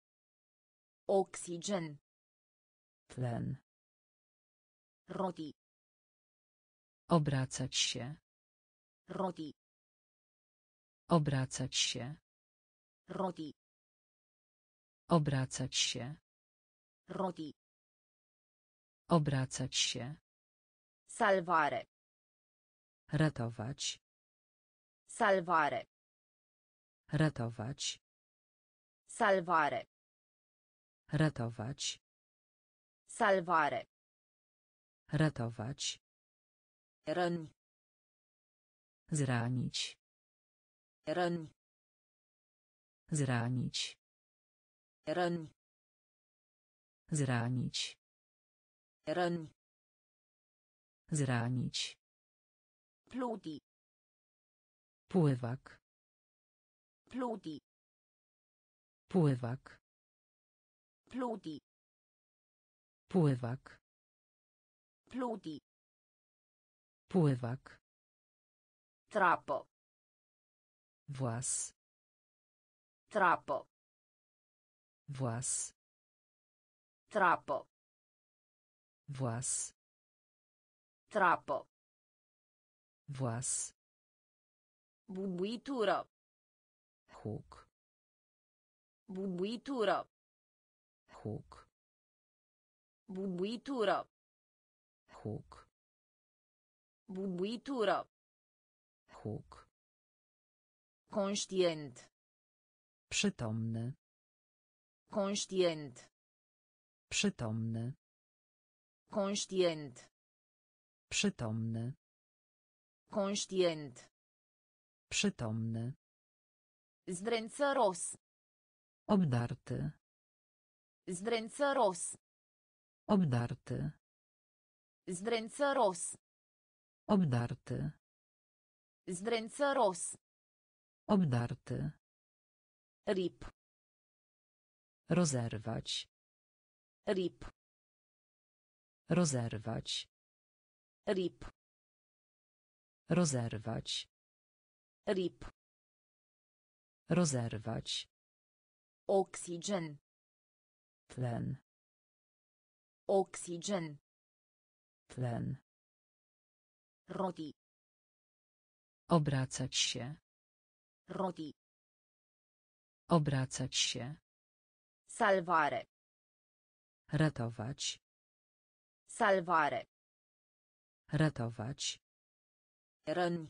Oxigen. Tlen. Roti. Obracać się. Roti. Obracać się. Roti. Obracać się. Roti. Obracać się. Salvare. Ratować. Salvare. Ratować. Salvare. Ratować. Salvare. Ratować. Răni. Zranić. Răni. Zranić. Răni. Zranić. Răni. Zranić. Pluti. Pływak. Pluti. Pływak. Pluti. Pływak. Pluti. Pływak. Trapo. Włas. Trapo. Włas. Trapo. Włas. Trapo. Włas. Bubuitură. Huk. Bubuitură. Huk. Bubuitură. Huk. Bubuitură. Huk. Conștient. Przytomny. Conștient. Przytomny. Conștient. Przytomny. Conștient. Przytomny. Zdręcaros. Obdarty. Zdręcaros. Obdarty. Zdręcaros. Obdarty. Zdręcaros. Obdarty. Rip. Rozerwać. Rip. Rozerwać. Rip. Rozerwać. Rip. Rozerwać. Oxygen. Tlen. Oxygen. Tlen. Roti. Obracać się. Roti. Obracać się. Salvare. Ratować. Salvare. Ratować. Răni.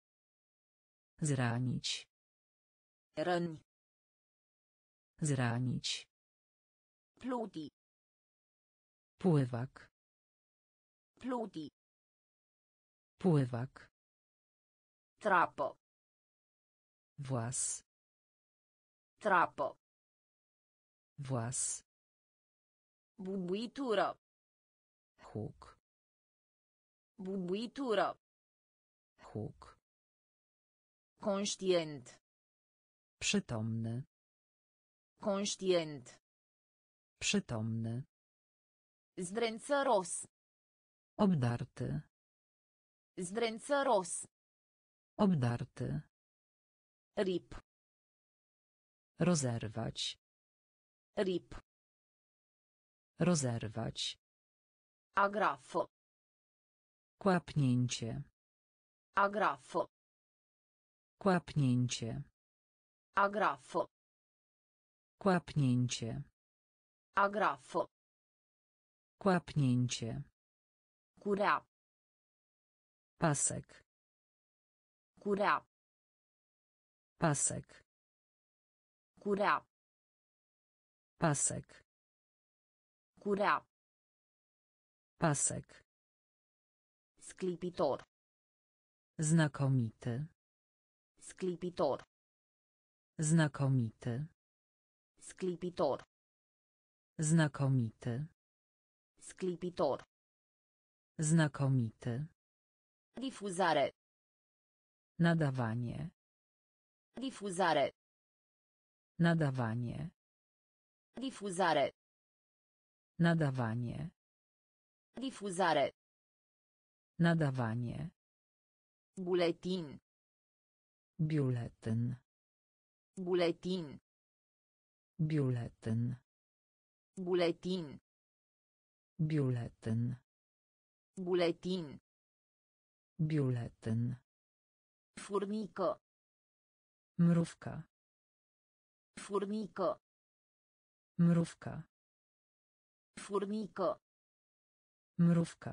Zranić. Răni. Zranić. Pluti. Pływak. Pluti. Pływak. Trapo. Włas. Trapo. Włas. Bubuitură. Huk. Bubuitură. Huk. Conștient. Przytomny. Conștient. Przytomny. Zdręcaros. Obdarty. Zdręcaros. Obdarty. Rip. Rozerwać. Rip. Rozerwać. Agrafo. Kłapnięcie. Agrafo. Kłapnięcie. Agrafo. Kłapnięcie. Agrafo. Kłapnięcie. Curea. Pasek. Curea. Pasek. Curea. Pasek. Curea. Pasek. Sclipitor. Znakomity. Sclipitor. Znakomity. Sclipitor. Znakomity. Sclipitor. Znakomity. Difuzare. Nadawanie. Difuzare. Nadawanie. Difuzare. Nadawanie. Difuzare. Nadawanie. Buletin. Biuletyn. Buletin. Biuletyn. Buletin. Biuletyn. Buletin. Biuletyn. Furnică. Mrówka. Furnică. Mrówka. Furnică. Mrówka.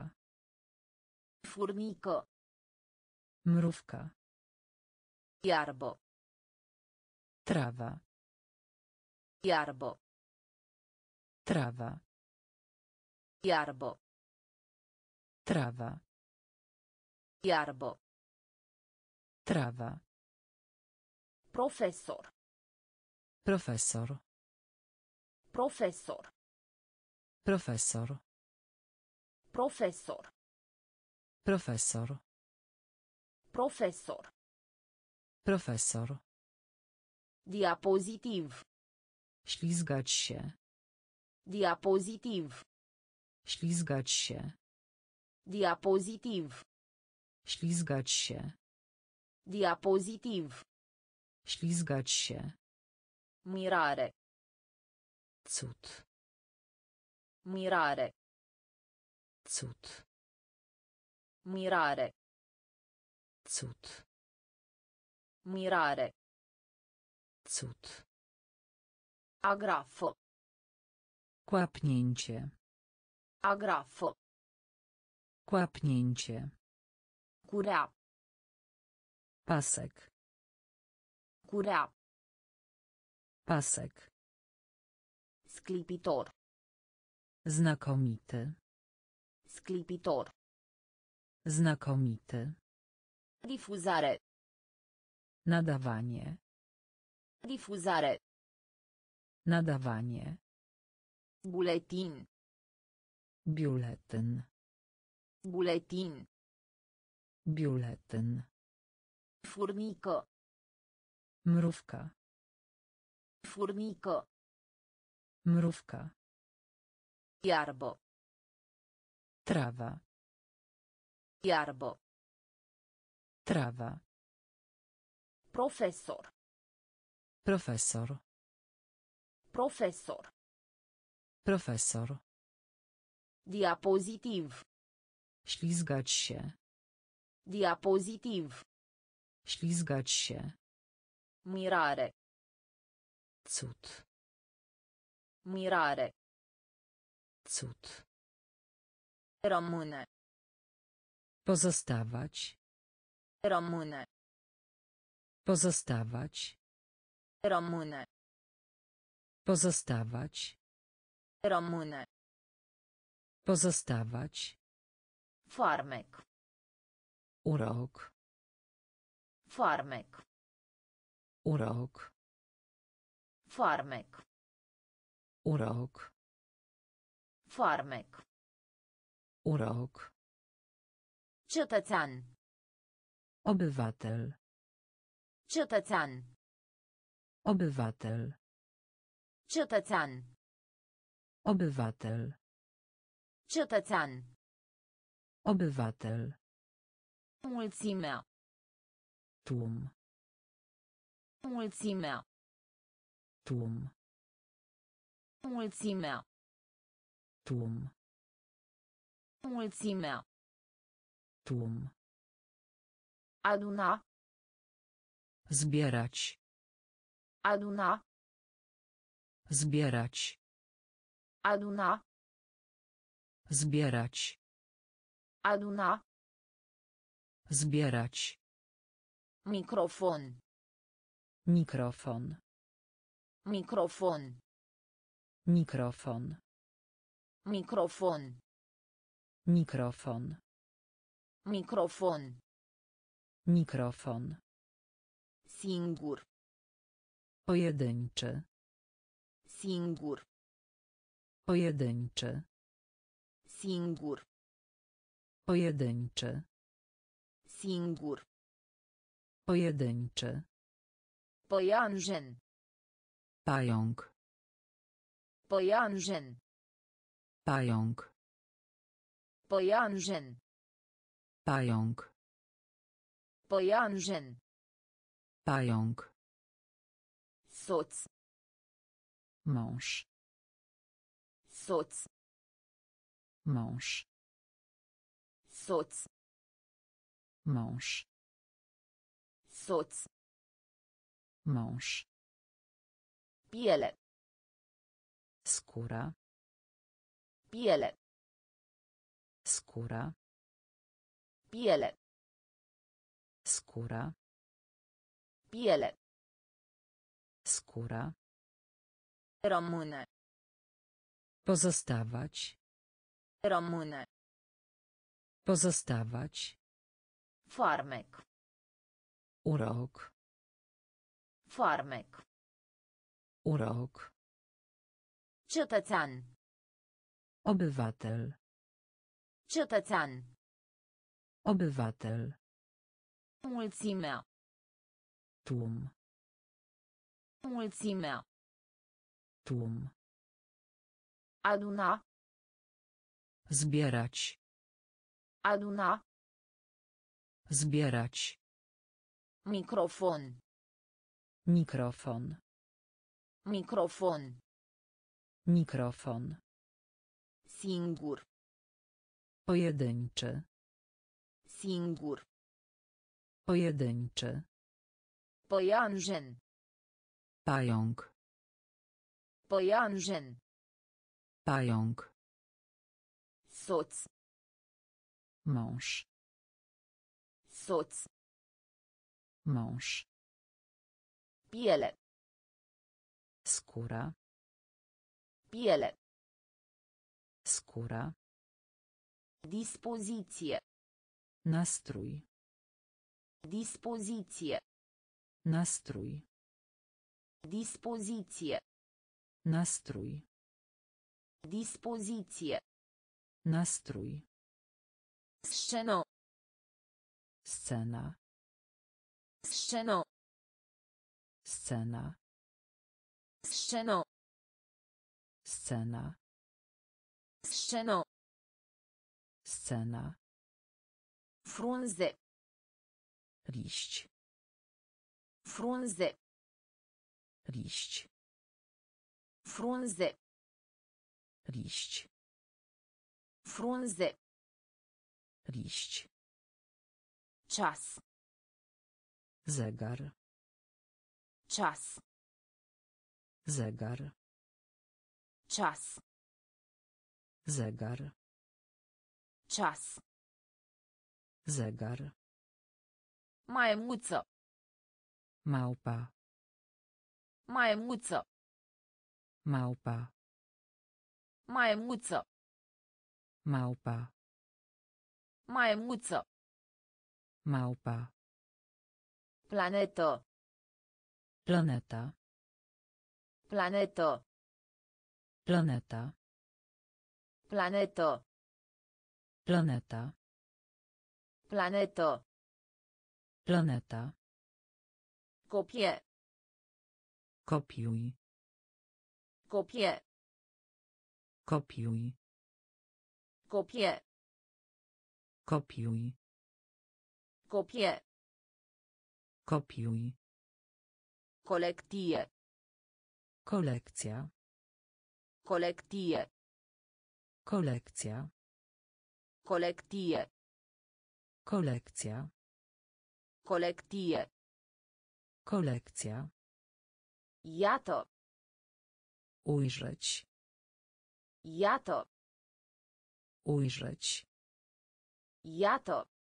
Furnică. Mrówka. Iarbă. Trawa. Iarbă. Trawa. Iarbă. Trawa. Iarbă. Trawa. Profesor. Profesor. Profesor. Profesor. Profesor. Profesor. Profesor. Profesor. Diapozitiv. Ślizgać się. Diapozitiv. Ślizgać się. Diapozitiv. Ślizgać się. Diapozitiv. Ślizgać się. Mirare. Cud. Mirare. Cud. Mirare. Cud. Mirare. Cud. Agrafo. Kłapnięcie. Agrafo. Kłapnięcie. Curea. Pasek. Curea. Pasek. Sclipitor. Znakomity. Sclipitor. Znakomity. Difuzare. Nadawanie. Difuzare. Nadawanie. Buletin. Biuletyn. Buletin. Biuletyn. Furnico. Mrówka. Furnico. Mrówka. Iarbo. Trawa. Iarbo. Trawa. Profesor. Profesor. Profesor. Profesor. Diapozitiv. Ślizgać się. Diapozitiv. Ślizgać się. Mirare. Cud. Mirare. Cud. Rămâne. Pozostawać. Rămâne. Pozostawać. Rămâne. Pozostawać. Rămâne. Pozostawać. Farmec. Urok. Farmec. Urok. Farmec. Urok. Farmec. Urok. Cetățean. Obywatel. Cetățean. Obywatel. Cetățean. Obywatel. Cetățean. Obywatel. Mulțimea. Tłum. Mulțimea. Tłum. Mulțimea. Tłum. Mulțimea. Tłum. Aduna. Zbierać. Aduna. Zbierać. Aduna. Zbierać. Aduna. Zbierać. Microfon. Mikrofon. Microfon. Mikrofon. Microfon. Mikrofon. Microfon. Mikrofon. Singur. Pojedynczy. Singur. Pojedynczy. Singur. Pojedynczy. Singur. Pojedynczy. Păianjen. Pająk. Păianjen. Pająk. Păianjen. Pająk. Păianjen. Pająk. Soț. Mąż. Soț. Mąż. Soț. Mąż. Soț. Mąż. Piele. Skóra. Piele. Skóra. Piele. Skóra. Piele. Skóra. Rămâne. Pozostawać. Rămâne. Pozostawać. Farmec. Urok. Farmec. Urok. Cetățean. Obywatel. Cetățean. Obywatel. Mulțimea. Tłum. Mulțimea. Tłum. Aduna. Zbierać. Aduna. Zbierać. Microfon. Mikrofon. Microfon. Mikrofon. Singur. Pojedynczy. Singur. Pojedynczy. Păianjen. Pająk. Păianjen. Pająk. Soț. Mąż. Soț. Mąż. Piele. Skóra. Piele. Skóra. Dispoziție. Nastrój. Dispoziție. Nastrój. Dispoziție. Nastrój. Dispoziție. Nastrój. Sceno. Scena. Sceno. Scena. Sceno. Scena. Sceno. Scena. Frunze. Liść. Frunze. Liść. Frunze. Liść. Frunze. Liść. Czas. Zegar. Czas. Zegar. Czas. Zegar. Czas. Zegar. Maimuță. Małpa. Maimuță. Małpa. Maimuță. Małpa. Maimuță. Małpa. Planetă. Planeta. Planetă. Planeta. Planetă. Planeta. Planetă. Planeta. Copie. Kopiuj. Copie. Kopiuj. Copie. Kopiuj. Copie. Kopiuj. Colectie. Kolekcja. Colectie. Kolekcja. Colectie. Kolekcja. Colectie. Kolekcja. Iată. Ujrzeć. Iată. Ujrzeć. Iată.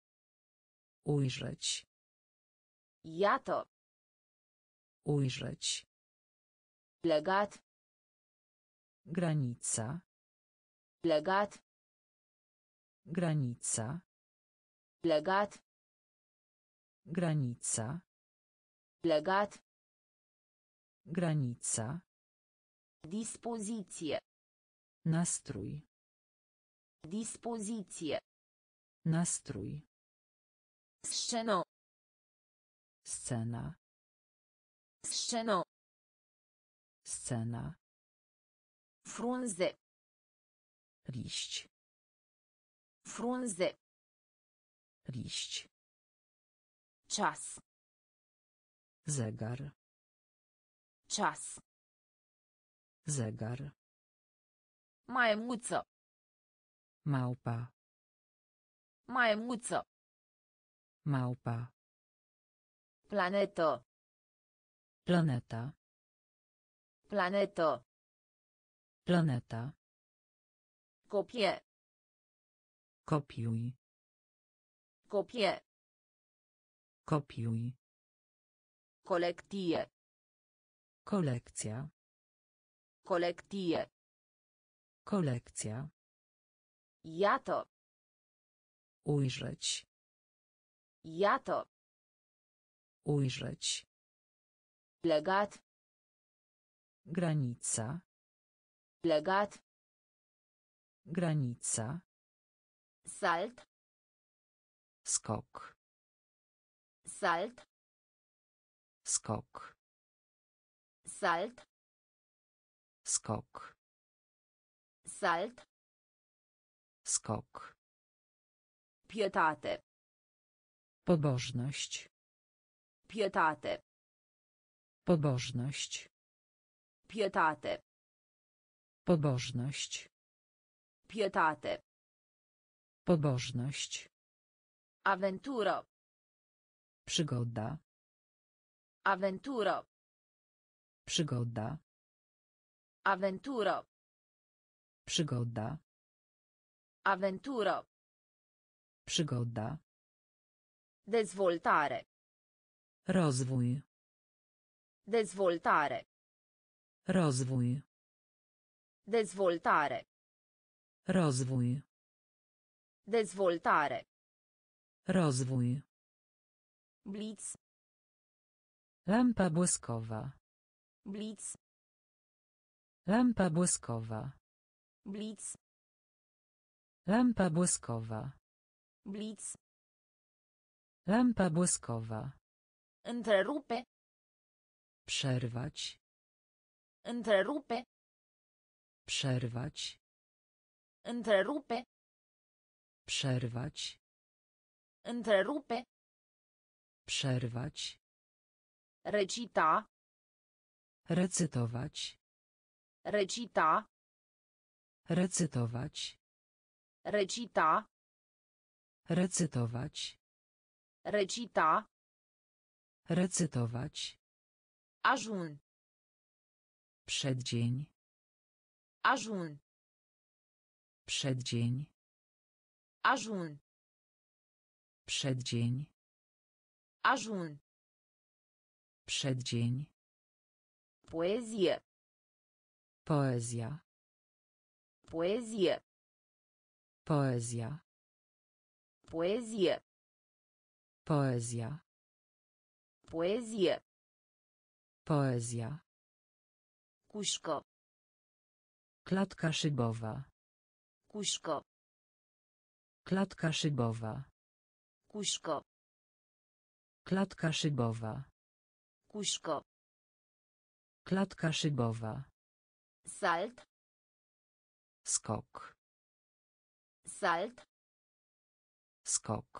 Ujrzeć. Iată. Ujrzeć. Legat. Granica. Legat. Granica. Legat. Granica. Legat. Granica. Dispoziție. Nastrój. Dispoziție. Nastrój. Sceno. Scena. Sceno. Scena. Frunze. Liść. Frunze. Liść. Czas. Zegar. Czas. Zegar. Maimuță. Małpa. Maimuță. Małpa. Planetă. Planeta. Planetă. Planeta. Copie. Kopiuj. Copie. Kopiuj. Colectie. Kolekcja. Colectie. Kolekcja. Iată. Ujrzeć. Iată. Ujrzeć. Legat. Granica. Legat. Granica. Salt. Skok. Salt. Skok. Salt. Skok. Salt. Skok. Pietate. Pobożność. Pietate. Pobożność. Pietate. Pobożność. Pietate. Pobożność. Aventuro. Przygoda. Aventuro. Przygoda. Aventuro. Przygoda. Aventuro. Przygoda. Dezvoltare. Rozwój. Dezvoltare. Rozwój. Dezvoltare. Rozwój. Dezvoltare. Rozwój. Blitz. Lampa błyskowa. Blitz. Lampa błyskowa. Blitz. Lampa błyskowa. Blitz. Lampa błyskowa. Întrerupe. Przerwać. Întrerupe. Przerwać. Întrerupe. Przerwać. Întrerupe. Przerwać. Recita. Recytować. Recita. Recytować. Recita. Recytować. Recita. Recytować. Ajun. Przeddzień. Ajun. Przeddzień. Ajun. Przeddzień. Ajun. Przeddzień. Poezie. Poezja. Poezie. Poezja. Poezie. Poezja. Poezie. Poezja. Cușcă. Klatka szybowa. Cușcă. Klatka szybowa. Cușcă. Klatka szybowa. Cușcă. Klatka szybowa. Salt. Skok. Salt. Skok.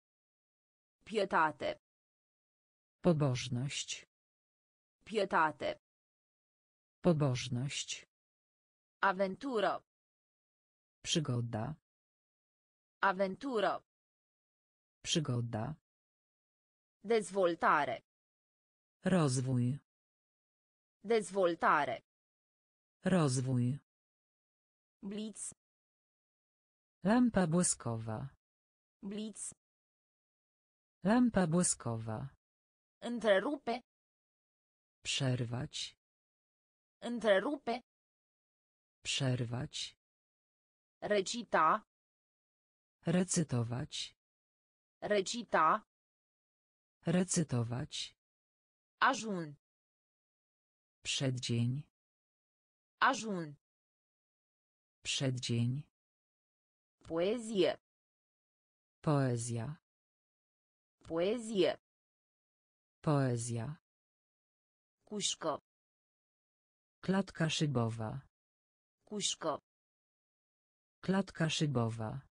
Pietate. Pobożność. Pietate. Pobożność. Aventuro. Przygoda. Aventuro. Przygoda. Dezvoltare. Rozwój. Dezvoltare. Rozwój. Blitz. Lampa błyskowa. Blitz. Lampa błyskowa. Întrerupe. Przerwać. Întrerupe. Przerwać. Recita. Recytować. Recita. Recytować. Ajun. Przeddzień. Ajun. Przeddzień. Poezie. Poezja. Poezie. Poezja. Cușcă. Klatka szybowa. Cușcă. Klatka szybowa.